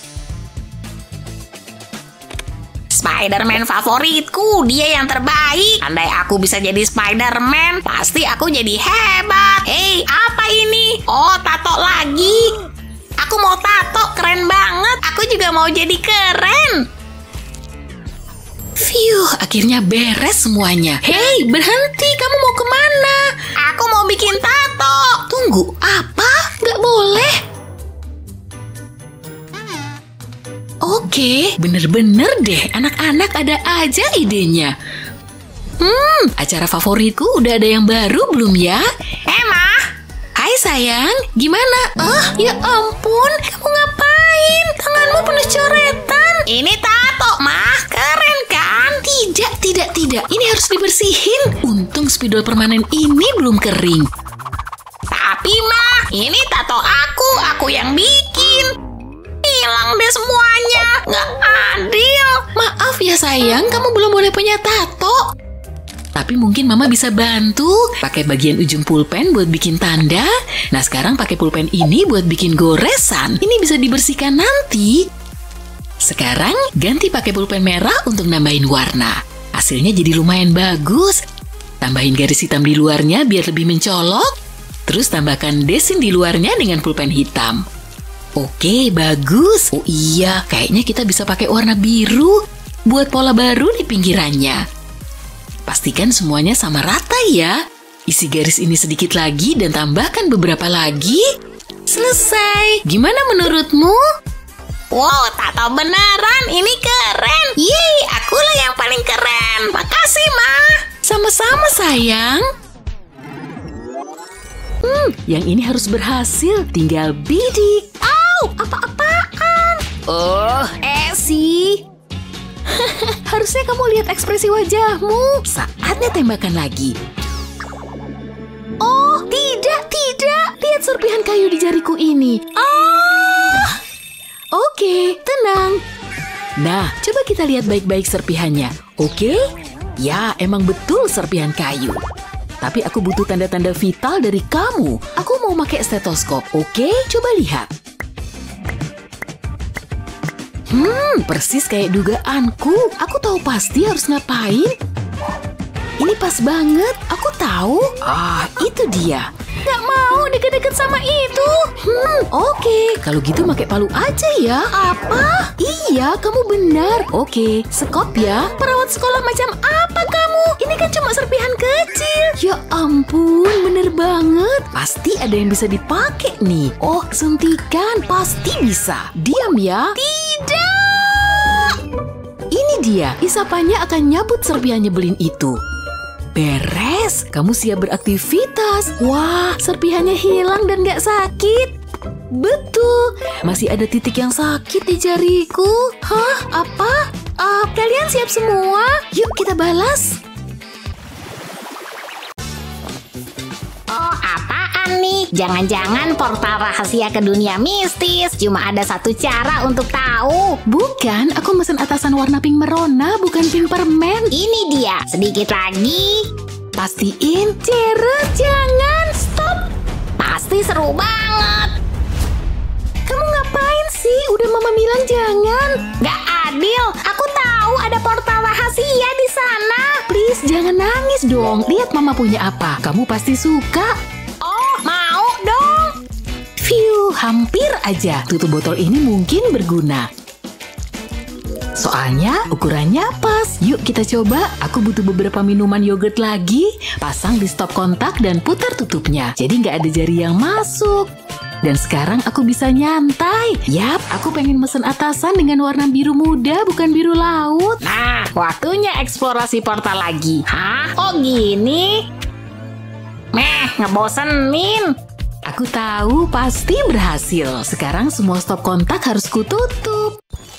Spider-Man favoritku, dia yang terbaik. Andai aku bisa jadi Spider-Man, pasti aku jadi hebat. Hei, apa ini? Oh, tato lagi. Aku mau tato, keren banget. Aku juga mau jadi keren. Fiuh, akhirnya beres semuanya. Hei, berhenti, kamu mau kemana? Aku mau bikin tato. Tunggu, apa? Gak boleh. Oke, bener-bener deh, anak-anak ada aja idenya. Hmm, acara favoritku udah ada yang baru belum ya? Emma, Hai sayang, gimana? Oh, ya ampun, kamu ngapain? Tanganmu penuh coretan. ini tato, mah. Keren kan? Tidak, tidak, tidak. Ini harus dibersihin. Untung spidol permanen ini belum kering. Tapi mah, ini tato aku. Aku yang bikin. Hilang deh semuanya. Nggak adil. Maaf ya sayang, kamu belum boleh punya tato. Tapi mungkin mama bisa bantu. Pakai bagian ujung pulpen buat bikin tanda. Nah sekarang pakai pulpen ini buat bikin goresan. Ini bisa dibersihkan nanti. Sekarang ganti pakai pulpen merah untuk nambahin warna. Hasilnya jadi lumayan bagus. Tambahin garis hitam di luarnya biar lebih mencolok. Terus tambahkan desain di luarnya dengan pulpen hitam. Oke, bagus. Oh iya, kayaknya kita bisa pakai warna biru buat pola baru di pinggirannya. Pastikan semuanya sama rata ya. Isi garis ini sedikit lagi dan tambahkan beberapa lagi. Selesai. Gimana menurutmu? Wow, tato beneran. Ini keren. Yeay, akulah yang paling keren. Makasih, Ma. Sama-sama sayang. Hmm, yang ini harus berhasil. Tinggal bidik. Au, apa-apaan? Oh, Esi. Harusnya kamu lihat ekspresi wajahmu. Saatnya tembakan lagi. Oh, tidak, tidak. Lihat serpihan kayu di jariku ini. Ah! Oke, tenang. Nah, coba kita lihat baik-baik serpihannya. Oke? Ya, emang betul serpihan kayu. Tapi aku butuh tanda-tanda vital dari kamu. Aku mau pakai stetoskop. Oke, coba lihat. Hmm, persis kayak dugaanku. Aku tahu pasti harus ngapain. Ini pas banget. Aku tahu. Ah, itu dia. Gak mau deket-deket sama itu. Hmm, oke. Kalau gitu pakai palu aja ya. Apa? Iya, kamu benar. Oke, sekop ya. Perawat sekolah macam apa kamu? Ini kan cuma serpihan kecil. Ya ampun, bener banget. Pasti ada yang bisa dipakai nih. Oh, suntikan. Pasti bisa. Diam ya. Tidak. Ini dia. Isapannya akan nyabut serpihan nyebelin itu. Beres, kamu siap beraktivitas. Wah, serpihannya hilang dan gak sakit. Betul, masih ada titik yang sakit di jariku. Hah, apa? Uh, kalian siap semua? Yuk kita balas. Oh, apaan nih? Jangan-jangan portal rahasia ke dunia mistis. Cuma ada satu cara untuk tahu. Bukan, aku mesen atasan warna pink merona, bukan pink permen. Ini dia, sedikit lagi. Pastiin, Ceret, jangan, stop. Pasti seru banget. Kamu ngapain sih? Udah mama bilang jangan. Gak adil, aku tahu ada portal rahasia di sana. Please, jangan nangis dong. Lihat mama punya apa. Kamu pasti suka. Oh, mau dong. Phew, hampir aja. Tutup botol ini mungkin berguna. Soalnya ukurannya pas. Yuk kita coba. Aku butuh beberapa minuman yogurt lagi. Pasang di stop kontak dan putar tutupnya. Jadi nggak ada jari yang masuk. Dan sekarang aku bisa nyantai. Yap, aku pengen mesen atasan dengan warna biru muda, bukan biru laut. Nah, waktunya eksplorasi portal lagi. Hah? Oh gini? Meh, ngebosenin. Aku tahu pasti berhasil. Sekarang semua stop kontak harus kututup.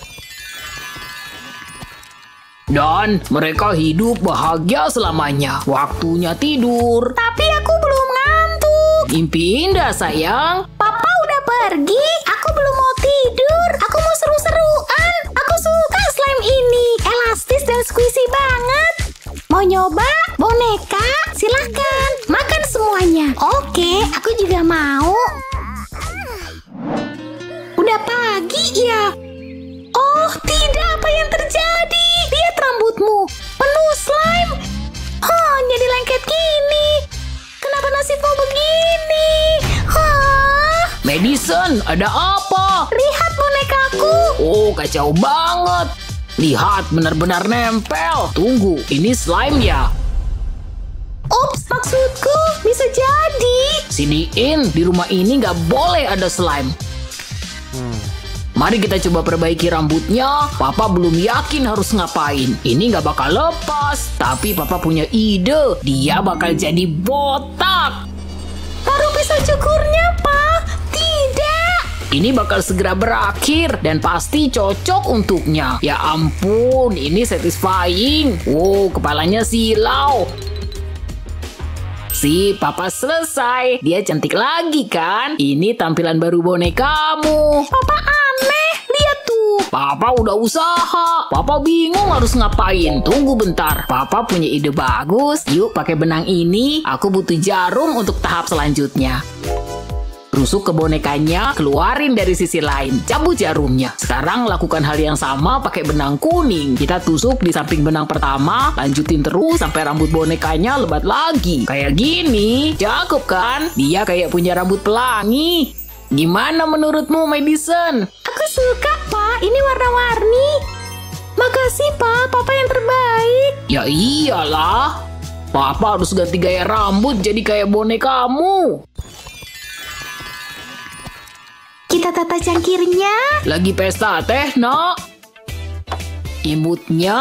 Dan mereka hidup bahagia selamanya. Waktunya tidur. Tapi aku belum ngantuk. Mimpi indah, sayang. Papa udah pergi. Aku belum mau tidur. Aku mau seru-seruan. Aku suka slime ini. Elastis dan squishy banget. Mau nyoba? Boneka? Silahkan. Makan semuanya. Oke, aku juga mau. Udah pagi ya? Oh, tidak. Apa yang terjadi? Lihat rambutmu. Penuh slime. Oh, jadi lengket gini. Kenapa nasibmu begini? Hah? Madison, ada apa? Lihat bonekaku. Oh, kacau banget. Lihat, benar-benar nempel. Tunggu, ini slime ya? Ups, maksudku bisa jadi. Sidiin, di rumah ini nggak boleh ada slime. Mari kita coba perbaiki rambutnya. Papa belum yakin harus ngapain. Ini nggak bakal lepas. Tapi Papa punya ide. Dia bakal jadi botak. Taruh pisau cukurnya, Pak. Tidak. Ini bakal segera berakhir dan pasti cocok untuknya. Ya ampun, ini satisfying. Wow, kepalanya silau. Si Papa selesai. Dia cantik lagi kan? Ini tampilan baru bonekamu. Papa aneh. Lihat tuh. Papa udah usaha. Papa bingung harus ngapain. Tunggu bentar. Papa punya ide bagus. Yuk pakai benang ini. Aku butuh jarum untuk tahap selanjutnya. Rusuk ke bonekanya, keluarin dari sisi lain. Cabut jarumnya. Sekarang lakukan hal yang sama pakai benang kuning. Kita tusuk di samping benang pertama, lanjutin terus sampai rambut bonekanya lebat lagi. Kayak gini. Cakep kan? Dia kayak punya rambut pelangi. Gimana menurutmu, Madison? Aku suka, Pak. Ini warna-warni. Makasih, Pak. Papa yang terbaik. Ya iyalah. Papa harus ganti gaya rambut jadi kayak bonekamu. Kita tata cangkirnya. Lagi pesta teh, nak? Imutnya.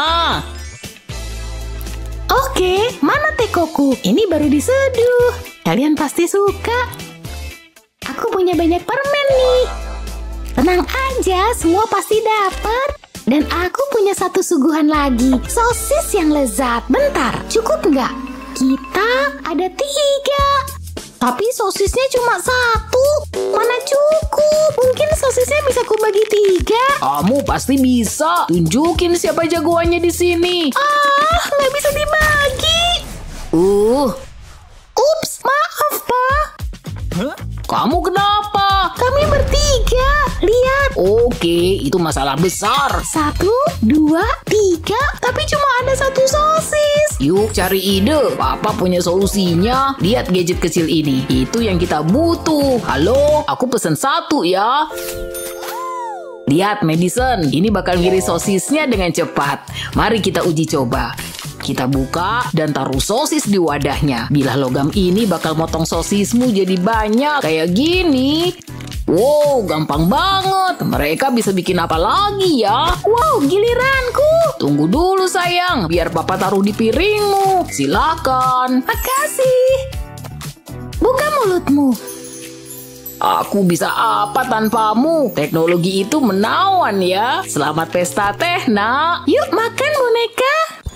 Oke, mana tekoku? Ini baru diseduh. Kalian pasti suka. Aku punya banyak permen nih. Tenang aja, semua pasti dapat. Dan aku punya satu suguhan lagi. Sosis yang lezat. Bentar, cukup nggak? Kita ada tiga. Tapi sosisnya cuma satu. Mana cukup? Mungkin sosisnya bisa kubagi tiga. Kamu pasti bisa. Tunjukin siapa jagoannya di sini. Ah, nggak bisa dibagi. Uh, Ups, maaf, Pak. kamu kenapa? Kami bertiga. Lihat. Oke, itu masalah besar. Satu, dua, tiga. Tapi cuma ada satu sosis. Yuk cari ide. Papa punya solusinya. Lihat gadget kecil ini. Itu yang kita butuh. Halo, aku pesen satu ya. Lihat Madison, ini bakal ngiris sosisnya dengan cepat. Mari kita uji coba. Kita buka dan taruh sosis di wadahnya. Bilah logam ini bakal motong sosismu jadi banyak kayak gini. Wow, gampang banget. Mereka bisa bikin apa lagi ya? Wow, giliranku. Tunggu dulu sayang, biar Papa taruh di piringmu. Silakan. Makasih. Buka mulutmu. Aku bisa apa tanpamu? Teknologi itu menawan ya. Selamat pesta teh, nak. Yuk makan boneka.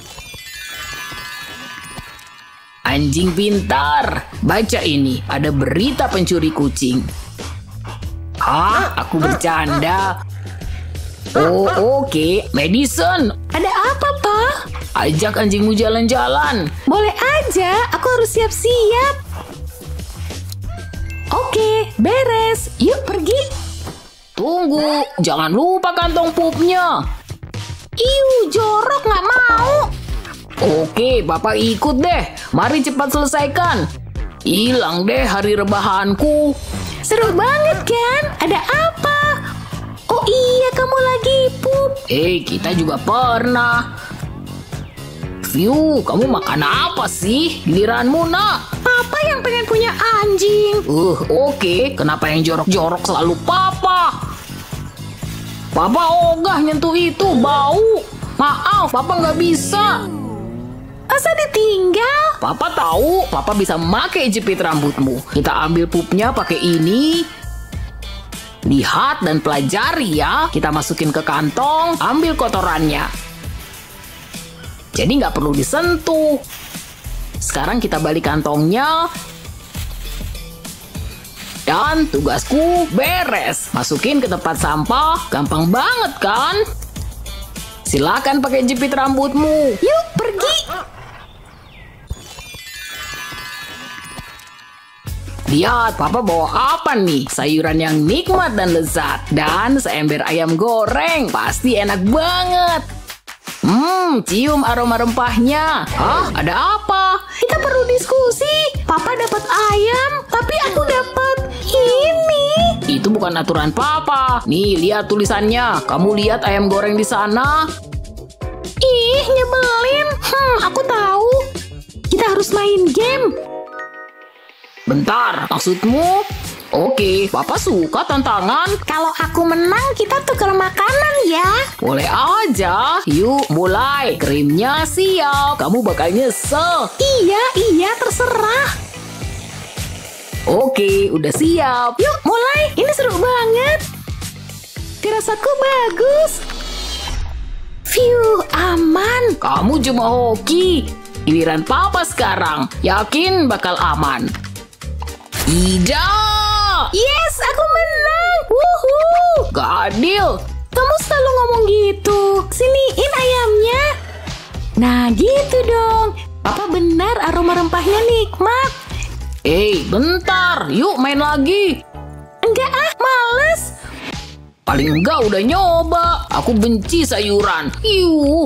Anjing pintar. Baca ini, ada berita pencuri kucing. Hah? Aku bercanda. Oh, oke. Okay. Madison. Ada apa, Pak? Ajak anjingmu jalan-jalan. Boleh aja, aku harus siap-siap. Oke, beres. Yuk pergi. Tunggu, jangan lupa kantong pupnya. Iu, jorok nggak mau. Oke, Bapak ikut deh. Mari cepat selesaikan. Hilang deh hari rebahanku. Seru banget kan? Ada apa? Oh iya, kamu lagi pup. Eh, kita juga pernah. View, kamu makan apa sih? Giliranmu, nak. Papa yang pengen punya anjing. Uh, oke. Okay. Kenapa yang jorok-jorok selalu Papa? Papa ogah nyentuh itu, bau. Maaf, Papa nggak bisa. Masa ditinggal? Papa tahu, Papa bisa memakai jepit rambutmu. Kita ambil pupnya pakai ini. Lihat dan pelajari ya. Kita masukin ke kantong, ambil kotorannya. Jadi nggak perlu disentuh. Sekarang kita balik kantongnya. Dan tugasku beres. Masukin ke tempat sampah. Gampang banget kan? Silakan pakai jepit rambutmu. Yuk, pergi. Lihat, Papa bawa apa nih? Sayuran yang nikmat dan lezat. Dan seember ayam goreng. Pasti enak banget. Hmm, cium aroma rempahnya. Hah, ada apa? Kita perlu diskusi. Papa dapat ayam, tapi aku dapat ini. Itu bukan aturan Papa. Nih, lihat tulisannya. Kamu lihat ayam goreng di sana? Ih, nyebelin. Hmm, aku tahu. Kita harus main game. Bentar, maksudmu? Oke, Papa suka tantangan. Kalau aku menang, kita tukar makanan ya. Boleh aja. Yuk, mulai. Krimnya siap. Kamu bakal nyesel. Iya, iya, terserah. Oke, udah siap. Yuk, mulai. Ini seru banget. Firasatku bagus. Phew, aman. Kamu cuma hoki. Giliran Papa sekarang. Yakin bakal aman. Tidak. Yes, aku menang. Wuhuu. Gak adil. Kamu selalu ngomong gitu. Siniin ayamnya. Nah, gitu dong. Papa benar, aroma rempahnya nikmat. Eh, bentar. Yuk main lagi. Enggak ah, males. Paling enggak udah nyoba. Aku benci sayuran. Iuh.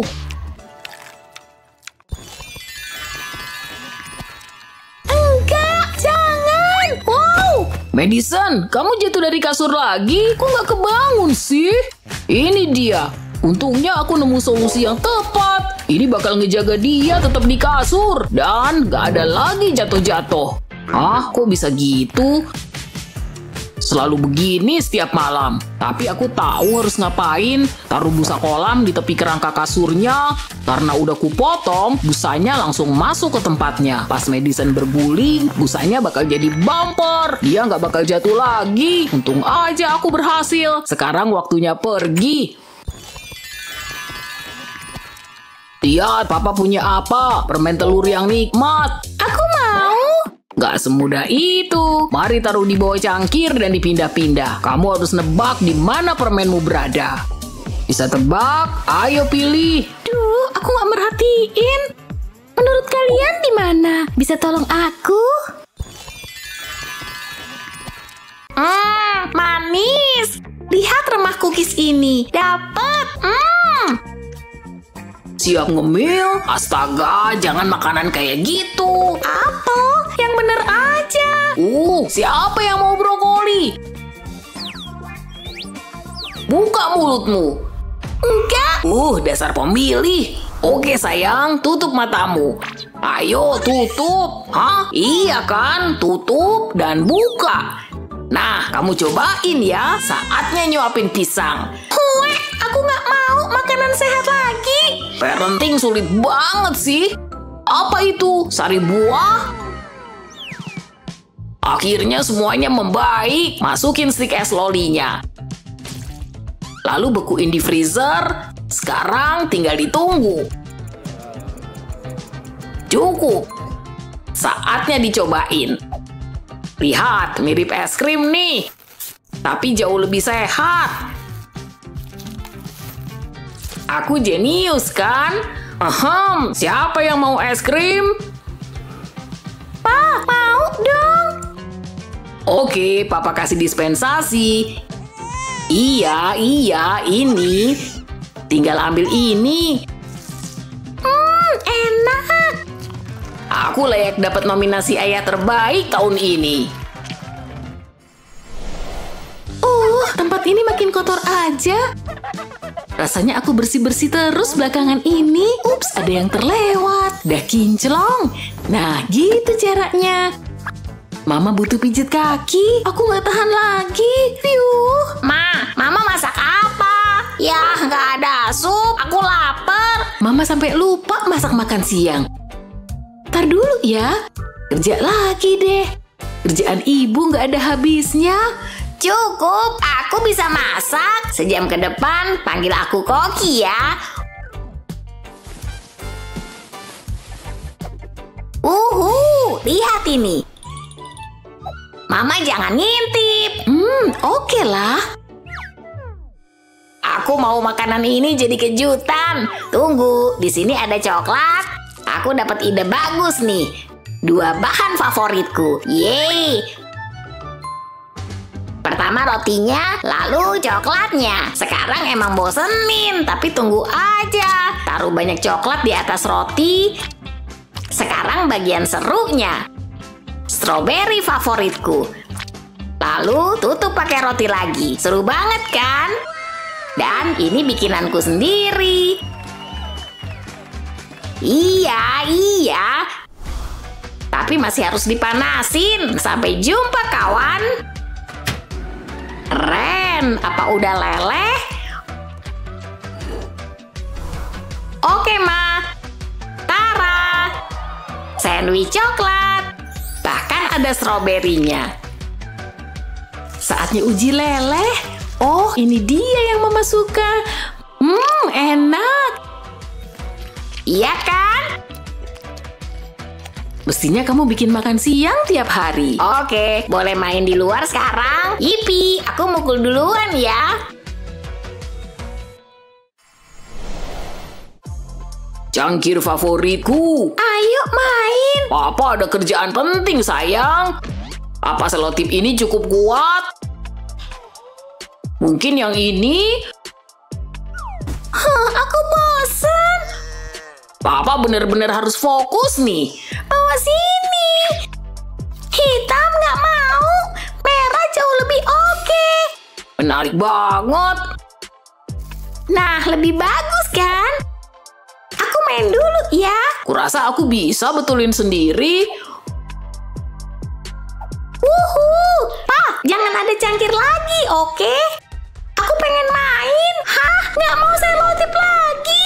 Enggak, jangan. Wow. Madison, kamu jatuh dari kasur lagi? Kok nggak kebangun sih? Ini dia. Untungnya aku nemu solusi yang tepat. Ini bakal ngejaga dia tetap di kasur. Dan nggak ada lagi jatuh-jatuh. Ah, kok bisa gitu? Selalu begini setiap malam. Tapi aku tahu harus ngapain. Taruh busa kolam di tepi kerangka kasurnya. Karena udah kupotong, busanya langsung masuk ke tempatnya. Pas Madison berguling, busanya bakal jadi bumper. Dia nggak bakal jatuh lagi. Untung aja aku berhasil. Sekarang waktunya pergi. Lihat, Papa punya apa? Permen telur yang nikmat. Aku mau. Gak semudah itu. Mari taruh di bawah cangkir dan dipindah-pindah. Kamu harus nebak di mana permenmu berada. Bisa tebak? Ayo pilih. Duh, aku gak merhatiin. Menurut kalian di mana? Bisa tolong aku? Hmm, manis. Lihat remah cookies ini. Dapat. Hmm. Siap ngemil? Astaga, jangan makanan kayak gitu. Apel, yang bener aja. Uh, siapa yang mau brokoli? Buka mulutmu. Enggak. Uh, dasar pemilih. Oke sayang, tutup matamu. Ayo tutup. Hah? Iya kan? Tutup dan buka. Nah, kamu cobain ya. Saatnya nyuapin pisang. Hue, aku nggak mau makanan sehat lagi. Parenting sulit banget sih. Apa itu? Sari buah? Akhirnya semuanya membaik. Masukin stik es lolinya. Lalu bekuin di freezer. Sekarang tinggal ditunggu. Cukup. Saatnya dicobain. Lihat, mirip es krim nih. Tapi jauh lebih sehat. Aku jenius kan? Ahem, siapa yang mau es krim? Pa, mau dong. Oke, Papa kasih dispensasi. Iya, iya, ini. Tinggal ambil ini. Hmm, enak. Aku layak dapat nominasi ayah terbaik tahun ini. Uh, tempat ini makin kotor aja. Rasanya aku bersih-bersih terus belakangan ini. Ups, ada yang terlewat. Dah kinclong. Nah, gitu caranya. Mama butuh pijit kaki. Aku nggak tahan lagi. Piuh. Ma, Mama masak apa? Ya, nggak ada sup. Aku lapar. Mama sampai lupa masak makan siang. Tar dulu ya. Kerja lagi deh. Kerjaan ibu nggak ada habisnya. Cukup, aku bisa masak. Sejam ke depan panggil aku Koki ya. Uhu, lihat ini. Mama jangan ngintip. Hmm, oke lah. Aku mau makanan ini jadi kejutan. Tunggu, di sini ada coklat. Aku dapat ide bagus nih. Dua bahan favoritku. Yeay. Pertama rotinya, lalu coklatnya. Sekarang emang bosenin, tapi tunggu aja. Taruh banyak coklat di atas roti. Sekarang bagian serunya. Strawberry favoritku. Lalu tutup pakai roti lagi. Seru banget kan? Dan ini bikinanku sendiri. Iya, iya. Tapi masih harus dipanasin. Sampai jumpa kawan. Keren, apa udah leleh? Oke, Ma. Tara. Sandwich coklat. Bahkan ada stroberinya. Saatnya uji leleh. Oh, ini dia yang Mama suka. Hmm, enak. Iya kan? Mestinya kamu bikin makan siang tiap hari. Oke, boleh main di luar sekarang? Yipi, aku mukul duluan ya. Cangkir favoritku. Ayo main. Papa ada kerjaan penting, sayang. Apa selotip ini cukup kuat? Mungkin yang ini? Huh, aku bosan. Papa bener-bener harus fokus nih. Awas ini. Hitam nggak mau. Merah jauh lebih oke. Menarik banget. Nah, lebih bagus kan? Aku main dulu ya. Kurasa aku bisa betulin sendiri. Wuhu. Pa, jangan ada cangkir lagi, oke? Aku pengen main. Hah? Nggak mau selotip lagi.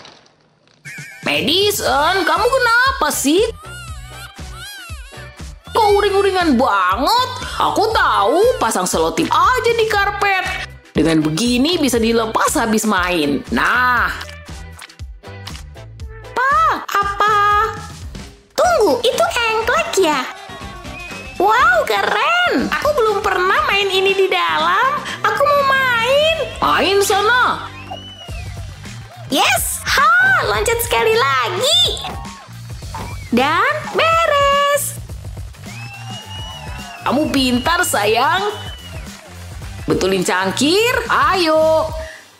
Madison, kamu kenapa sih? Kok uring-uringan banget? Aku tahu, pasang selotip aja di karpet. Dengan begini bisa dilepas habis main. Nah. Pa, apa? Tunggu, itu engklek ya? Wow, keren. Aku belum pernah main ini di dalam. Aku mau main. Main sana. Yes! Ha! Loncat sekali lagi. Dan beres. Kamu pintar, sayang. Betulin cangkir, ayo.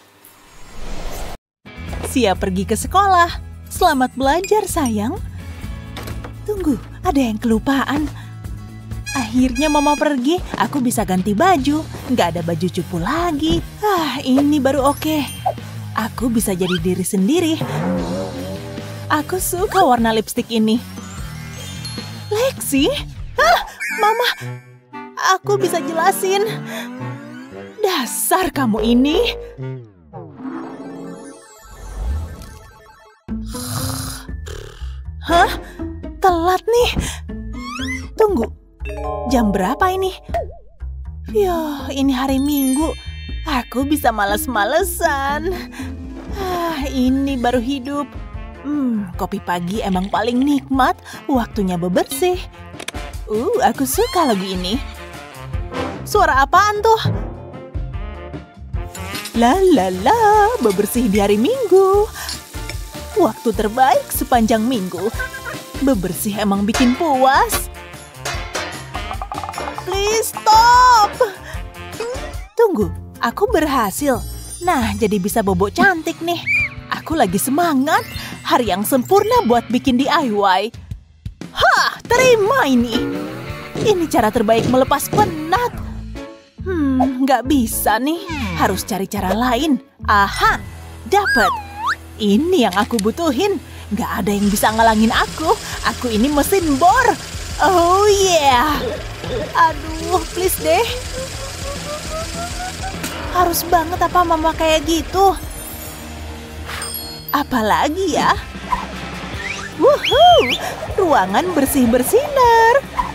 Siap pergi ke sekolah. Selamat belajar, sayang. Tunggu, ada yang kelupaan. Akhirnya Mama pergi, aku bisa ganti baju. Nggak ada baju cupu lagi. Ah, ini baru oke. Aku bisa jadi diri sendiri. Aku suka warna lipstik ini. Lexi? Ah, Mama, aku bisa jelasin. Dasar kamu ini. Hah? Telat nih. Tunggu, jam berapa ini? Yoh, ini hari Minggu. Aku bisa males-malesan. Ah, ini baru hidup. Hmm, kopi pagi emang paling nikmat. Waktunya bebersih. Uh, aku suka lagu ini. Suara apaan tuh? La la la, bebersih di hari Minggu. Waktu terbaik sepanjang minggu. Bebersih emang bikin puas. Please stop. Tunggu, aku berhasil. Nah, jadi bisa bobo cantik nih. Aku lagi semangat. Hari yang sempurna buat bikin D I Y. Hah, terima ini. Ini cara terbaik melepas penat. Hmm, nggak bisa nih. Harus cari cara lain. Aha, dapat. Ini yang aku butuhin. Nggak ada yang bisa ngalangin aku. Aku ini mesin bor. Oh yeah. Aduh, please deh. Harus banget apa Mama kayak gitu? Apalagi ya? Wuhuu, ruangan bersih bersinar.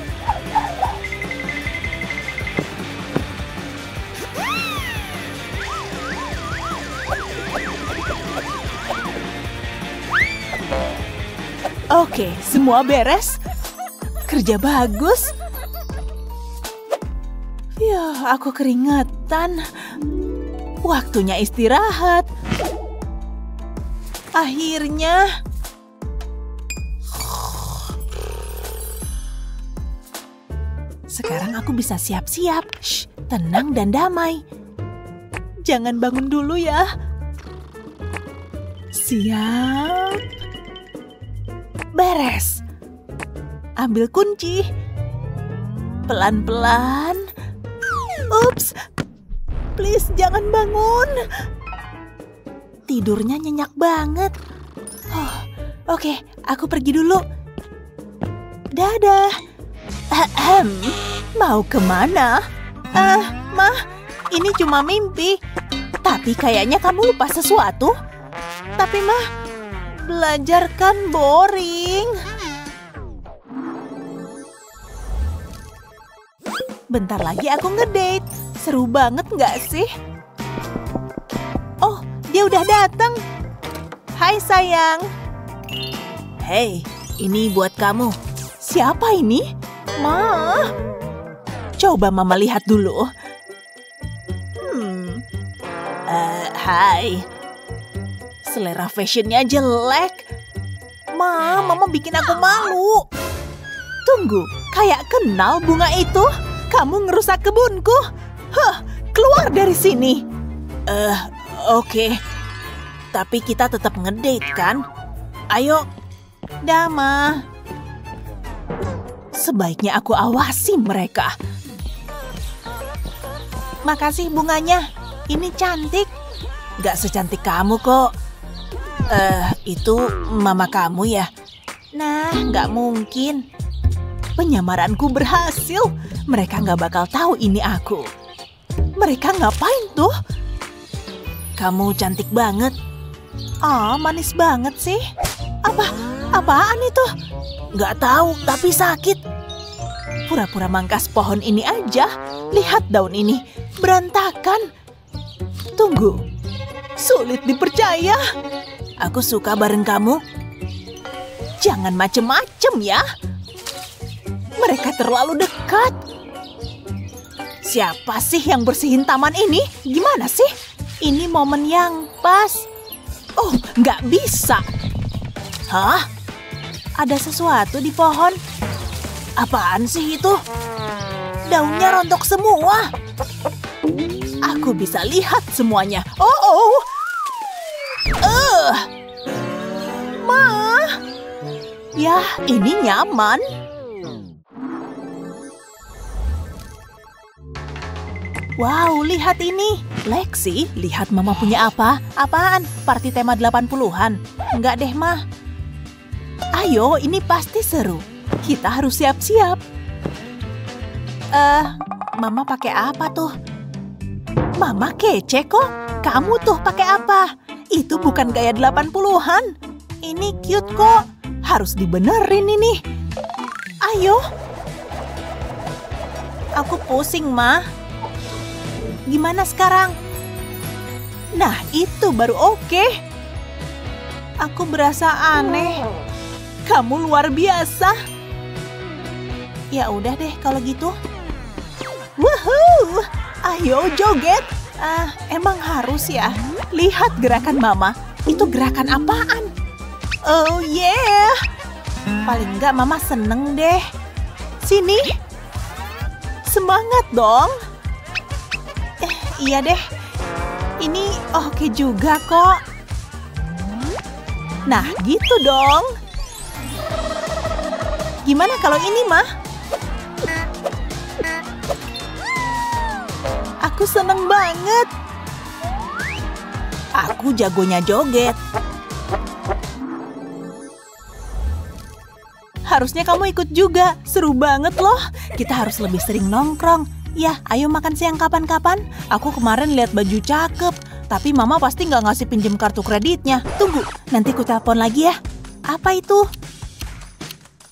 Oke, semua beres. Kerja bagus. Ya, aku keringetan. Waktunya istirahat. Akhirnya. Sekarang aku bisa siap-siap. Shh, tenang dan damai. Jangan bangun dulu ya. Siap. Beres. Ambil kunci. Pelan-pelan. Ups. Please jangan bangun. Tidurnya nyenyak banget. Oh, oke, aku pergi dulu. Dadah. Ahem. Mau kemana? Ah, Mah, ini cuma mimpi. Tapi kayaknya kamu lupa sesuatu. Tapi Mah, belajar kan boring. Bentar lagi aku ngedate. Seru banget nggak sih? Oh, dia udah datang. Hai sayang. Hei, ini buat kamu. Siapa ini? Ma. Coba Mama lihat dulu. Hmm. Uh, hai. Selera fashionnya jelek. Ma, Mama bikin aku malu. Tunggu, kayak kenal bunga itu? Kamu ngerusak kebunku. Huh, keluar dari sini. Eh, uh, oke. Okay. Tapi kita tetap ngedate kan? Ayo. Dama. Sebaiknya aku awasi mereka. Makasih bunganya. Ini cantik. Gak secantik kamu kok. Eh, uh, itu mama kamu ya? Nah, gak mungkin. Penyamaranku berhasil. Mereka gak bakal tahu ini aku. Mereka ngapain tuh? Kamu cantik banget. Ah, manis banget sih. Apa? Apaan itu? Gak tahu, tapi sakit. Pura-pura mangkas pohon ini aja. Lihat daun ini. Berantakan. Tunggu. Sulit dipercaya. Aku suka bareng kamu. Jangan macem-macem ya. Mereka terlalu dekat. Siapa sih yang bersihin taman ini? Gimana sih? Ini momen yang pas. Oh, nggak bisa. Hah? Ada sesuatu di pohon. Apaan sih itu? Daunnya rontok semua. Aku bisa lihat semuanya. Oh, oh. Uh. Ma. Ya, ini nyaman. Wow, lihat ini. Lexi, lihat Mama punya apa? Apaan? Party tema delapan puluhan? Enggak deh, Ma. Ayo, ini pasti seru. Kita harus siap-siap. Eh, uh, Mama pakai apa tuh? Mama kece kok. Kamu tuh pakai apa? Itu bukan gaya delapan puluhan. Ini cute kok. Harus dibenerin ini. Ayo. Aku pusing, Ma. Gimana sekarang? Nah, itu baru oke. Aku berasa aneh. Kamu luar biasa. Ya udah deh kalau gitu. Woohoo! Ayo joget. Ah, emang harus ya. Lihat gerakan Mama. Itu gerakan apaan? Oh yeah. Paling enggak Mama seneng deh. Sini. Semangat dong. Eh, iya deh. Ini oke juga kok. Nah, gitu dong. Gimana kalau ini, Mah? Aku seneng banget. Aku jagonya joget. Harusnya kamu ikut juga. Seru banget loh. Kita harus lebih sering nongkrong. Ya, ayo makan siang kapan-kapan. Aku kemarin lihat baju cakep. Tapi Mama pasti nggak ngasih pinjem kartu kreditnya. Tunggu, nanti ku telepon lagi ya. Apa itu?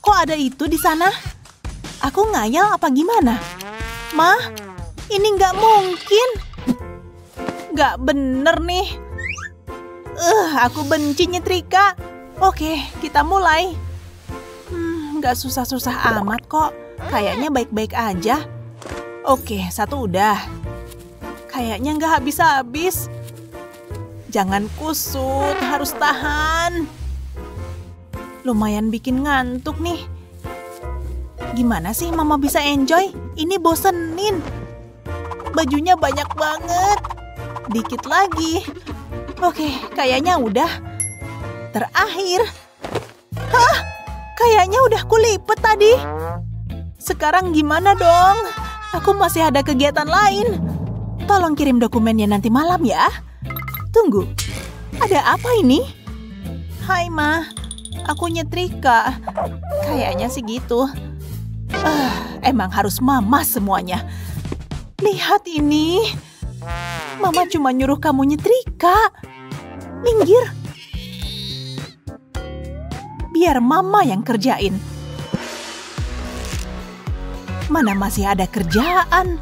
Kok ada itu di sana? Aku ngayal apa gimana? Ma, ini nggak mungkin. Nggak bener nih. Eh, aku benci nyetrika. Oke, kita mulai. Hmm, nggak susah-susah amat kok. Kayaknya baik-baik aja. Oke, satu udah. Kayaknya nggak habis-habis. Jangan kusut, harus tahan. Lumayan bikin ngantuk nih. Gimana sih Mama bisa enjoy? Ini bosenin. Bajunya banyak banget. Dikit lagi. Oke, kayaknya udah. Terakhir. Hah? Kayaknya udah kulipet tadi. Sekarang gimana dong? Aku masih ada kegiatan lain. Tolong kirim dokumennya nanti malam ya. Tunggu. Ada apa ini? Hai Ma. Aku nyetrika. Kayaknya sih gitu. Uh, emang harus Mama semuanya. Lihat ini. Mama cuma nyuruh kamu nyetrika. Minggir. Biar Mama yang kerjain. Mana masih ada kerjaan.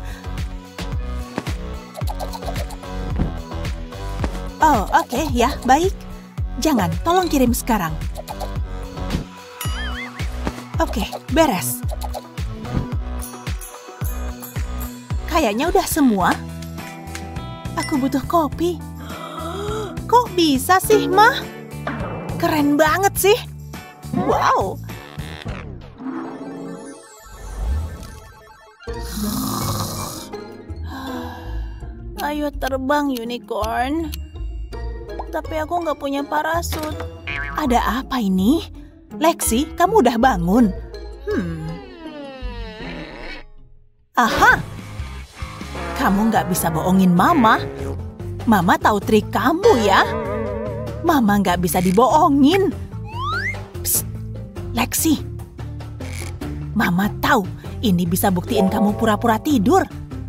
Oh, oke okay, ya, baik. Jangan, tolong kirim sekarang. Oke, okay, beres. Kayaknya udah semua. Aku butuh kopi. Kok bisa sih, Ma? Keren banget sih. Wow. Ayo terbang, unicorn. Tapi aku nggak punya parasut. Ada apa ini? Lexi, kamu udah bangun? Hmm. Aha. Kamu nggak bisa bohongin Mama. Mama tahu trik kamu ya. Mama nggak bisa dibohongin. Psst, Lexi. Mama tahu ini bisa buktiin kamu pura-pura tidur.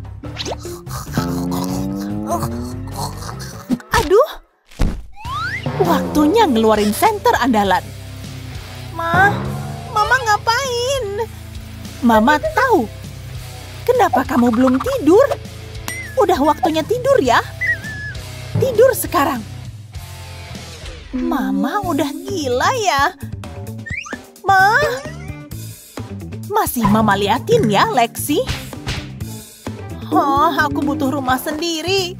Aduh. Waktunya ngeluarin senter andalan. Ma, Mama ngapain? Mama tahu. Kenapa kamu belum tidur? Udah waktunya tidur ya. Tidur sekarang. Mama udah gila ya. Ma. Masih Mama liatin ya, Lexi. Oh, aku butuh rumah sendiri.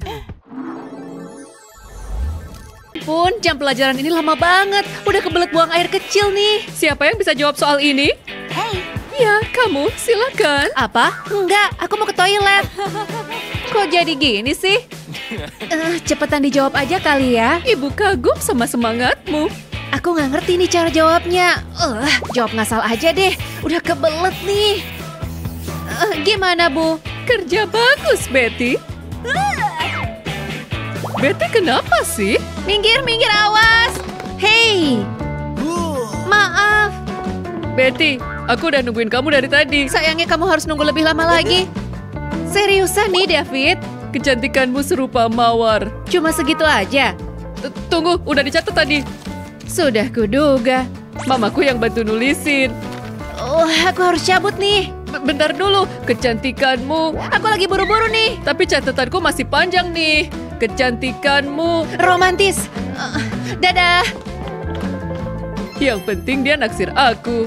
Pun, jam pelajaran ini lama banget. Udah kebelet buang air kecil nih. Siapa yang bisa jawab soal ini? Hey. Ya, kamu. Silakan. Apa? Enggak, aku mau ke toilet. Kok jadi gini sih? Uh, cepetan dijawab aja kali ya. Ibu kagum sama semangatmu. Aku nggak ngerti nih cara jawabnya. Uh, jawab ngasal aja deh. Udah kebelet nih. Uh, gimana, Bu? Kerja bagus, Betty. Betty kenapa sih? Minggir, minggir, awas. Hey. Maaf. Betty, aku udah nungguin kamu dari tadi. Sayangnya kamu harus nunggu lebih lama lagi. Seriusan nih, David? Kecantikanmu serupa mawar. Cuma segitu aja? Tunggu, udah dicatat tadi. Sudah kuduga. Mamaku yang bantu nulisin. Oh, aku harus cabut nih. Bentar dulu, kecantikanmu. Aku lagi buru-buru nih. Tapi catatanku masih panjang nih. Kecantikanmu romantis. Uh, dadah. Yang penting dia naksir aku.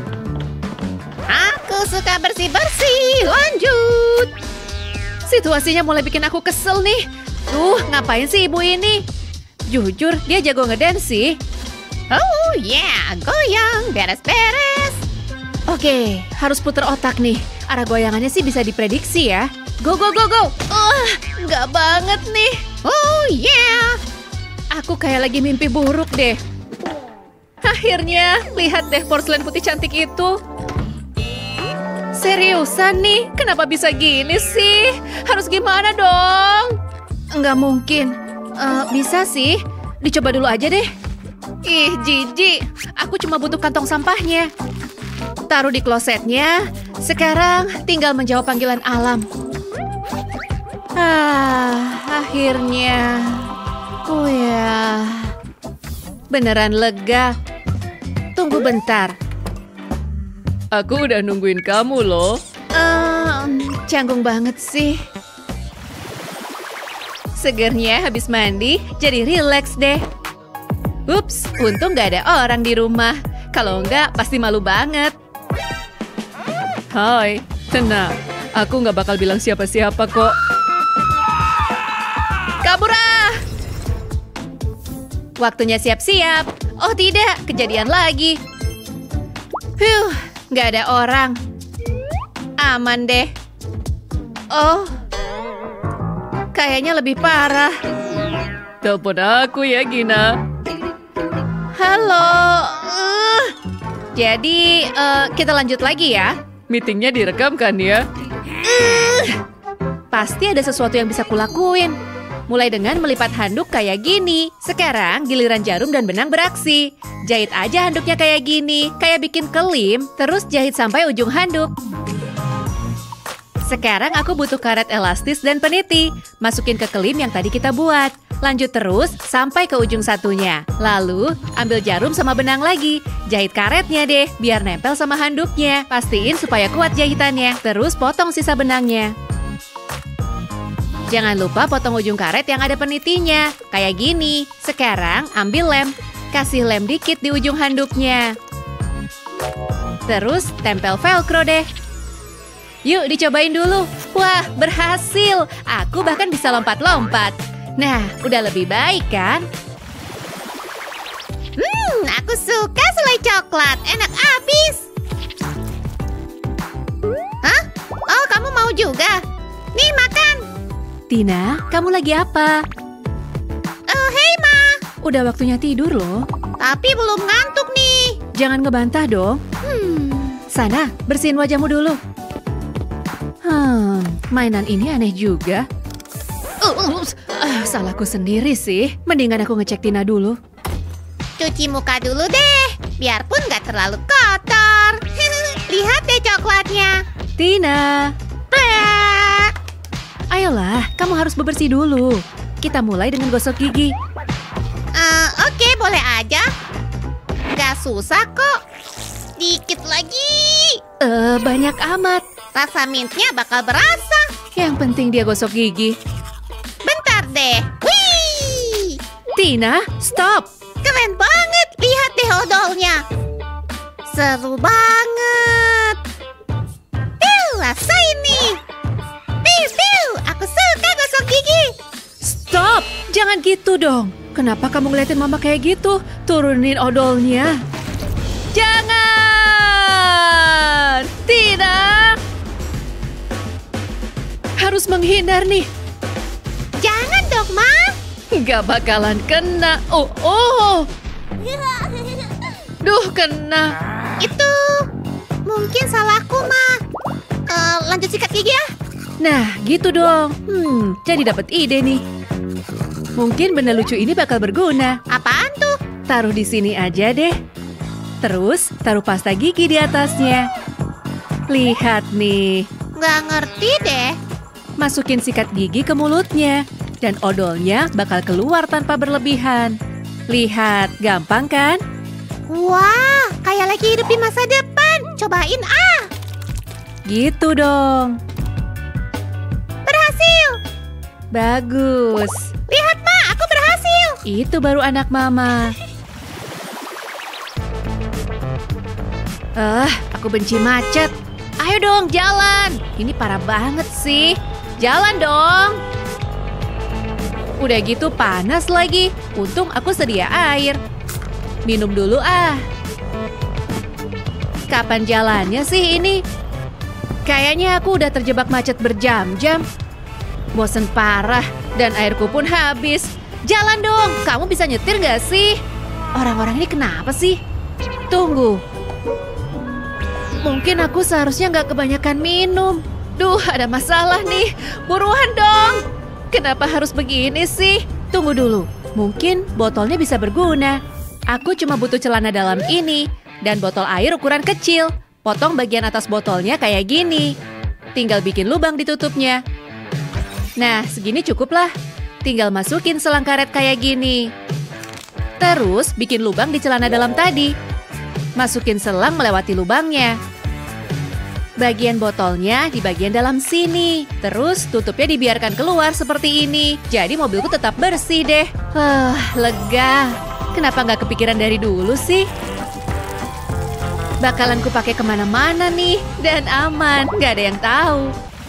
Aku suka bersih-bersih. Lanjut. Situasinya mulai bikin aku kesel nih. Tuh, ngapain sih ibu ini? Jujur, dia jago ngedance sih. Oh yeah, goyang, beres-beres. Oke, harus puter otak nih. Arah goyangannya sih bisa diprediksi ya. Go, go, go, go. Uh, nggak banget nih. Oh yeah. Aku kayak lagi mimpi buruk deh. Akhirnya, lihat deh porselen putih cantik itu. Seriusan nih, kenapa bisa gini sih? Harus gimana dong? Nggak mungkin. Uh, bisa sih, dicoba dulu aja deh. Ih, jijik. Aku cuma butuh kantong sampahnya. Taruh di klosetnya. Sekarang tinggal menjawab panggilan alam. Ah, akhirnya. Oh ya. Beneran lega. Tunggu bentar. Aku udah nungguin kamu loh. Um, canggung banget sih. Segernya habis mandi, jadi rileks deh. Ups, untung gak ada orang di rumah. Kalau enggak, pasti malu banget. Hai, tenang. Aku gak bakal bilang siapa-siapa kok. Kabur ah! Waktunya siap-siap. Oh tidak, kejadian lagi. Huh, gak ada orang. Aman deh. Oh, kayaknya lebih parah. Telepon aku ya, Gina. Halo. Uh, jadi, uh, kita lanjut lagi ya. Meetingnya direkam kan ya? Uh, pasti ada sesuatu yang bisa kulakuin. Mulai dengan melipat handuk kayak gini. Sekarang giliran jarum dan benang beraksi. Jahit aja handuknya kayak gini. Kayak bikin kelim, terus jahit sampai ujung handuk. Sekarang aku butuh karet elastis dan peniti. Masukin ke kelim yang tadi kita buat. Lanjut terus sampai ke ujung satunya. Lalu, ambil jarum sama benang lagi. Jahit karetnya deh, biar nempel sama handuknya. Pastiin supaya kuat jahitannya. Terus potong sisa benangnya. Jangan lupa potong ujung karet yang ada penitinya. Kayak gini. Sekarang, ambil lem. Kasih lem dikit di ujung handuknya. Terus, tempel velcro deh. Yuk dicobain dulu. Wah, berhasil. Aku bahkan bisa lompat-lompat. Nah, udah lebih baik kan? Hmm, aku suka selai coklat. Enak abis. Hah? Oh, kamu mau juga? Nih, makan. Tina, kamu lagi apa? Oh, hei, Ma. Udah waktunya tidur loh. Tapi belum ngantuk nih. Jangan ngebantah dong. Hmm. Sana, bersihin wajahmu dulu. Hmm, mainan ini aneh juga. Uh, uh, uh, salahku sendiri sih. Mendingan aku ngecek Tina dulu. Cuci muka dulu deh, biarpun nggak terlalu kotor. Lihat deh coklatnya. Tina. Plak. Ayolah, kamu harus bebersih dulu. Kita mulai dengan gosok gigi. Uh, Oke, okay, boleh aja. Nggak susah kok. Dikit lagi. Eh, uh, banyak amat. Rasa mintnya bakal berasa. Yang penting dia gosok gigi. Bentar deh. Wih! Tina, stop. Keren banget. Lihat deh odolnya. Seru banget. Piu, rasain nih. Piu, piu. Aku suka gosok gigi. Stop. Jangan gitu dong. Kenapa kamu ngeliatin mama kayak gitu? Turunin odolnya. Jangan. Tina. Harus menghindar nih. Jangan dong, Ma. Gak bakalan kena. Oh, oh. Duh, kena. Itu mungkin salahku, Ma. Uh, lanjut sikat gigi ya. Nah, gitu dong. Hmm, jadi dapat ide nih. Mungkin benda lucu ini bakal berguna. Apaan tuh? Taruh di sini aja deh. Terus, taruh pasta gigi di atasnya. Lihat nih. Nggak ngerti deh. Masukin sikat gigi ke mulutnya. Dan odolnya bakal keluar tanpa berlebihan. Lihat, gampang kan? Wah, kayak lagi hidup di masa depan. Cobain ah. Gitu dong. Berhasil. Bagus. Lihat, Ma, aku berhasil. Itu baru anak mama. Ah, aku benci macet. Ayo dong, jalan. Ini parah banget sih. Jalan dong. Udah gitu panas lagi. Untung aku sedia air. Minum dulu ah. Kapan jalannya sih ini? Kayaknya aku udah terjebak macet berjam-jam. Bosen parah dan airku pun habis. Jalan dong, kamu bisa nyetir gak sih? Orang-orang ini kenapa sih? Tunggu. Mungkin aku seharusnya nggak kebanyakan minum. Duh, ada masalah nih. Buruan dong. Kenapa harus begini sih? Tunggu dulu. Mungkin botolnya bisa berguna. Aku cuma butuh celana dalam ini. Dan botol air ukuran kecil. Potong bagian atas botolnya kayak gini. Tinggal bikin lubang di tutupnya. Nah, segini cukup lah. Tinggal masukin selang karet kayak gini. Terus bikin lubang di celana dalam tadi. Masukin selang melewati lubangnya. Bagian botolnya di bagian dalam sini. Terus tutupnya dibiarkan keluar seperti ini. Jadi mobilku tetap bersih deh. Huh, lega. Kenapa nggak kepikiran dari dulu sih? Bakalan ku pakai kemana-mana nih. Dan aman, nggak ada yang tahu.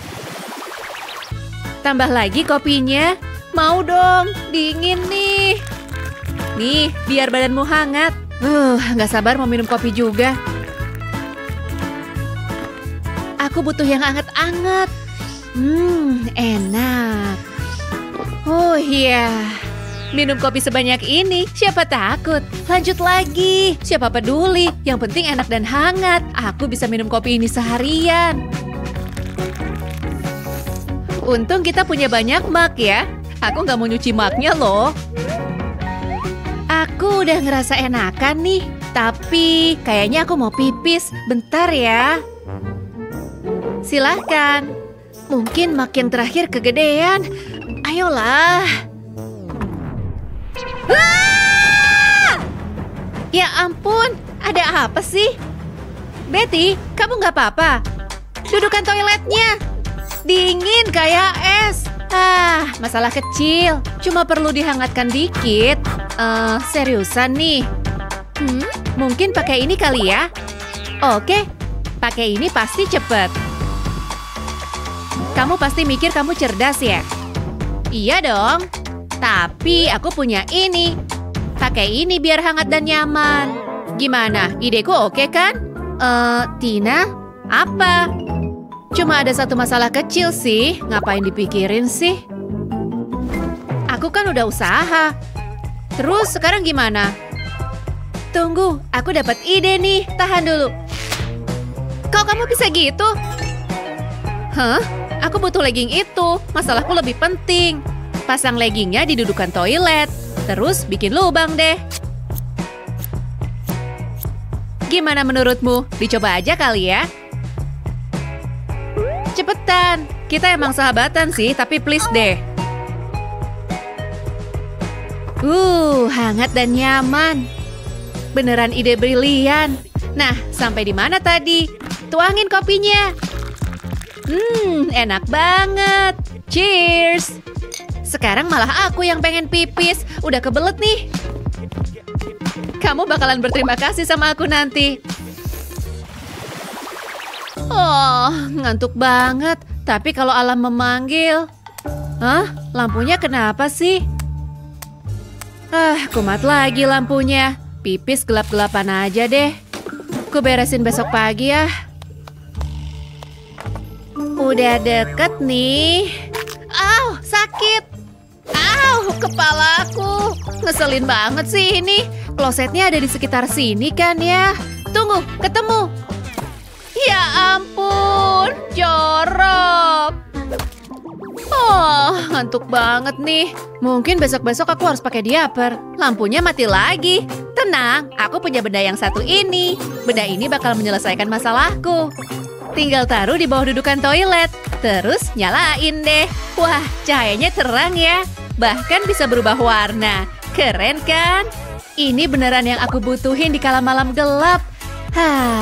Tambah lagi kopinya. Mau dong, dingin nih. Nih, biar badanmu hangat. Uh, nggak sabar mau minum kopi juga. Aku butuh yang anget-anget. Hmm, enak. Oh iya. Minum kopi sebanyak ini, siapa takut? Lanjut lagi. Siapa peduli? Yang penting enak dan hangat. Aku bisa minum kopi ini seharian. Untung kita punya banyak mug ya. Aku nggak mau nyuci mugnya loh. Aku udah ngerasa enakan nih. Tapi kayaknya aku mau pipis. Bentar ya. Silahkan. Mungkin mug yang terakhir kegedean. Ayolah. Ah! Ya ampun, ada apa sih? Betty, kamu nggak apa-apa? Dudukan toiletnya. Dingin kayak es. Ah, masalah kecil. Cuma perlu dihangatkan dikit. Uh, seriusan nih. Hmm, mungkin pakai ini kali ya? Oke, pakai ini pasti cepet. Kamu pasti mikir kamu cerdas ya? Iya dong. Tapi aku punya ini. Pakai ini biar hangat dan nyaman. Gimana? Ideku oke kan? Eh, uh, Tina? Apa? Cuma ada satu masalah kecil sih. Ngapain dipikirin sih? Aku kan udah usaha. Terus sekarang gimana? Tunggu, aku dapat ide nih. Tahan dulu. Kok kamu bisa gitu? Hah? Aku butuh legging itu. Masalahku lebih penting. Pasang leggingnya di dudukan toilet. Terus bikin lubang deh. Gimana menurutmu? Dicoba aja kali ya. Cepetan. Kita emang sahabatan sih, tapi please deh. Uh, hangat dan nyaman. Beneran ide brilian. Nah, sampai di mana tadi? Tuangin kopinya. Hmm, enak banget. Cheers. Sekarang malah aku yang pengen pipis. Udah kebelet nih. Kamu bakalan berterima kasih sama aku nanti. Oh, ngantuk banget. Tapi kalau alam memanggil. Hah? Lampunya kenapa sih? Ah, kumat lagi lampunya. Pipis gelap-gelapan aja deh. Ku beresin besok pagi ya. Udah deket nih. Au, sakit. Au, kepalaku. Ngeselin banget sih ini. Klosetnya ada di sekitar sini kan ya. Tunggu, ketemu. Ya ampun, jorok. Oh, ngantuk banget nih. Mungkin besok-besok aku harus pakai diaper. Lampunya mati lagi. Tenang, aku punya benda yang satu ini. Benda ini bakal menyelesaikan masalahku. Tinggal taruh di bawah dudukan toilet. Terus nyalain deh. Wah, cahayanya terang ya. Bahkan bisa berubah warna. Keren kan? Ini beneran yang aku butuhin di kala malam gelap. Hah.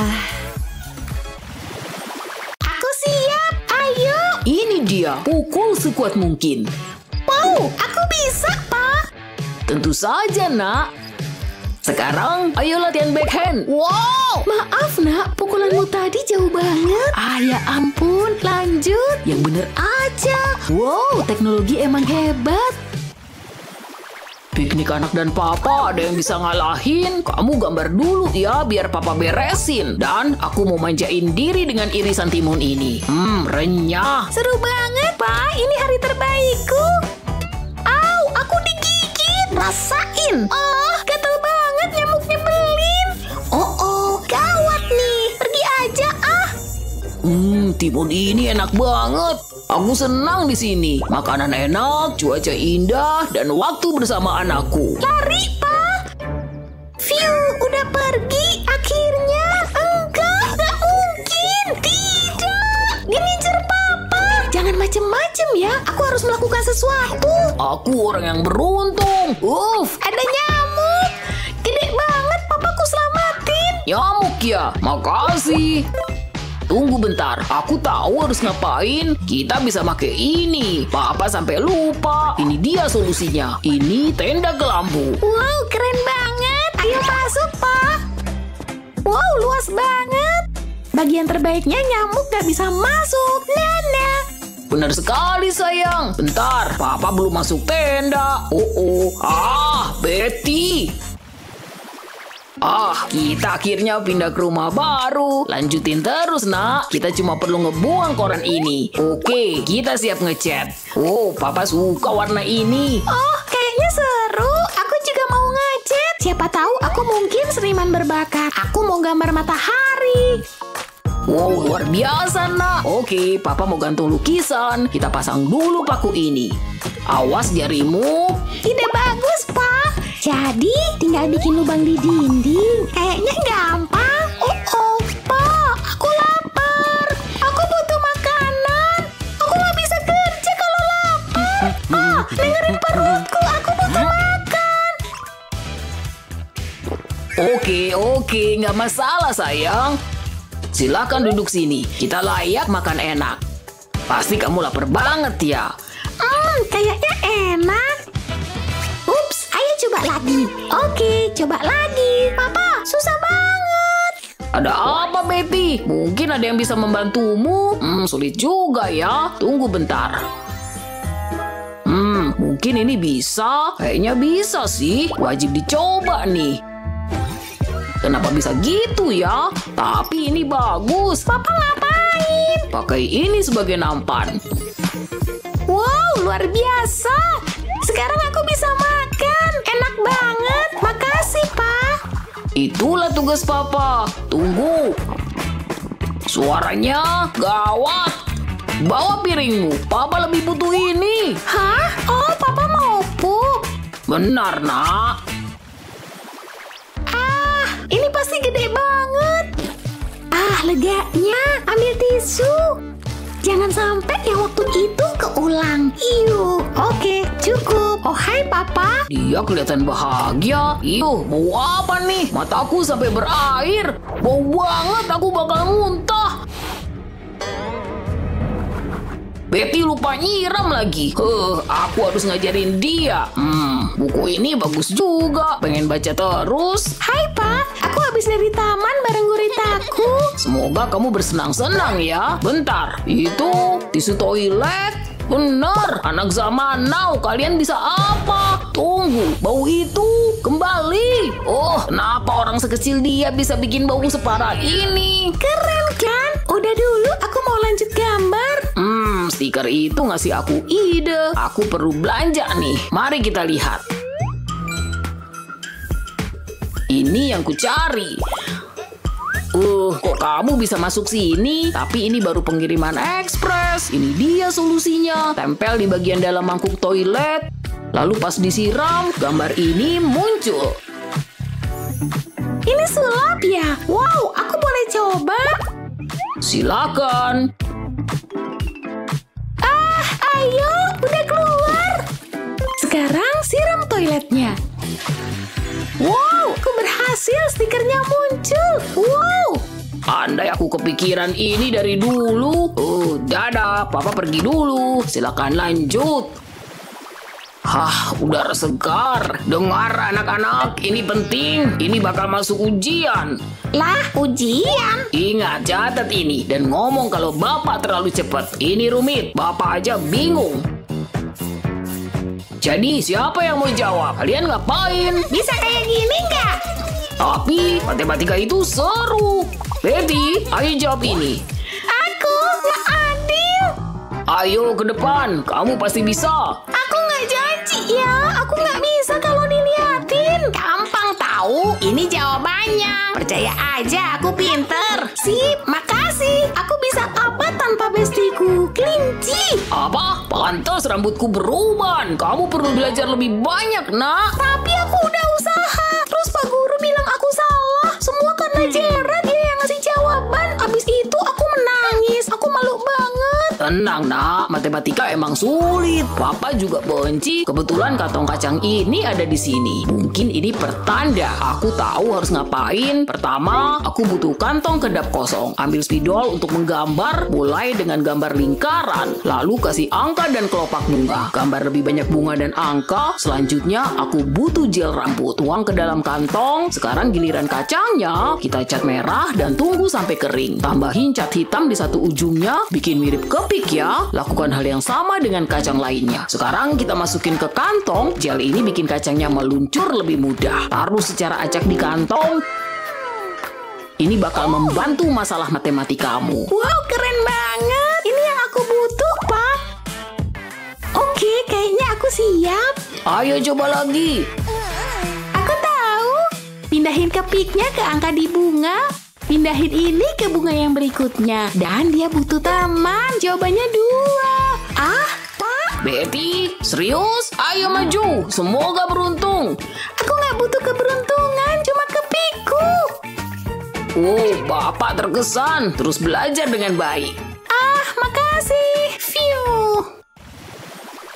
Aku siap. Ayo. Ini dia, pukul sekuat mungkin. Wow, aku bisa, Pak. Tentu saja, nak. Sekarang, ayo latihan backhand. Wow. Maaf nak, pukulanmu tadi jauh banget. Ah ya ampun, lanjut. Yang bener aja. Wow, teknologi emang hebat. Piknik anak dan papa, ada yang bisa ngalahin? Kamu gambar dulu ya, biar papa beresin. Dan aku mau manjain diri dengan irisan timun ini. Hmm, renyah. Seru banget, Pak. Ini hari terbaikku. Au, aku digigit. Rasain. Oh, gatel banget, nyamuk nyebelin. Oh, oh, gawat nih. Pergi aja, ah. Hmm, timun ini enak banget. Aku senang di sini. Makanan enak, cuaca indah, dan waktu bersama anakku. Lari, Pak. Fiu, udah pergi akhirnya. Enggak, enggak mungkin. Tidak. Dinijer Papa. Jangan macem-macem ya. Aku harus melakukan sesuatu. Aku orang yang beruntung. Uff. Ada nyamuk. Gede banget, papaku selamatin. Nyamuk ya, makasih. Tunggu bentar, aku tahu harus ngapain. Kita bisa pakai ini. Papa sampai lupa. Ini dia solusinya. Ini tenda kelambu. Wow, keren banget. Ayo masuk, Pak. Wow, luas banget. Bagian terbaiknya nyamuk gak bisa masuk. Nana. Benar sekali sayang. Bentar, Papa belum masuk tenda. Oh, oh. Ah, Betty. Ah, kita akhirnya pindah ke rumah baru. Lanjutin terus, nak. Kita cuma perlu ngebuang koran ini. Oke, kita siap ngecat. Oh, Papa suka warna ini. Oh, kayaknya seru. Aku juga mau ngecat. Siapa tahu aku mungkin seniman berbakat. Aku mau gambar matahari. Wow, luar biasa, nak. Oke, Papa mau gantung lukisan. Kita pasang dulu paku ini. Awas jarimu. Ide bagus, Pak. Jadi, tinggal bikin lubang di dinding. Kayaknya gampang. Oh, oh, Pak. Aku lapar. Aku butuh makanan. Aku nggak bisa kerja kalau lapar. Ah, dengerin perutku. Aku butuh makan. Oke, oke. Nggak masalah, sayang. Silakan duduk sini. Kita layak makan enak. Pasti kamu lapar banget ya. Hmm, kayaknya enak. Ups, ayo coba lagi. Oke, coba lagi. Papa, susah banget. Ada apa, Betty? Mungkin ada yang bisa membantumu? Hmm, sulit juga ya. Tunggu bentar. Hmm, mungkin ini bisa. Kayaknya bisa sih. Wajib dicoba nih. Kenapa bisa gitu ya? Tapi ini bagus. Papa ngapain? Pakai ini sebagai nampan. Wow, luar biasa. Sekarang aku bisa makan. Enak banget. Makasih, Pak. Itulah tugas Papa. Tunggu. Suaranya gawat. Bawa piringmu. Papa lebih butuh ini. Hah? Oh, Papa mau pup. Benar, nak. Ah, ini pasti gede banget. Ah, leganya. Ambil tisu. Jangan sampai yang waktu itu keulang. Iu. Oke, cukup. Oh, hai Papa. Dia kelihatan bahagia. Ih, bau apa nih? Mataku sampai berair. Bau banget, aku bakal muntah. Betty lupa nyiram lagi. Huh, aku harus ngajarin dia. Hmm, buku ini bagus juga. Pengen baca terus. Hai Pak, aku habis dari taman bareng guritaku. Semoga kamu bersenang-senang ya. Bentar, itu tisu toilet. Benar, anak zaman now. Kalian bisa apa? Tunggu, bau itu kembali. Oh, kenapa orang sekecil dia bisa bikin bau separah ini? Keren kan? Udah dulu, aku mau lanjut gambar. Hmm, stiker itu ngasih aku ide. Aku perlu belanja nih. Mari kita lihat. Ini yang kucari. Uh, kok kamu bisa masuk sini? Tapi ini baru pengiriman ekspres. Ini dia solusinya. Tempel di bagian dalam mangkuk toilet. Lalu pas disiram, gambar ini muncul. Ini sulap ya? Wow, aku boleh coba? Silakan. Ah, ayo, udah keluar. Sekarang siram toiletnya. Wow, aku berhasil, stikernya muncul. Wow. Andai aku kepikiran ini dari dulu. Oh, dadah, Papa pergi dulu. Silakan lanjut. Hah, udara segar. Dengar anak-anak, ini penting. Ini bakal masuk ujian. Lah, ujian? Ingat, catat ini. Dan ngomong kalau Bapak terlalu cepat. Ini rumit, Bapak aja bingung. Jadi, siapa yang mau jawab? Kalian ngapain? Bisa kayak gini nggak? Tapi, matematika itu seru. Betty, ayo jawab ini. Aku nggak adil. Ayo ke depan, kamu pasti bisa. Aku nggak janji ya, aku nggak bisa kalau diliatin. Gampang tahu, ini jawabannya. Percaya aja, aku pinter. Sip, makasih. Aku bisa apa tanpa bestiku? Kelinci. Apa? Pantas rambutku beruban. Kamu perlu belajar lebih banyak, nak. Tapi aku udah usaha. Terus Pak Guru bilang aku salah. Semua karena Jera, dia yang ngasih jawaban. Abis itu aku menangis. Aku malu banget. Tenang nak, matematika emang sulit. Papa juga benci. Kebetulan kantong kacang ini ada di sini. Mungkin ini pertanda aku tahu harus ngapain. Pertama, aku butuh kantong kedap kosong. Ambil spidol untuk menggambar, mulai dengan gambar lingkaran. Lalu kasih angka dan kelopak bunga. Gambar lebih banyak bunga dan angka. Selanjutnya, aku butuh gel rambut. Tuang ke dalam kantong. Sekarang giliran kacangnya. Kita cat merah dan tunggu sampai kering. Tambahin cat hitam di satu ujungnya. Bikin mirip kepik ya. Lakukan hal yang sama dengan kacang lainnya. Sekarang kita masukin ke kantong. Gel ini bikin kacangnya meluncur lebih mudah. Taruh secara acak di kantong. Ini bakal membantu masalah matematikamu. Wow, keren banget. Ini yang aku butuh, Pak. Oke, kayaknya aku siap. Ayo coba lagi. Aku tahu. Pindahin kepiknya ke angka di bunga. Pindahin ini ke bunga yang berikutnya. Dan dia butuh teman. Jawabannya dua. Ah, Pak. Betty, serius? Ayo maju. Semoga beruntung. Aku nggak butuh keberuntungan. Cuma kepikku. Oh, Bapak terkesan. Terus belajar dengan baik.